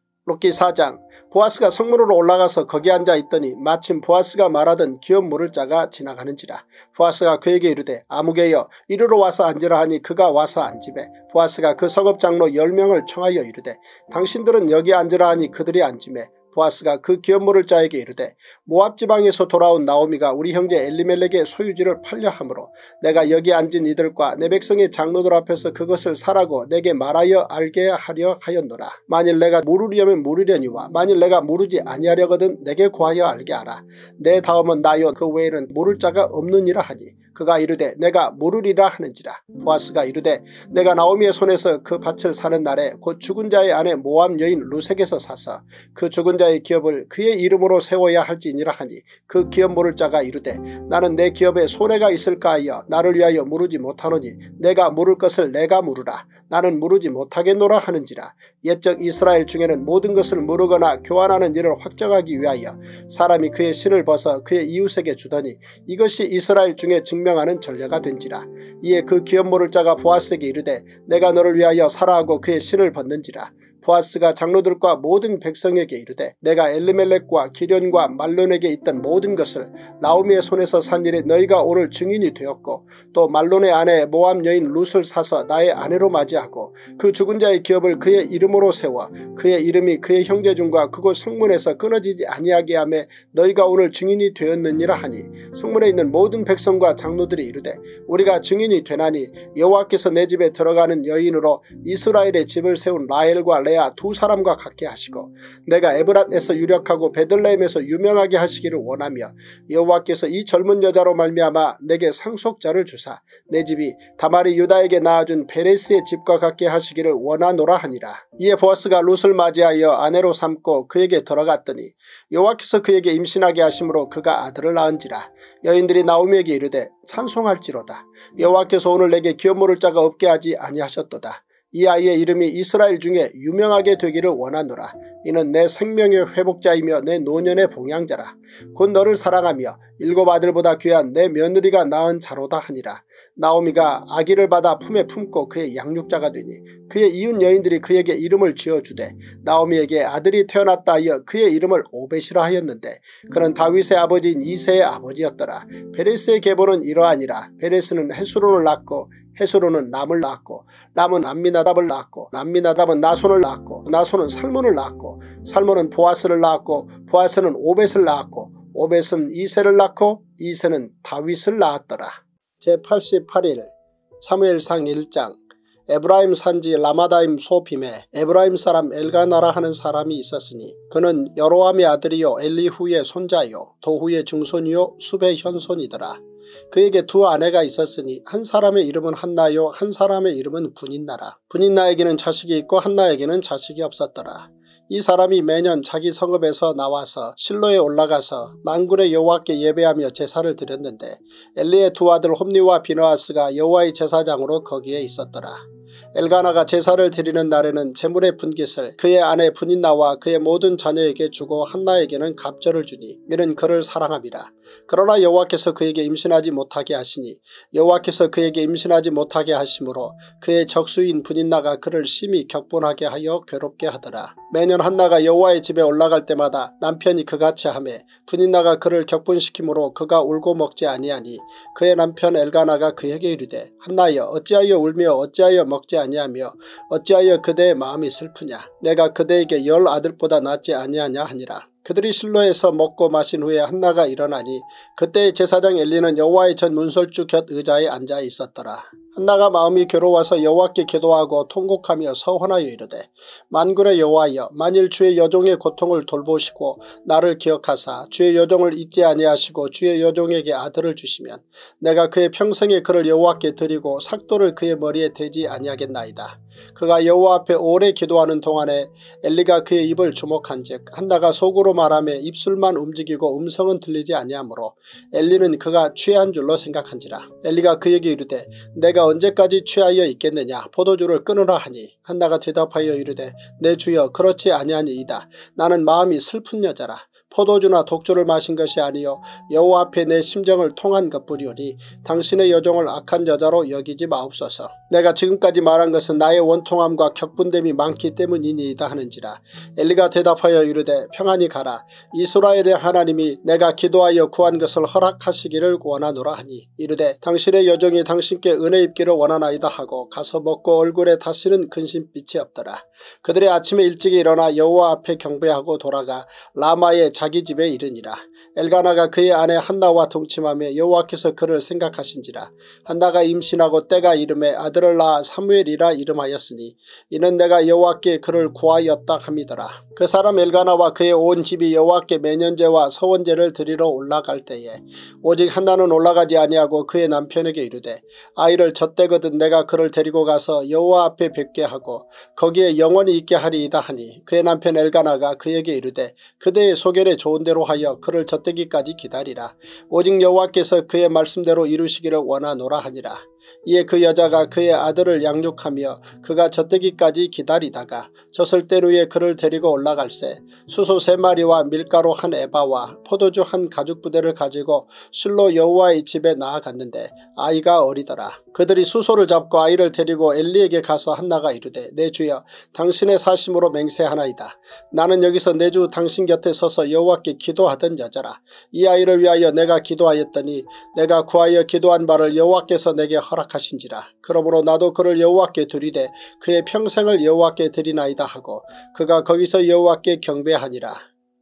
룻기 사 장. 보아스가 성문으로 올라가서 거기 앉아있더니 마침 보아스가 말하던 기업 모를 자가 지나가는지라. 보아스가 그에게 이르되 아무개여 이리로 와서 앉으라 하니 그가 와서 앉으매 보아스가 그 성읍 장로 열 명을 청하여 이르되 당신들은 여기 앉으라 하니 그들이 앉으매 보아스가 그 기업물을 자에게 이르되 모압 지방에서 돌아온 나오미가 우리 형제 엘리멜렉의 소유지를 팔려 함으로 내가 여기 앉은 이들과 내 백성의 장로들 앞에서 그것을 사라고 내게 말하여 알게 하려 하였노라. 만일 내가 물으려면 물으려니와 만일 내가 물으지 아니하려거든 내게 구하여 알게 하라. 내 다음은 나요 그 외에는 물을 자가 없느니라 하니 그가 이르되 내가 물으리라 하는지라. 보아스가 이르되 내가 나오미의 손에서 그 밭을 사는 날에 곧 죽은 자의 아내 모압 여인 루색에서 사서 그 죽은 자의 기업을 그의 이름으로 세워야 할지니라 하니 그 기업 물을 자가 이르되 나는 내 기업에 손해가 있을까 하여 나를 위하여 물으지 못하노니 내가 물을 것을 내가 물으라. 나는 물으지 못하겠노라 하는지라. 옛적 이스라엘 중에는 모든 것을 물으거나 교환하는 일을 확정하기 위하여 사람이 그의 신을 벗어 그의 이웃에게 주더니 이것이 이스라엘 중에 증명하는 전례가 된지라. 이에 그 기업 물을 자가 보아스에게 이르되 내가 너를 위하여 사라 하고 그의 신을 벗는지라. 보아스가 장로들과 모든 백성에게 이르되 내가 엘리멜렉과 기련과 말론에게 있던 모든 것을 나오미의 손에서 산 일에 너희가 오늘 증인이 되었고 또 말론의 아내 모압 여인 룻을 사서 나의 아내로 맞이하고 그 죽은 자의 기업을 그의 이름으로 세워 그의 이름이 그의 형제 중과 그곳 성문에서 끊어지지 아니하게 하며 너희가 오늘 증인이 되었느니라 하니 성문에 있는 모든 백성과 장로들이 이르되 우리가 증인이 되나니 여호와께서 내 집에 들어가는 여인으로 이스라엘의 집을 세운 라헬과 레아 두 사람과 같게 하시고 내가 에브랏에서 유력하고 베들레헴에서 유명하게 하시기를 원하며 여호와께서 이 젊은 여자로 말미암아 내게 상속자를 주사 내 집이 다말이 유다에게 낳아준 베레스의 집과 같게 하시기를 원하노라 하니라. 이에 보아스가 룻을 맞이하여 아내로 삼고 그에게 들어갔더니 여호와께서 그에게 임신하게 하심으로 그가 아들을 낳은지라. 여인들이 나오미에게 이르되 찬송할지로다. 여호와께서 오늘 내게 기업 물을 자가 없게 하지 아니하셨도다. 이 아이의 이름이 이스라엘 중에 유명하게 되기를 원하노라. 이는 내 생명의 회복자이며 내 노년의 봉양자라. 곧 너를 사랑하며 일곱 아들보다 귀한 내 며느리가 낳은 자로다 하니라. 나오미가 아기를 받아 품에 품고 그의 양육자가 되니 그의 이웃 여인들이 그에게 이름을 지어주되 나오미에게 아들이 태어났다 하여 그의 이름을 오벳이라 하였는데 그는 다윗의 아버지인 이새의 아버지였더라. 베레스의 계보는 이러하니라. 베레스는 헤스론을 낳고 헤스론은 남을 낳았고 남은 암미나답을 낳았고 암미나답은 나손을 낳았고 나손은 살몬을 낳았고 살몬은 보아스를 낳았고 보아스는 오벳을 낳았고 오벳은 이새를 낳고 이새는 다윗을 낳았더라. 제팔십팔 일 사무엘상 일 장. 에브라임 산지 라마다임 소빔에 에브라임 사람 엘가나라 하는 사람이 있었으니 그는 여로함의 아들이요 엘리후의 손자요 도후의 증손이요 숲의 현손이더라. 그에게 두 아내가 있었으니 한 사람의 이름은 한나요 한 사람의 이름은 분인나라. 분인나에게는 자식이 있고 한나에게는 자식이 없었더라. 이 사람이 매년 자기 성읍에서 나와서 실로에 올라가서 만군의 여호와께 예배하며 제사를 드렸는데 엘리의 두 아들 홈니와 비느하스가 여호와의 제사장으로 거기에 있었더라. 엘가나가 제사를 드리는 날에는 제물의 분깃을 그의 아내 분인나와 그의 모든 자녀에게 주고 한나에게는 갑절을 주니 이는 그를 사랑함이라. 그러나 여호와께서 그에게 임신하지 못하게 하시니 여호와께서 그에게 임신하지 못하게 하심으로 그의 적수인 분인나가 그를 심히 격분하게 하여 괴롭게 하더라. 매년 한나가 여호와의 집에 올라갈 때마다 남편이 그같이 하며 분인나가 그를 격분시키므로 그가 울고 먹지 아니하니 그의 남편 엘가나가 그에게 이르되 한나여 어찌하여 울며 어찌하여 먹지 아니하며 어찌하여 그대의 마음이 슬프냐. 내가 그대에게 열 아들보다 낫지 아니하냐 하니라. 그들이 실로에서 먹고 마신 후에 한나가 일어나니 그때 제사장 엘리는 여호와의 전 문설주 곁 의자에 앉아 있었더라. 한나가 마음이 괴로워서 여호와께 기도하고 통곡하며 서원하여 이르되 만군의 여호와여 만일 주의 여종의 고통을 돌보시고 나를 기억하사 주의 여종을 잊지 아니하시고 주의 여종에게 아들을 주시면 내가 그의 평생에 그를 여호와께 드리고 삭도를 그의 머리에 대지 아니하겠나이다. 그가 여호와 앞에 오래 기도하는 동안에 엘리가 그의 입을 주목한즉 한나가 속으로 말하며 입술만 움직이고 음성은 들리지 아니하므로 엘리는 그가 취한 줄로 생각한지라. 엘리가 그에게 이르되 내가 언제까지 취하여 있겠느냐. 포도주를 끊으라 하니 한나가 대답하여 이르되 내 주여 그렇지 아니하니이다. 나는 마음이 슬픈 여자라. 포도주나 독주를 마신 것이 아니요 여호와 앞에 내 심정을 통한 것뿐이오니 당신의 여종을 악한 여자로 여기지 마옵소서. 내가 지금까지 말한 것은 나의 원통함과 격분됨이 많기 때문이니이다 하는지라. 엘리가 대답하여 이르되 평안히 가라. 이스라엘의 하나님이 내가 기도하여 구한 것을 허락하시기를 원하노라 하니 이르되 당신의 여종이 당신께 은혜 입기를 원하나이다 하고 가서 먹고 얼굴에 다시는 근심빛이 없더라. 그들이 아침에 일찍 일어나 여호와 앞에 경배하고 돌아가 라마의 자기 집에 이르니라. 엘가나가 그의 아내 한나와 동침하며 여호와께서 그를 생각하신지라. 한나가 임신하고 때가 이름에 아들을 낳아 사무엘이라 이름하였으니 이는 내가 여호와께 그를 구하였다 함이더라. 그 사람 엘가나와 그의 온 집이 여호와께 매년제와 서원제를 드리러 올라갈 때에 오직 한나는 올라가지 아니하고 그의 남편에게 이르되 아이를 젖대거든 내가 그를 데리고 가서 여호와 앞에 뵙게 하고 거기에 영원히 있게 하리이다 하니 그의 남편 엘가나가 그에게 이르되 그대의 소견에 좋은 대로 하여 그를 젖대기까지 기다리라. 오직 여호와께서 그의 말씀대로 이루시기를 원하노라 하니라. 이에 그 여자가 그의 아들을 양육하며 그가 젖대기까지 기다리다가 젖을 뗀 후에 그를 데리고 올라갈새 수소 세 마리와 밀가루 한 에바와 포도주 한 가죽 부대를 가지고 실로 여호와의 집에 나아갔는데 아이가 어리더라. 그들이 수소를 잡고 아이를 데리고 엘리에게 가서 한나가 이르되 내 주여 당신의 사심으로 맹세하나이다. 나는 여기서 내 주 당신 곁에 서서 여호와께 기도하던 여자라. 이 아이를 위하여 내가 기도하였더니 내가 구하여 기도한 바를 여호와께서 내게 허락하신지라. 그러므로 나도 그를 여호와께 드리되 그의 평생을 여호와께 드리나이다 하고 그가 거기서 여호와께 경배하니라.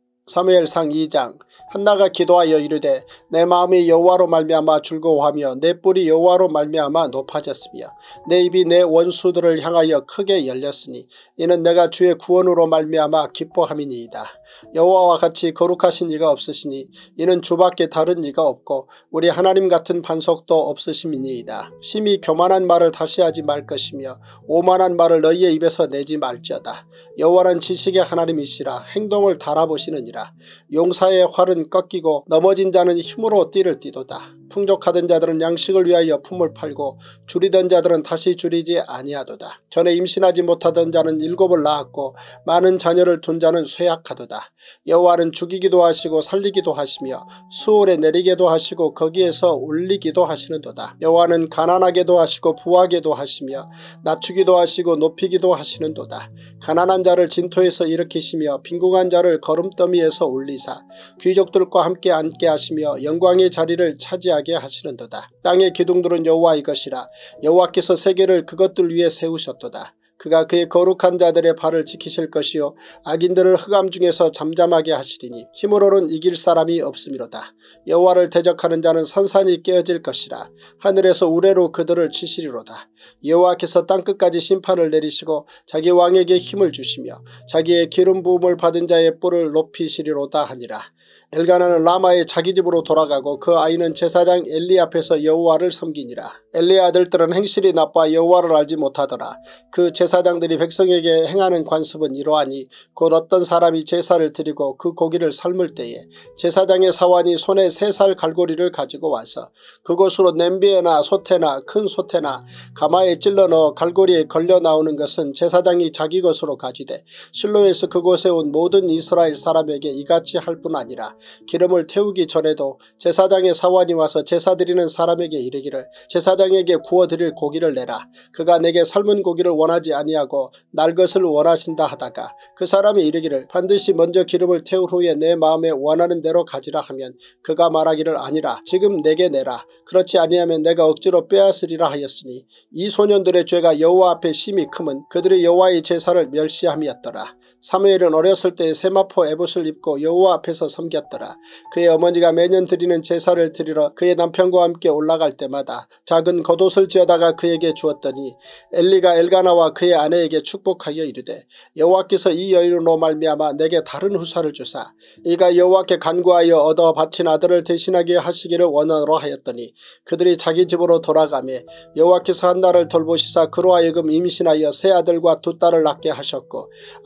사무엘상 이 장. 한나가 기도하여 이르되 내 마음이 여호와로 말미암아 즐거워하며 내 뿔이 여호와로 말미암아 높아졌으며 내 입이 내 원수들을 향하여 크게 열렸으니 이는 내가 주의 구원으로 말미암아 기뻐함이니이다. 여호와와 같이 거룩하신 이가 없으시니 이는 주밖에 다른 이가 없고 우리 하나님 같은 반석도 없으심이니이다. 심히 교만한 말을 다시 하지 말 것이며 오만한 말을 너희의 입에서 내지 말지어다. 여호와는 지식의 하나님이시라 행동을 달아보시느니라. 용사의 활은 꺾이고 넘어진 자는 힘으로 띠를 띠도다. 풍족하던 자들은 양식을 위하여 품을 팔고 줄이던 자들은 다시 줄이지 아니하도다. 전에 임신하지 못하던 자는 일곱을 낳았고 많은 자녀를 둔 자는 쇠약하도다. 여호와는 죽이기도 하시고 살리기도 하시며 수월에 내리게도 하시고 거기에서 올리기도 하시는도다. 여호와는 가난하게도 하시고 부하게도 하시며 낮추기도 하시고 높이기도 하시는도다. 가난한 자를 진토에서 일으키시며 빈궁한 자를 거름더미에서 올리사 귀족들과 함께 앉게 하시며 영광의 자리를 차지하게 하시는도다. 땅의 기둥들은 여호와의 것이라. 여호와께서 세계를 그것들 위에 세우셨도다. 그가 그의 거룩한 자들의 발을 지키실 것이요 악인들을 흑암 중에서 잠잠하게 하시리니 힘으로는 이길 사람이 없음이로다. 여호와를 대적하는 자는 산산이 깨어질 것이라. 하늘에서 우레로 그들을 치시리로다. 여호와께서 땅끝까지 심판을 내리시고 자기 왕에게 힘을 주시며 자기의 기름 부음을 받은 자의 뿔을 높이시리로다 하니라. 엘가나는 라마의 자기 집으로 돌아가고 그 아이는 제사장 엘리 앞에서 여호와를 섬기니라. 엘리의 아들들은 행실이 나빠 여호와를 알지 못하더라. 그 제사장들이 백성에게 행하는 관습은 이러하니 곧 어떤 사람이 제사를 드리고 그 고기를 삶을 때에 제사장의 사환이 손에 세 살 갈고리를 가지고 와서 그곳으로 냄비에나 솥에나 큰 솥에나 가마에 찔러 넣어 갈고리에 걸려 나오는 것은 제사장이 자기 것으로 가지되 실로에서 그곳에 온 모든 이스라엘 사람에게 이같이 할 뿐 아니라 기름을 태우기 전에도 제사장의 사환이 와서 제사 드리는 사람에게 이르기를 제사장에게 구워드릴 고기를 내라. 그가 내게 삶은 고기를 원하지 아니하고 날 것을 원하신다 하다가 그 사람이 이르기를 반드시 먼저 기름을 태울 후에 내 마음에 원하는 대로 가지라 하면 그가 말하기를 아니라 지금 내게 내라. 그렇지 아니하면 내가 억지로 빼앗으리라 하였으니 이 소년들의 죄가 여호와 앞에 심히 크면 그들이 여호와의 제사를 멸시함이었더라. 사무엘은 어렸을 때 세마포 에봇을 입고 여호와 앞에서 섬겼더라. 그의 어머니가 매년 드리는 제사를 드리러 그의 남편과 함께 올라갈 때마다 작은 겉옷을 지어다가 그에게 주었더니 엘리가 엘가나와 그의 아내에게 축복하여 이르되 여호와께서 이 여인으로 말미암아 내게 다른 후사를 주사 이가 여호와께 간구하여 얻어 바친 아들을 대신하게 하시기를 원하노라 하였더니 그들이 자기 집으로 돌아가며 여호와께서 한나를 돌보시사 그로 하여금 임신하여 세 아들과 두 딸을 낳게 하셨고 아이 삼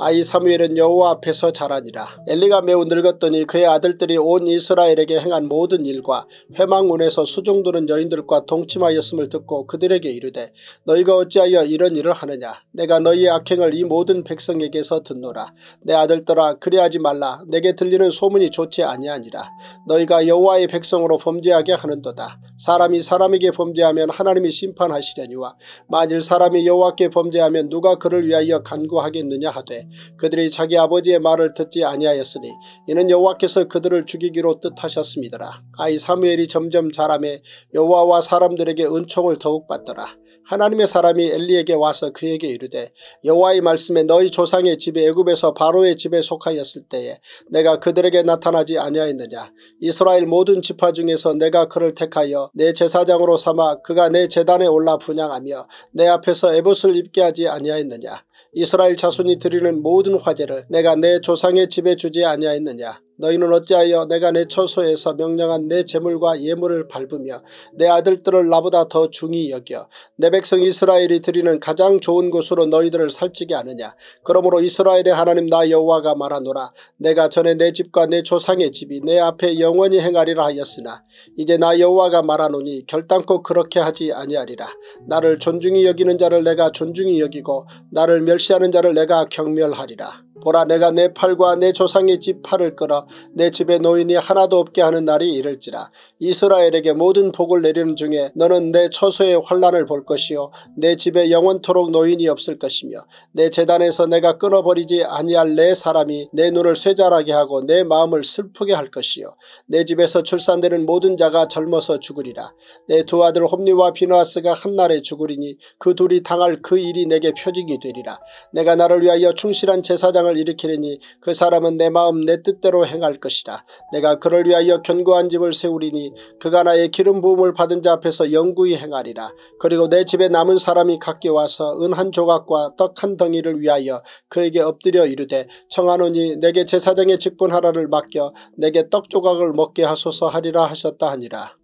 사무엘은 여호와 앞에서 자라니라. 엘리가 매우 늙었더니 그의 아들들이 온 이스라엘에게 행한 모든 일과 회막문에서 수종드는 여인들과 동침하였음을 듣고 그들에게 이르되 너희가 어찌하여 이런 일을 하느냐. 내가 너희의 악행을 이 모든 백성에게서 듣노라. 내 아들들아 그리하지 말라. 내게 들리는 소문이 좋지 아니하니라. 너희가 여호와의 백성으로 범죄하게 하는도다. 사람이 사람에게 범죄하면 하나님이 심판하시려니와 만일 사람이 여호와께 범죄하면 누가 그를 위하여 간구하겠느냐 하되 그들이 자기 아버지의 말을 듣지 아니하였으니 이는 여호와께서 그들을 죽이기로 뜻하셨음이더라. 아이 사무엘이 점점 자라매 여호와와 사람들에게 은총을 더욱 받더라. 하나님의 사람이 엘리에게 와서 그에게 이르되 여호와의 말씀에 너희 조상의 집이 애굽에서 바로의 집에 속하였을 때에 내가 그들에게 나타나지 아니하였느냐. 이스라엘 모든 지파 중에서 내가 그를 택하여 내 제사장으로 삼아 그가 내 제단에 올라 분향하며 내 앞에서 에봇을 입게 하지 아니하였느냐. 이스라엘 자손이 드리는 모든 화제를 내가 내 조상의 집에 주지 아니하였느냐. 너희는 어찌하여 내가 내 처소에서 명령한 내 제물과 예물을 밟으며 내 아들들을 나보다 더 중히 여겨 내 백성 이스라엘이 드리는 가장 좋은 곳으로 너희들을 살찌게 하느냐. 그러므로 이스라엘의 하나님 나 여호와가 말하노라. 내가 전에 내 집과 내 조상의 집이 내 앞에 영원히 행하리라 하였으나 이제 나 여호와가 말하노니 결단코 그렇게 하지 아니하리라. 나를 존중히 여기는 자를 내가 존중히 여기고 나를 멸시하는 자를 내가 경멸하리라. 보라 내가 내 팔과 내 조상의 집 팔을 끌어 내 집에 노인이 하나도 없게 하는 날이 이를지라. 이스라엘에게 모든 복을 내리는 중에 너는 내 처소의 환난을 볼 것이요 내 집에 영원토록 노인이 없을 것이며 내 제단에서 내가 끊어버리지 아니할 내 사람이 내 눈을 쇠잔하게 하고 내 마음을 슬프게 할 것이요 내 집에서 출산되는 모든 자가 젊어서 죽으리라. 내 두 아들 홈리와 비느하스가 한날에 죽으리니 그 둘이 당할 그 일이 내게 표징이 되리라. 내가 나를 위하여 충실한 제사장을 일으키리니 그 사람은 내 마음 내 뜻대로 행할 것이라. 내가 그를 위하여 견고한 집을 세우리니 그가 나의 기름 부음을 받은 자 앞에서 영구히 행하리라. 그리고 내 집에 남은 사람이 각기 와서 은 한 조각과 떡 한 덩이를 위하여 그에게 엎드려 이르되 청하노니 내게 제사장의 직분하라를 맡겨 내게 떡 조각을 먹게 하소서 하리라 하셨다 하니라.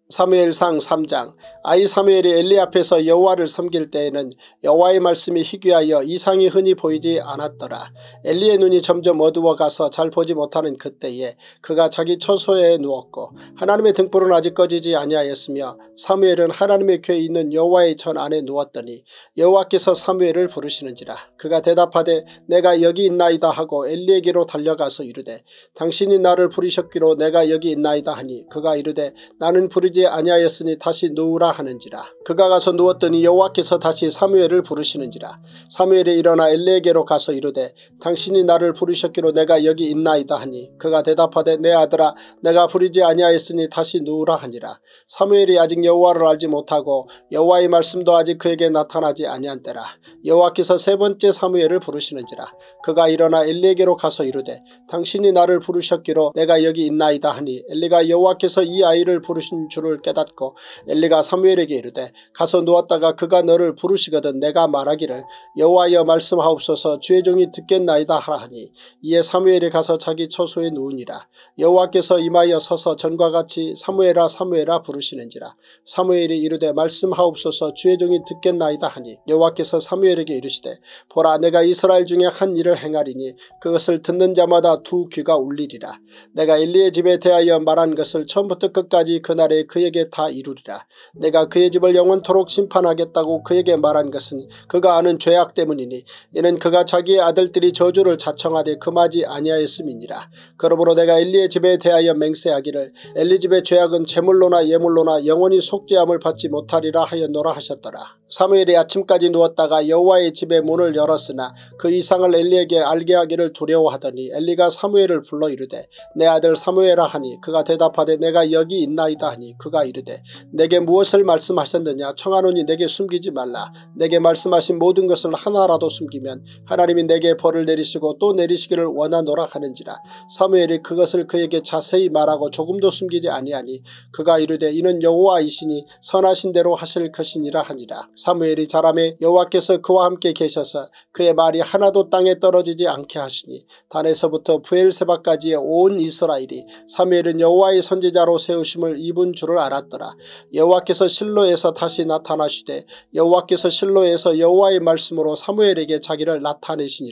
사무엘상 삼 장. 아이 사무엘이 엘리 앞에서 여호와를 섬길 때에는 여호와의 말씀이 희귀하여 이상이 흔히 보이지 않았더라. 엘리의 눈이 점점 어두워가서 잘 보지 못하는 그때에 그가 자기 처소에 누웠고 하나님의 등불은 아직 꺼지지 아니하였으며 사무엘은 하나님의 궤에 있는 여호와의 전 안에 누웠더니 여호와께서 사무엘을 부르시는지라. 그가 대답하되 내가 여기 있나이다 하고 엘리에게로 달려가서 이르되 당신이 나를 부르셨기로 내가 여기 있나이다 하니 그가 이르되 나는 부르지 아니하였으니 다시 누우라 하는지라. 그가 가서 누웠더니 여호와께서 다시 사무엘을 부르시는지라. 사무엘이 일어나 엘리에게로 가서 이르되 당신이 나를 부르셨기로 내가 여기 있나이다 하니 그가 대답하되 내 아들아 내가 부르지 아니하였으니 다시 누우라 하니라. 사무엘이 아직 여호와를 알지 못하고 여호와의 말씀도 아직 그에게 나타나지 아니한 때라. 여호와께서 세 번째 사무엘을 부르시는지라. 그가 일어나 엘리에게로 가서 이르되 당신이 나를 부르셨기로 내가 여기 있나이다 하니 엘리가 여호와께서 이 아이를 부르신 줄을 깨닫고 엘리가 사무엘에게 이르되 가서 누웠다가 그가 너를 부르시거든 내가 말하기를 여호와여 말씀하옵소서 주의 종이 듣겠나이다 하라 하니 이에 사무엘이 가서 자기 처소에 누우니라. 여호와께서 임하여 서서 전과 같이 사무엘아 사무엘아 부르시는지라. 사무엘이 이르되 말씀하옵소서 주의 종이 듣겠나이다 하니 여호와께서 사무엘에게 이르시되 보라 내가 이스라엘 중에 한 일을 행하리니 그것을 듣는 자마다 두 귀가 울리리라. 내가 엘리의 집에 대하여 말한 것을 처음부터 끝까지 그날에 그에게 다 이루리라. 내가 그의 집을 영원토록 심판하겠다고 그에게 말한 것은 그가 아는 죄악 때문이니 이는 그가 자기의 아들들이 저주를 자청하되 금하지 아니하였음이니라. 그러므로 내가 엘리의 집에 대하여 맹세하기를 엘리 집의 죄악은 제물로나 예물로나 영원히 속죄함을 받지 못하리라 하였노라 하셨더라. 사무엘이 아침까지 누웠다가 여호와의 집의 문을 열었으나 그 이상을 엘리에게 알게 하기를 두려워하더니 엘리가 사무엘을 불러 이르되 내 아들 사무엘아 하니 그가 대답하되 내가 여기 있나이다 하니 그가 이르되 내게 무엇을 말씀하셨느냐. 청하노니 내게 숨기지 말라. 내게 말씀하신 모든 것을 하나라도 숨기면 하나님이 내게 벌을 내리시고 또 내리시기를 원하노라 하는지라. 사무엘이 그것을 그에게 자세히 말하고 조금도 숨기지 아니하니 그가 이르되 이는 여호와이시니 선하신 대로 하실 것이니라 하니라. 사무엘이 자라매 여호와께서 그와 함께 계셔서 그의 말이 하나도 땅에 떨어지지 않게 하시니 단에서부터 브엘세바까지의 온 이스라엘이 사무엘은 여호와의 선지자로 세우심을 입은 줄을 알았더라. 여호와께서 실로에서 다시 나타나시되 여호와께서 실로에서 여호와의 말씀으로 사무엘에게 자기를 나타내시니라.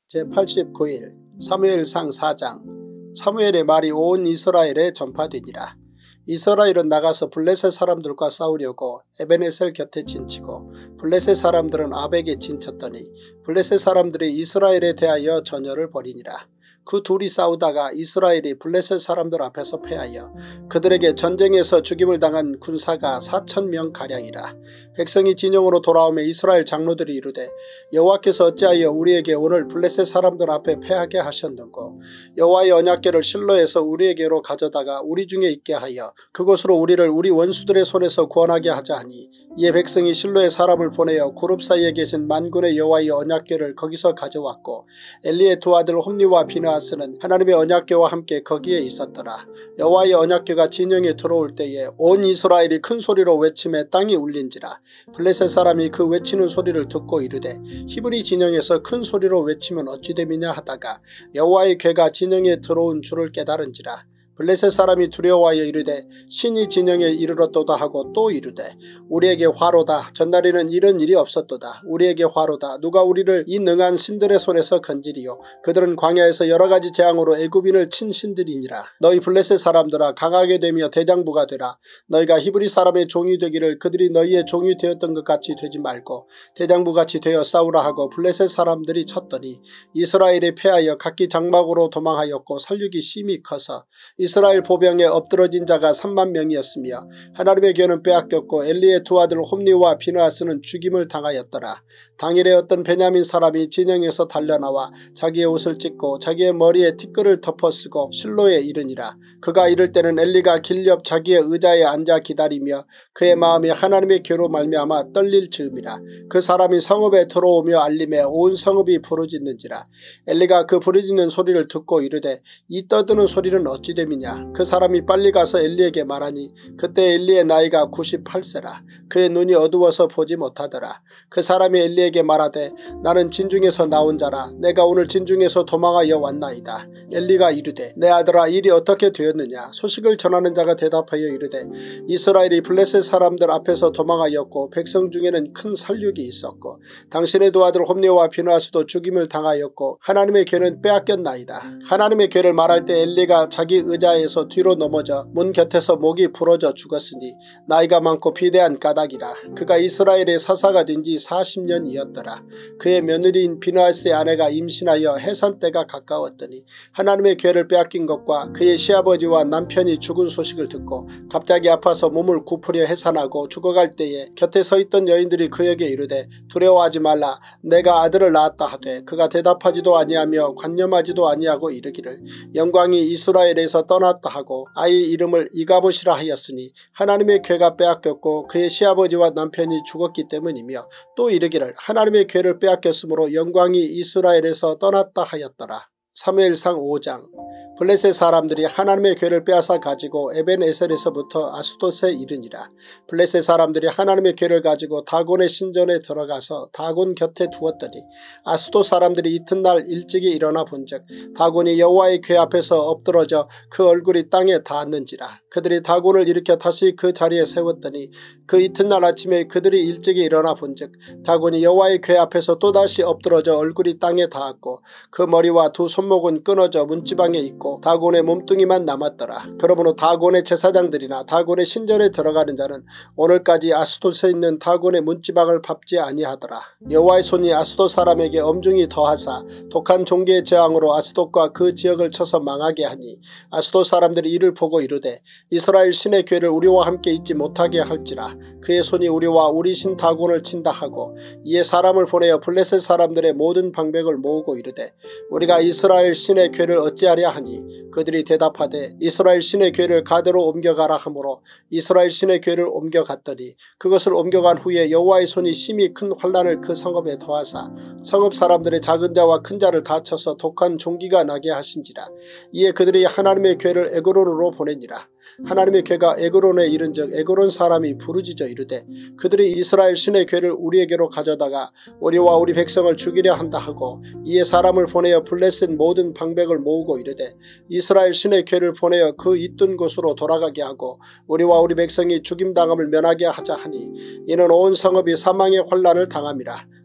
제팔십구 일 사무엘상 사 장. 사무엘의 말이 온 이스라엘에 전파되니라. 이스라엘은 나가서 블레셋 사람들과 싸우려고 에벤에셀 곁에 진치고 블레셋 사람들은 아벡에 진쳤더니 블레셋 사람들이 이스라엘에 대하여 전열을 벌이니라. 그 둘이 싸우다가 이스라엘이 블레셋 사람들 앞에서 패하여 그들에게 전쟁에서 죽임을 당한 군사가 사천 명 가량이라. 백성이 진영으로 돌아오며 이스라엘 장로들이 이르되 여호와께서 어찌하여 우리에게 오늘 블레셋 사람들 앞에 패하게 하셨는고 여호와의 언약궤를 실로에서 우리에게로 가져다가 우리 중에 있게 하여 그곳으로 우리를 우리 원수들의 손에서 구원하게 하자 하니 이에 백성이 실로에 사람을 보내어 구룹 사이에 계신 만군의 여호와의 언약궤를 거기서 가져왔고 엘리의 두 아들 홈니와 비느하스는 하나님의 언약궤와 함께 거기에 있었더라. 여호와의 언약궤가 진영에 들어올 때에 온 이스라엘이 큰 소리로 외치매 땅이 울린지라. 블레셋 사람이 그 외치는 소리를 듣고 이르되 히브리 진영에서 큰 소리로 외치면 어찌 됨이냐 하다가 여호와의 궤가 진영에 들어온 줄을 깨달은지라. 블레셋 사람이 두려워하여 이르되 신이 진영에 이르렀도다 하고 또 이르되 우리에게 화로다. 전날에는 이런 일이 없었도다. 우리에게 화로다. 누가 우리를 이 능한 신들의 손에서 건지리요. 그들은 광야에서 여러가지 재앙으로 애굽인을 친 신들이니라. 너희 블레셋 사람들아 강하게 되며 대장부가 되라. 너희가 히브리 사람의 종이 되기를 그들이 너희의 종이 되었던 것 같이 되지 말고 대장부같이 되어 싸우라 하고 블레셋 사람들이 쳤더니 이스라엘이 패하여 각기 장막으로 도망하였고 살육이 심히 커서 이스라엘 보병에 엎드러진 자가 삼만 명이었으며 하나님의 궤는 빼앗겼고 엘리의 두 아들 홈니와 비느하스는 죽임을 당하였더라. 당일에 어떤 베냐민 사람이 진영에서 달려나와 자기의 옷을 찢고 자기의 머리에 티끌을 덮어쓰고 실로에 이르니라. 그가 이를 때는 엘리가 길 옆 자기의 의자에 앉아 기다리며 그의 마음이 하나님의 궤로 말미암아 떨릴 즈음이라. 그 사람이 성읍에 들어오며 알림에 온 성읍이 부르짖는지라. 엘리가 그 부르짖는 소리를 듣고 이르되 이 떠드는 소리는 어찌 됨이냐. 그 사람이 빨리 가서 엘리에게 말하니 그때 엘리의 나이가 구십팔 세라. 그의 눈이 어두워서 보지 못하더라. 그 사람이 엘리에게 말하되 나는 진중에서 나온 자라. 내가 오늘 진중에서 도망하여 왔나이다. 엘리가 이르되 내 아들아 일이 어떻게 되었느냐. 소식을 전하는 자가 대답하여 이르되 이스라엘이 블레셋 사람들 앞에서 도망하였고 백성 중에는 큰 살육이 있었고 당신의 두 아들 홈니와 비느하스도 죽임을 당하였고 하나님의 궤는 빼앗겼나이다. 하나님의 궤를 말할 때 엘리가 자기 의자에서 뒤로 넘어져 문 곁에서 목이 부러져 죽었으니 나이가 많고 비대한 까닭이라. 그가 이스라엘의 사사가 된 지 사십 년이었더라. 그의 며느리인 비느하스의 아내가 임신하여 해산 때가 가까웠더니 하나님의 궤를 빼앗긴 것과 그의 시아버지와 남편이 죽은 소식을 듣고 갑자기 아파서 몸을 굽으려 해산하고 죽어갈 때에 곁에 서 있던 여인들이 그에게 이르되 두려워하지 말라. 내가 아들을 낳았다 하되 그가 대답하지도 아니하며 관념하지도 아니하고 이르기를 영광이 이스라엘에서 떠났다 하고 아이 이름을 이가봇이라 하였으니 하나님의 궤가 빼앗겼고 그의 시아버지와 남편이 죽었기 때문이며 또 이르기를 하나님의 궤를 빼앗겼으므로 영광이 이스라엘에서 떠났다 하였더라. 사무엘상 오 장. 블레셋 사람들이 하나님의 궤를 빼앗아 가지고 에벤에셀에서부터 아스돗에 이르니라. 블레셋 사람들이 하나님의 궤를 가지고 다곤의 신전에 들어가서 다곤 곁에 두었더니 아스돗 사람들이 이튿날 일찍이 일어나 본즉 다곤이 여호와의 궤 앞에서 엎드러져 그 얼굴이 땅에 닿았는지라. 그들이 다곤을 일으켜 다시 그 자리에 세웠더니 그 이튿날 아침에 그들이 일찍이 일어나 본즉 다곤이 여호와의 궤 앞에서 또다시 엎드러져 얼굴이 땅에 닿았고 그 머리와 두 손목은 끊어져 문지방에 있고 다곤의 몸뚱이만 남았더라. 그러므로 다곤의 제사장들이나 다곤의 신전에 들어가는 자는 오늘까지 아스돗에 있는 다곤의 문지방을 밟지 아니하더라. 여호와의 손이 아스돗 사람에게 엄중히 더하사 독한 종기의 재앙으로 아스돗과 그 지역을 쳐서 망하게 하니 아스돗 사람들이 이를 보고 이르되 이스라엘 신의 궤를 우리와 함께 있지 못하게 할지라. 그의 손이 우리와 우리 신 다곤을 친다 하고 이에 사람을 보내어 블레셋 사람들의 모든 방백을 모으고 이르되 우리가 이스라엘 신의 궤를 어찌하랴 하니 그들이 대답하되 이스라엘 신의 궤를 가드로 옮겨가라 하므로 이스라엘 신의 궤를 옮겨갔더니 그것을 옮겨간 후에 여호와의 손이 심히 큰 환난을 그 성읍에 더하사 성읍 사람들의 작은 자와 큰 자를 다쳐서 독한 종기가 나게 하신지라. 이에 그들이 하나님의 궤를 에그론으로 보내니라. 하나님의 궤가 에그론에 이른즉 에그론 사람이 부르짖어 이르되 그들이 이스라엘 신의 궤를 우리에게로 가져다가 우리와 우리 백성을 죽이려 한다 하고 이에 사람을 보내어 블레셋 모든 방백을 모으고 이르되 이스라엘 신의 궤를 보내어 그 있던 곳으로 돌아가게 하고 우리와 우리 백성이 죽임당함을 면하게 하자 하니 이는 온 성읍이 사망의 환난을 당함이라.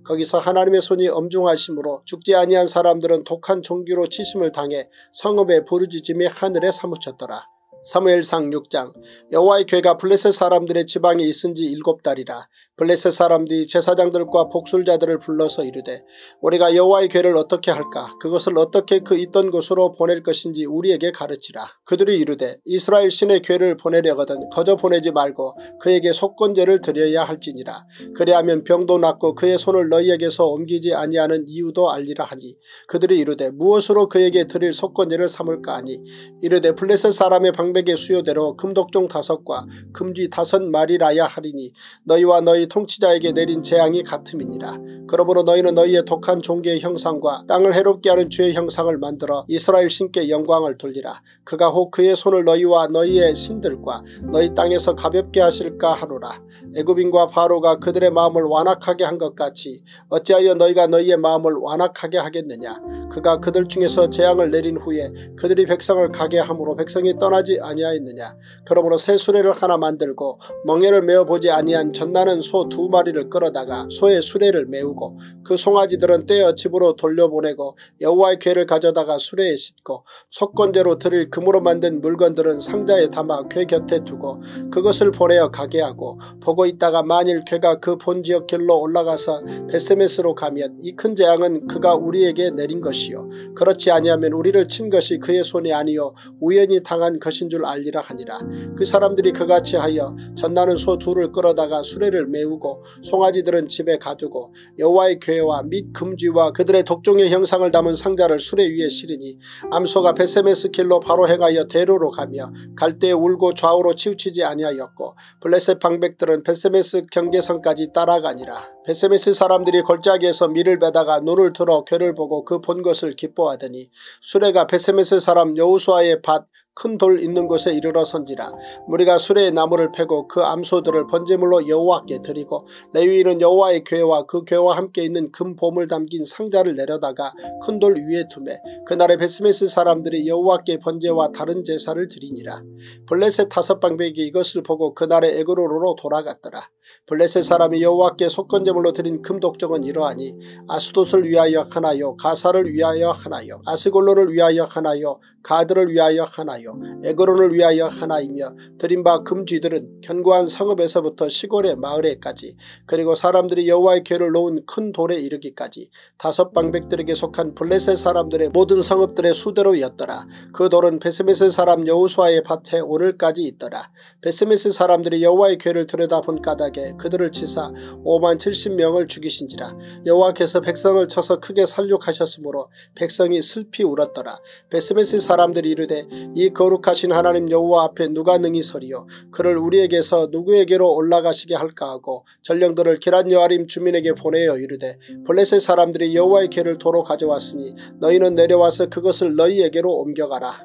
거기서 하나님의 손이 엄중하심으로 죽지 아니한 사람들은 독한 종기로 치심을 당해 성읍에 부르짖음이 하늘에 사무쳤더라. 사무엘상 육 장. 여호와의 괴가 블레셋 사람들의 지방에 있은지 일곱 달이라. 블레셋 사람들이 제사장들과 복술자들을 불러서 이르되 우리가 여호와의 괴를 어떻게 할까? 그것을 어떻게 그 있던 곳으로 보낼 것인지 우리에게 가르치라. 그들이 이르되 이스라엘 신의 괴를 보내려거든 거저 보내지 말고 그에게 속건제를 드려야 할지니라. 그리하면 병도 낫고 그의 손을 너희에게서 옮기지 아니하는 이유도 알리라 하니 그들이 이르되 무엇으로 그에게 드릴 속건제를 삼을까 하니 이르되 블레셋 사람의 방백의 수요대로 금독종 다섯과 금쥐 다섯 마리라야 하리니 너희와 너희 통치자에게 내린 재앙이 같음이니라. 그러므로 너희는 너희의 독한 종기의 형상과 땅을 해롭게 하는 주의 형상을 만들어 이스라엘 신께 영광을 돌리라. 그가 혹 그의 손을 너희와 너희의 신들과 너희 땅에서 가볍게 하실까 하노라. 애굽인과 바로가 그들의 마음을 완악하게 한 것 같이 어찌하여 너희가 너희의 마음을 완악하게 하겠느냐. 그가 그들 중에서 재앙을 내린 후에 그들이 백성을 가게 함으로 백성이 떠나지 아니하였느냐. 그러므로 새 수레를 하나 만들고 멍에를 메어보지 아니한 젖나는 소 두 마리를 끌어다가 소의 수레를 메우고 그 송아지들은 떼어 집으로 돌려보내고 여호와의 괴를 가져다가 수레에 싣고 속건제로 드릴 금으로 만든 물건들은 상자에 담아 괴 곁에 두고 그것을 보내어 가게 하고 보고 있다가 만일 괴가 그 본지역 길로 올라가서 베세메스로 가면 이 큰 재앙은 그가 우리에게 내린 것이요 그렇지 아니하면 우리를 친 것이 그의 손이 아니요 우연히 당한 것인 줄 알리라 하니라. 그 사람들이 그같이 하여 젖나는 소 둘을 끌어다가 수레를 메우고 송아지들은 집에 가두고 여호와의 괴와 및 금쥐와 그들의 독종의 형상을 담은 상자를 수레 위에 실으니 암소가 베세메스 길로 바로 행하여 대로로 가며 갈대에 울고 좌우로 치우치지 아니하였고 블레셋 방백들은 베세메스 경계선까지 따라가니라. 베세메스 사람들이 골짜기에서 밀을 베다가 눈을 들어 괴를 보고 그 본 것을 기뻐하더니 수레가 베세메스 사람 여호수아의 밭 큰 돌 있는 곳에 이르러 선지라. 무리가 수레에 나무를 패고 그 암소들을 번제물로 여호와께 드리고 레위인은 여호와의 괴와 그 괴와 함께 있는 금보물 담긴 상자를 내려다가 큰 돌 위에 두매 그날에 베스메스 사람들이 여호와께 번제와 다른 제사를 드리니라. 블레셋 다섯 방백이 이것을 보고 그날에 에그로로 돌아갔더라. 블레셋 사람이 여호와께 속건제물로 드린 금독종은 이러하니 아스돗을 위하여 하나요 가사를 위하여 하나요 아스골론을 위하여 하나요 가드를 위하여 하나요 에그론을 위하여 하나이며 드린 바 금쥐들은 견고한 성읍에서부터 시골의 마을에까지 그리고 사람들이 여호와의 괴를 놓은 큰 돌에 이르기까지 다섯 방백들에게 속한 블레셋 사람들의 모든 성읍들의 수대로였더라. 그 돌은 베스메스 사람 여호수아의 밭에 오늘까지 있더라. 베스메스 사람들이 여호와의 괴를 들여다본 까닭에 그들을 치사 오만 칠십 명을 죽이신지라. 여호와께서 백성을 쳐서 크게 살육하셨으므로 백성이 슬피 울었더라. 베스메스 사람들이 이르되 이 거룩하신 하나님 여호와 앞에 누가 능히 서리요 그를 우리에게서 누구에게로 올라가시게 할까 하고 전령들을 기럇 여아림 주민에게 보내어 이르되 블레셋 사람들이 여호와의 괴를 도로 가져왔으니 너희는 내려와서 그것을 너희에게로 옮겨가라.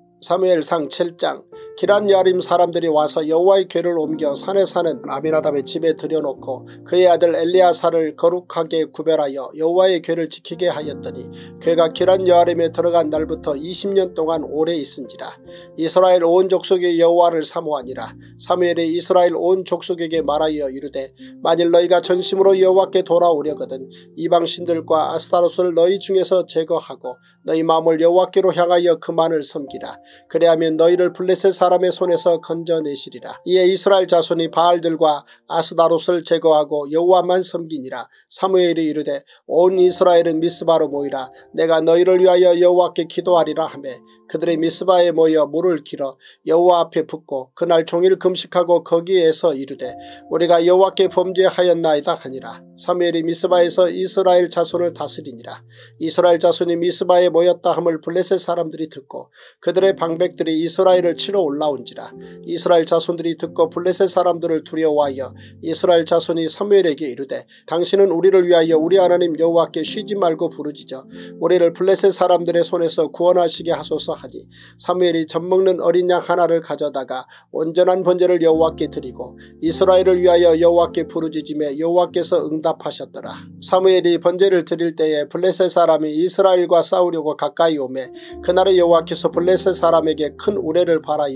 사무엘상 칠 장. 기럇 여아림 사람들이 와서 여호와의 괴를 옮겨 산에 사는 아미나답의 집에 들여놓고 그의 아들 엘리아사를 거룩하게 구별하여 여호와의 괴를 지키게 하였더니 괴가 기럇 여아림에 들어간 날부터 이십 년 동안 오래 있은지라. 이스라엘 온 족속이 여호와를 사모하니라. 사무엘이 이스라엘 온 족속에게 말하여 이르되 만일 너희가 전심으로 여호와께 돌아오려거든 이방 신들과 아스타롯을 너희 중에서 제거하고 너희 마음을 여호와께로 향하여 그만을 섬기라. 그래야면 너희를 블레셋 사람의 손에서 건져내시리라. 이에 이스라엘 자손이 바알들과 아스다롯을 제거하고 여호와만 섬기니라. 사무엘이 이르되 온 이스라엘은 미스바로 모이라. 내가 너희를 위하여 여호와께 기도하리라 하매 그들이 미스바에 모여 물을 길어 여호와 앞에 붓고 그날 종일 금식하고 거기에서 이르되 우리가 여호와께 범죄하였나이다 하니라. 사무엘이 미스바에서 이스라엘 자손을 다스리니라. 이스라엘 자손이 미스바에 모였다 함을 블레셋 사람들이 듣고 그들의 방백들이 이스라엘을 치러 올라온지라. 이스라엘 자손들이 듣고 블레셋 사람들을 두려워하여 이스라엘 자손이 사무엘에게 이르되 당신은 우리를 위하여 우리 하나님 여호와께 쉬지 말고 부르짖어 우리를 블레셋 사람들의 손에서 구원하시게 하소서 하니 사무엘이 젖먹는 어린 양 하나를 가져다가 온전한 번제를 여호와께 드리고 이스라엘을 위하여 여호와께 부르짖으며 여호와께서 응답하셨더라. 사무엘이 번제를 드릴 때에 블레셋 사람이 이스라엘과 싸우려고 가까이 오매 그날에 여호와께서 블레셋 사람에게 큰 우레를 발하여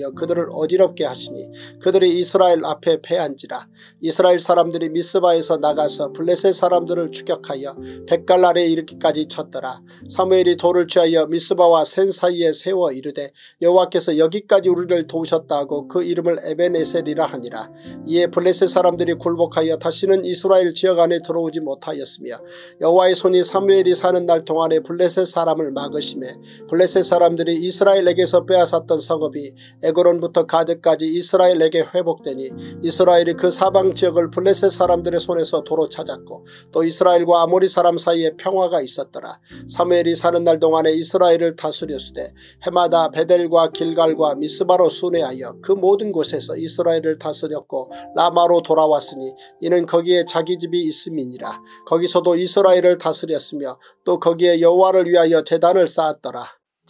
위하여 그들을 어지럽게 하시니 그들이 이스라엘 앞에 패한지라. 이스라엘 사람들이 미스바에서 나가서 블레셋 사람들을 추격하여 백갈날에 이르기까지 쳤더라. 사무엘이 돌을 취하여 미스바와 센 사이에 세워 이르되 여호와께서 여기까지 우리를 도우셨다 하고 그 이름을 에벤에셀이라 하니라. 이에 블레셋 사람들이 굴복하여 다시는 이스라엘 지역 안에 들어오지 못하였으며 여호와의 손이 사무엘이 사는 날 동안에 블레셋 사람을 막으심에 블레셋 사람들이 이스라엘에게서 빼앗았던 성읍이 에그론부터 가드까지 이스라엘에게 회복되니 이스라엘이 그 사방 지역을 블레셋 사람들의 손에서 도로 찾았고 또 이스라엘과 아모리 사람 사이에 평화가 있었더라. 사무엘이 사는 날 동안에 이스라엘을 다스렸으되 해마다 베델과 길갈과 미스바로 순회하여 그 모든 곳에서 이스라엘을 다스렸고 라마로 돌아왔으니 이는 거기에 자기 집이 있음이니라. 거기서도 이스라엘을 다스렸으며 또 거기에 여호와를 위하여 제단을 쌓았더라.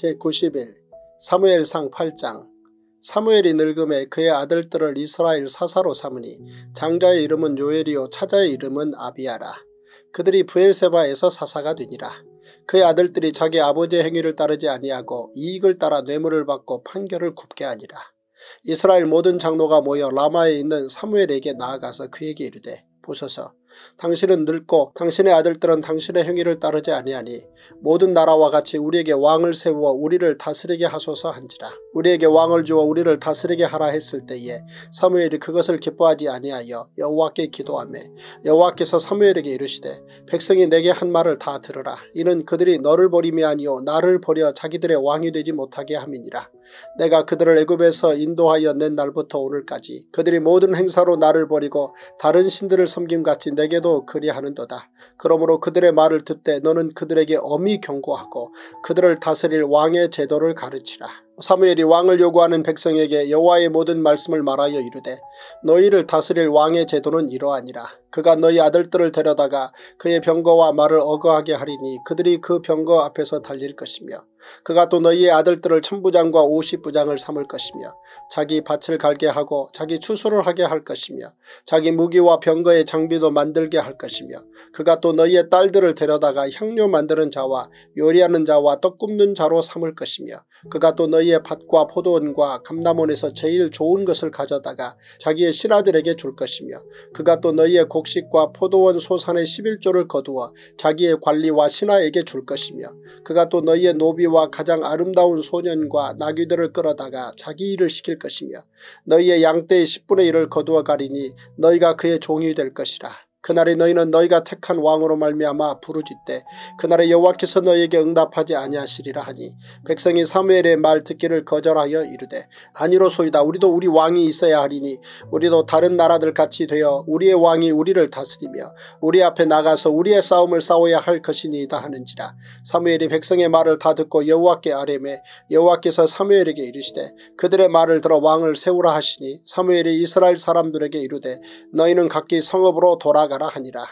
제구십일 사무엘상 팔 장. 사무엘이 늙음에 그의 아들들을 이스라엘 사사로 삼으니 장자의 이름은 요엘이요 차자의 이름은 아비야라. 그들이 브엘세바에서 사사가 되니라. 그의 아들들이 자기 아버지의 행위를 따르지 아니하고 이익을 따라 뇌물을 받고 판결을 굽게 하니라. 이스라엘 모든 장로가 모여 라마에 있는 사무엘에게 나아가서 그에게 이르되 보소서 당신은 늙고 당신의 아들들은 당신의 행위를 따르지 아니하니 모든 나라와 같이 우리에게 왕을 세우어 우리를 다스리게 하소서 한지라. 우리에게 왕을 주어 우리를 다스리게 하라 했을 때에 사무엘이 그것을 기뻐하지 아니하여 여호와께 기도하며 여호와께서 사무엘에게 이르시되 백성이 내게 한 말을 다 들으라. 이는 그들이 너를 버림이 아니요 나를 버려 자기들의 왕이 되지 못하게 함이니라. 내가 그들을 애굽에서 인도하여 낸 날부터 오늘까지 그들이 모든 행사로 나를 버리고 다른 신들을 섬김같이 내게도 그리하는도다. 그러므로 그들의 말을 듣되 너는 그들에게 엄히 경고하고 그들을 다스릴 왕의 제도를 가르치라. 사무엘이 왕을 요구하는 백성에게 여호와의 모든 말씀을 말하여 이르되 너희를 다스릴 왕의 제도는 이러하니라. 그가 너희 아들들을 데려다가 그의 병거와 말을 어거하게 하리니 그들이 그 병거 앞에서 달릴 것이며 그가 또 너희의 아들들을 천부장과 오십부장을 삼을 것이며 자기 밭을 갈게 하고 자기 추수를 하게 할 것이며 자기 무기와 병거의 장비도 만들게 할 것이며 그가 또 너희의 딸들을 데려다가 향료 만드는 자와 요리하는 자와 떡 굽는 자로 삼을 것이며 그가 또 너희의 밭과 포도원과 감람원에서 제일 좋은 것을 가져다가 자기의 신하들에게 줄 것이며 그가 또 너희의 곡식과 포도원 소산의 십일조를 거두어 자기의 관리와 신하에게 줄 것이며 그가 또 너희의 노비와 가장 아름다운 소년과 나귀들을 끌어다가 자기 일을 시킬 것이며 너희의 양떼의 십분의 일을 거두어 가리니 너희가 그의 종이 될 것이라. 그날에 너희는 너희가 택한 왕으로 말미암아 부르짖되 그날에 여호와께서 너희에게 응답하지 아니하시리라 하니 백성이 사무엘의 말 듣기를 거절하여 이르되 아니로소이다. 우리도 우리 왕이 있어야 하리니 우리도 다른 나라들 같이 되어 우리의 왕이 우리를 다스리며 우리 앞에 나가서 우리의 싸움을 싸워야 할 것이니이다 하는지라. 사무엘이 백성의 말을 다 듣고 여호와께 아뢰매 여호와께서 사무엘에게 이르시되 그들의 말을 들어 왕을 세우라 하시니 사무엘이 이스라엘 사람들에게 이르되 너희는 각기 성읍으로 돌아가 하니라.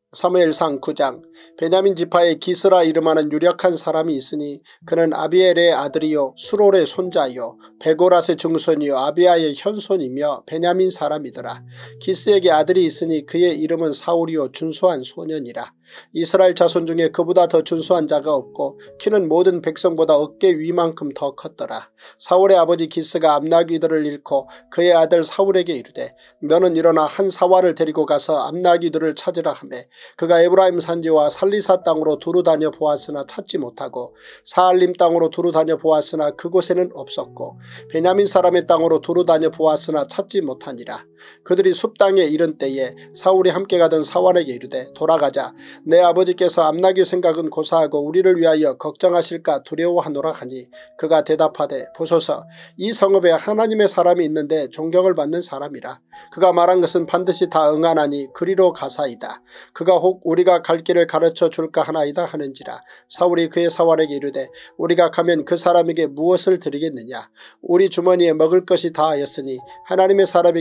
사무엘상 구 장. 베냐민 지파의 기스라 이름하는 유력한 사람이 있으니 그는 아비엘의 아들이요 수롤의 손자요 베고랏의 증손이요 아비야의 현손이며 베냐민 사람이더라. 기스에게 아들이 있으니 그의 이름은 사울이요 준수한 소년이라. 이스라엘 자손 중에 그보다 더 준수한 자가 없고 키는 모든 백성보다 어깨 위만큼 더 컸더라. 사울의 아버지 기스가 암나귀들을 잃고 그의 아들 사울에게 이르되 너는 일어나 한 사활을 데리고 가서 암나귀들을 찾으라 하매 그가 에브라임 산지와 살리사 땅으로 두루 다녀 보았으나 찾지 못하고 사알림 땅으로 두루 다녀 보았으나 그곳에는 없었고 베냐민 사람의 땅으로 두루 다녀 보았으나 찾지 못하니라. 그들이 숲 땅에 이른 때에 사울이 함께 가던 사환에게 이르되 돌아가자. 내 아버지께서 암나귀 생각은 고사하고 우리를 위하여 걱정하실까 두려워하노라 하니 그가 대답하되 보소서 이 성읍에 하나님의 사람이 있는데 존경을 받는 사람이라. 그가 말한 것은 반드시 다 응하나니 그리로 가사이다. 그가 혹 우리가 갈 길을 가르쳐 줄까 하나이다 하는지라. 사울이 그의 사환에게 이르되 우리가 가면 그 사람에게 무엇을 드리겠느냐. 우리 주머니에 먹을 것이 다하였으니 하나님의 사람에게 드릴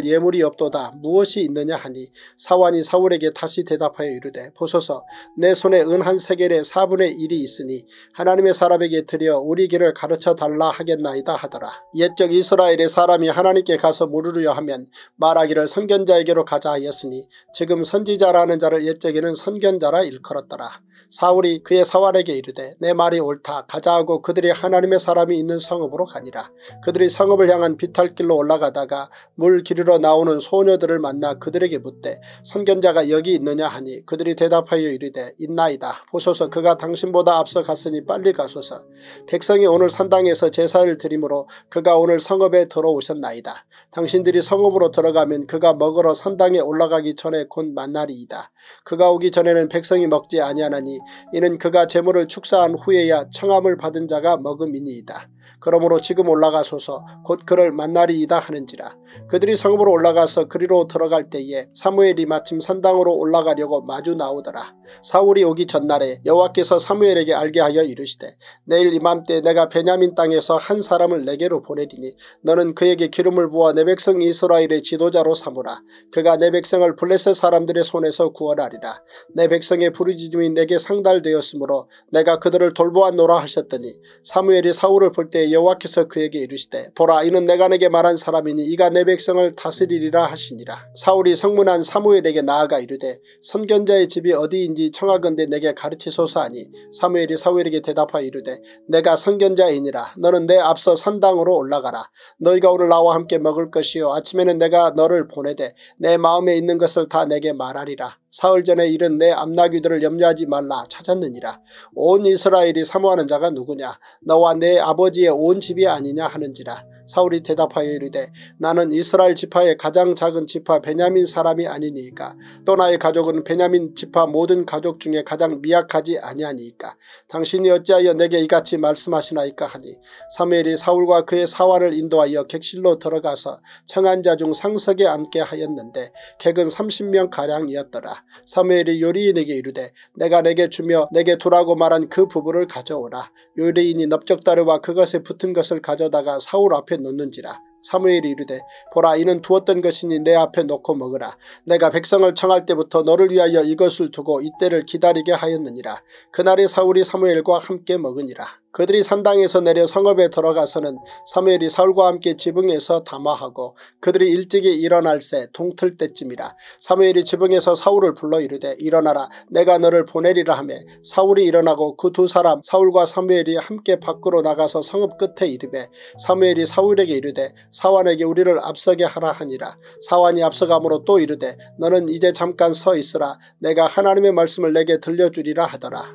예물이 없도다. 무엇이 있느냐 하니 사환이 사울에게 다시 대답하여 이르되 보소서 내 손에 은 한 세겔의 사분의 일이 있으니 하나님의 사람에게 드려 우리 길을 가르쳐 달라 하겠나이다 하더라. 옛적 이스라엘의 사람이 하나님께 가서 물으려 하면 말하기를 선견자에게로 가자 하였으니 지금 선지자라는 자를 옛적에는 선견자라 일컬었더라. 사울이 그의 사환에게 이르되 내 말이 옳다. 가자 하고 그들이 하나님의 사람이 있는 성읍으로 가니라. 그들이 성읍을 향한 비탈길로 올라가다가 물 기르러 나오는 소녀들을 만나 그들에게 묻되 선견자가 여기 있느냐 하니 그들이 대답하여 이르되 있나이다. 보소서 그가 당신보다 앞서 갔으니 빨리 가소서. 백성이 오늘 산당에서 제사를 드리므로 그가 오늘 성읍에 들어오셨나이다. 당신들이 성읍으로 들어가면 그가 먹으러 산당에 올라가기 전에 곧 만나리이다. 그가 오기 전에는 백성이 먹지 아니하나니 이는 그가 제물을 축사한 후에야 청함을 받은 자가 먹음이니이다. 그러므로 지금 올라가소서 곧 그를 만나리이다 하는지라. 그들이 성읍으로 올라가서 그리로 들어갈 때에 사무엘이 마침 산당으로 올라가려고 마주 나오더라. 사울이 오기 전날에 여호와께서 사무엘에게 알게 하여 이르시되 내일 이맘때 내가 베냐민 땅에서 한 사람을 내게로 보내리니 너는 그에게 기름을 부어 내 백성 이스라엘의 지도자로 삼으라. 그가 내 백성을 블레셋 사람들의 손에서 구원하리라. 내 백성의 부르짖음이 내게 상달되었으므로 내가 그들을 돌보았노라 하셨더니 사무엘이 사울을 볼 때 여호와께서 그에게 이르시되 보라 이는 내가 내게 말한 사람이니 이가 내 백성을 다스리리라 하시니라. 사울이 성문한 사무엘에게 나아가 이르되 선견자의 집이 어디인지 청하건대 내게 가르치소서 하니 사무엘이 사울에게 대답하여 이르되 내가 선견자이니라. 너는 내 앞서 산당으로 올라가라. 너희가 오늘 나와 함께 먹을 것이요 아침에는 내가 너를 보내되 내 마음에 있는 것을 다 내게 말하리라. 사흘 전에 일은 내 암나귀들을 염려하지 말라 찾았느니라. 온 이스라엘이 사모하는 자가 누구냐 너와 내 아버지의 온 집이 아니냐 하는지라. 사울이 대답하여 이르되 나는 이스라엘 지파의 가장 작은 지파 베냐민 사람이 아니니까 또 나의 가족은 베냐민 지파 모든 가족 중에 가장 미약하지 아니하니까 당신이 어찌하여 내게 이같이 말씀하시나이까 하니 사무엘이 사울과 그의 사활을 인도하여 객실로 들어가서 청한 자 중 상석에 앉게 하였는데 객은 삼십 명가량이었더라. 사무엘이 요리인에게 이르되 내가 내게 주며 내게 두라고 말한 그 부부를 가져오라. 요리인이 넓적다리와 그것에 붙은 것을 가져다가 사울 앞에 놓는지라. 사무엘이 이르되 보라 이는 두었던 것이니 내 앞에 놓고 먹으라. 내가 백성을 청할 때부터 너를 위하여 이것을 두고 이때를 기다리게 하였느니라. 그날에 사울이 사무엘과 함께 먹으니라. 그들이 산당에서 내려 성읍에 들어가서는 사무엘이 사울과 함께 지붕에서 담화하고 그들이 일찍이 일어날새 동틀 때쯤이라. 사무엘이 지붕에서 사울을 불러 이르되 일어나라 내가 너를 보내리라 하며 사울이 일어나고 그 두 사람 사울과 사무엘이 함께 밖으로 나가서 성읍 끝에 이르매 사무엘이 사울에게 이르되 사환에게 우리를 앞서게 하라 하니라. 사환이 앞서가므로 또 이르되 너는 이제 잠깐 서 있으라. 내가 하나님의 말씀을 내게 들려주리라 하더라.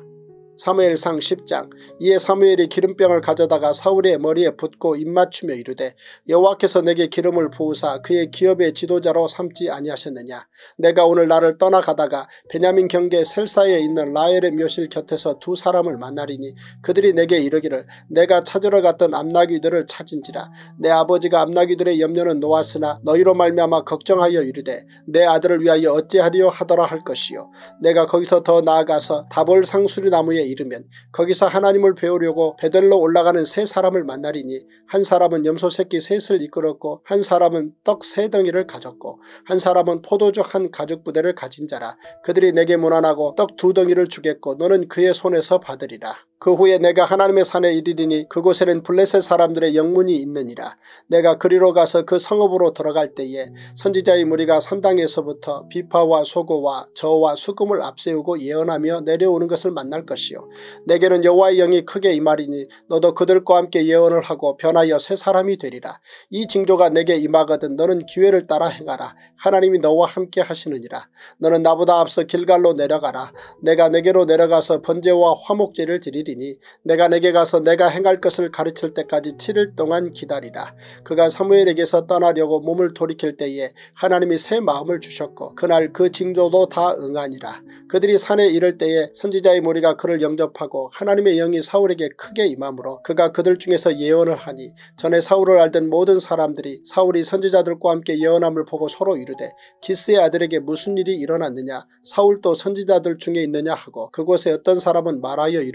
사무엘상 십 장. 이에 사무엘이 기름병을 가져다가 사울의 머리에 붓고 입맞추며 이르되 여호와께서 내게 기름을 부으사 그의 기업의 지도자로 삼지 아니하셨느냐. 내가 오늘 나를 떠나가다가 베냐민 경계 셀사에 있는 라헬의 묘실 곁에서 두 사람을 만나리니 그들이 내게 이르기를 내가 찾으러 갔던 암나귀들을 찾은지라. 내 아버지가 암나귀들의 염려는 놓았으나 너희로 말미암아 걱정하여 이르되 내 아들을 위하여 어찌하리요 하더라 할 것이요. 내가 거기서 더 나아가서 다볼 상수리 나무에 이르면 거기서 하나님을 배우려고 베델로 올라가는 세 사람을 만나리니 한 사람은 염소 새끼 셋을 이끌었고 한 사람은 떡 세 덩이를 가졌고 한 사람은 포도주 한 가죽 부대를 가진 자라. 그들이 내게 문안하고 떡 두 덩이를 주겠고 너는 그의 손에서 받으리라. 그 후에 내가 하나님의 산에 이르리니 그곳에는 블레셋 사람들의 영문이 있느니라. 내가 그리로 가서 그 성읍으로 들어갈 때에 선지자의 무리가 산당에서부터 비파와 소고와 저와 수금을 앞세우고 예언하며 내려오는 것을 만날 것이요. 내게는 여호와의 영이 크게 임하리니 너도 그들과 함께 예언을 하고 변하여 새 사람이 되리라. 이 징조가 내게 임하거든 너는 기회를 따라 행하라. 하나님이 너와 함께 하시느니라. 너는 나보다 앞서 길갈로 내려가라. 내가 내게로 내려가서 번제와 화목제를 드리리. 내가 내게 가서 내가 행할 것을 가르칠 때까지 칠 일 동안 기다리라. 그가 사무엘에게서 떠나려고 몸을 돌이킬 때에 하나님이 새 마음을 주셨고 그날 그 징조도 다 응하니라. 그들이 산에 이를 때에 선지자의 무리가 그를 영접하고 하나님의 영이 사울에게 크게 임함으로 그가 그들 중에서 예언을 하니 전에 사울을 알던 모든 사람들이 사울이 선지자들과 함께 예언함을 보고 서로 이르되 기스의 아들에게 무슨 일이 일어났느냐 사울도 선지자들 중에 있느냐 하고 그곳에 어떤 사람은 말하여 이르되 그들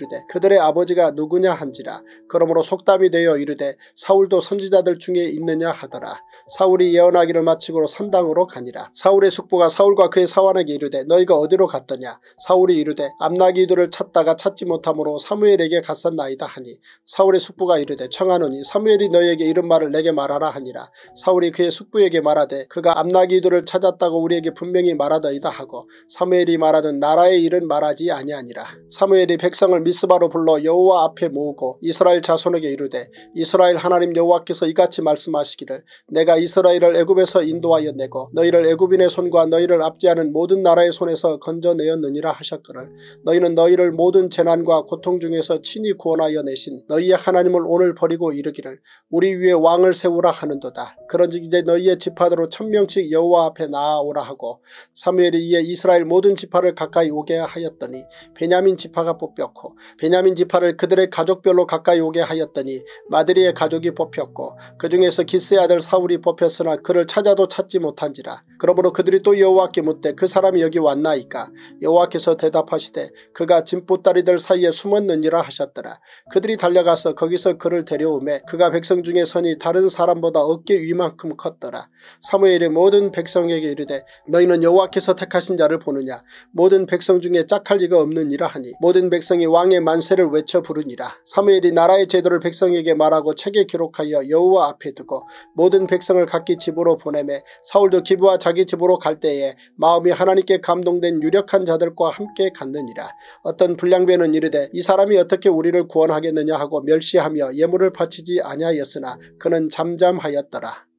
그들의 아버지가 누구냐 한지라. 그러므로 속담이 되어 이르되 사울도 선지자들 중에 있느냐 하더라. 사울이 예언하기를 마치고 산당으로 가니라. 사울의 숙부가 사울과 그의 사환에게 이르되 너희가 어디로 갔더냐. 사울이 이르되 암나기들을 찾다가 찾지 못함으로 사무엘에게 갔었나이다 하니 사울의 숙부가 이르되 청하노니 사무엘이 너희에게 이런 말을 내게 말하라 하니라. 사울이 그의 숙부에게 말하되 그가 암나기들을 찾았다고 우리에게 분명히 말하더이다 하고 사무엘이 말하던 나라의 일은 말하지 아니하니라. 사무엘이 백성을 미스바로 불러 여호와 앞에 모으고 이스라엘 자손에게 이르되 이스라엘 하나님 여호와께서 이같이 말씀하시기를 내가 이스라엘을 애굽에서 인도하여 내고 너희를 애굽인의 손과 너희를 압제하는 모든 나라의 손에서 건져내었느니라 하셨거늘 너희는 너희를 모든 재난과 고통 중에서 친히 구원하여 내신 너희의 하나님을 오늘 버리고 이르기를 우리 위에 왕을 세우라 하는도다. 그런즉 이제 너희의 지파대로 천명씩 여호와 앞에 나아오라 하고 사무엘이 이에 이스라엘 모든 지파를 가까이 오게 하였더니 베냐민 지파가 뽑혔고 베냐민 지파를 그들의 가족별로 가까이 오게 하였더니 마드리의 가족이 뽑혔고 그 중에서 기스의 아들 사울이 뽑혔으나 그를 찾아도 찾지 못한지라. 그러므로 그들이 또 여호와께 묻되 그 사람이 여기 왔나이까. 여호와께서 대답하시되 그가 짐보따리들 사이에 숨었느니라 하셨더라. 그들이 달려가서 거기서 그를 데려오매 그가 백성 중에 선이 다른 사람보다 어깨 위만큼 컸더라. 사무엘이 모든 백성에게 이르되 너희는 여호와께서 택하신 자를 보느냐. 모든 백성 중에 짝할 리가 없느니라 하니 모든 백성이 왕의 만세를 외쳐 부르니라. 사무엘이 나라의 제도를 백성에게 말하고 책에 기록하여 여호와 앞에 두고 모든 백성을 각기 집으로 보내매 사울도 기브와 자기 집으로 갈 때에 마음이 하나님께 감동된 유력한 자들과 함께 갔느니라. 어떤 불량배는 이르되 이 사람이 어떻게 우리를 구원하겠느냐 하고 멸시하며 예물을 바치지 아니하였으나 그는 잠잠하였더라.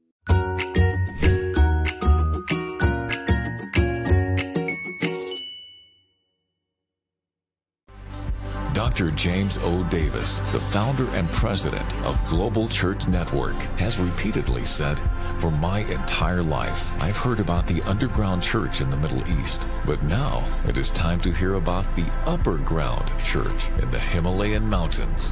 Doctor James O. Davis, the founder and president of Global Church Network, has repeatedly said, "For my entire life, I've heard about the underground church in the Middle East, but now it is time to hear about the upper ground church in the Himalayan mountains."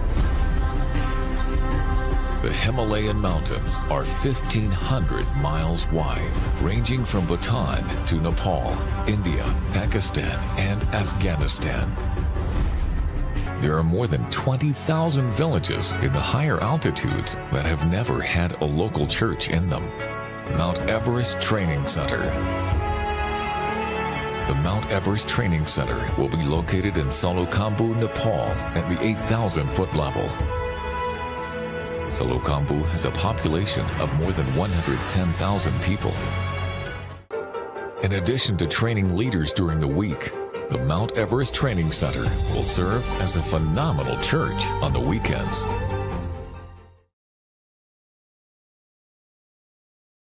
The Himalayan mountains are fifteen hundred miles wide, ranging from Bhutan to Nepal, India, Pakistan, and Afghanistan. There are more than twenty thousand villages in the higher altitudes that have never had a local church in them. Mount Everest Training Center. The Mount Everest Training Center will be located in Salokhambu, Nepal at the eight thousand foot level. Salokhambu has a population of more than one hundred ten thousand people. In addition to training leaders during the week, the Mount Everest Training Center will serve as a phenomenal church on the weekends.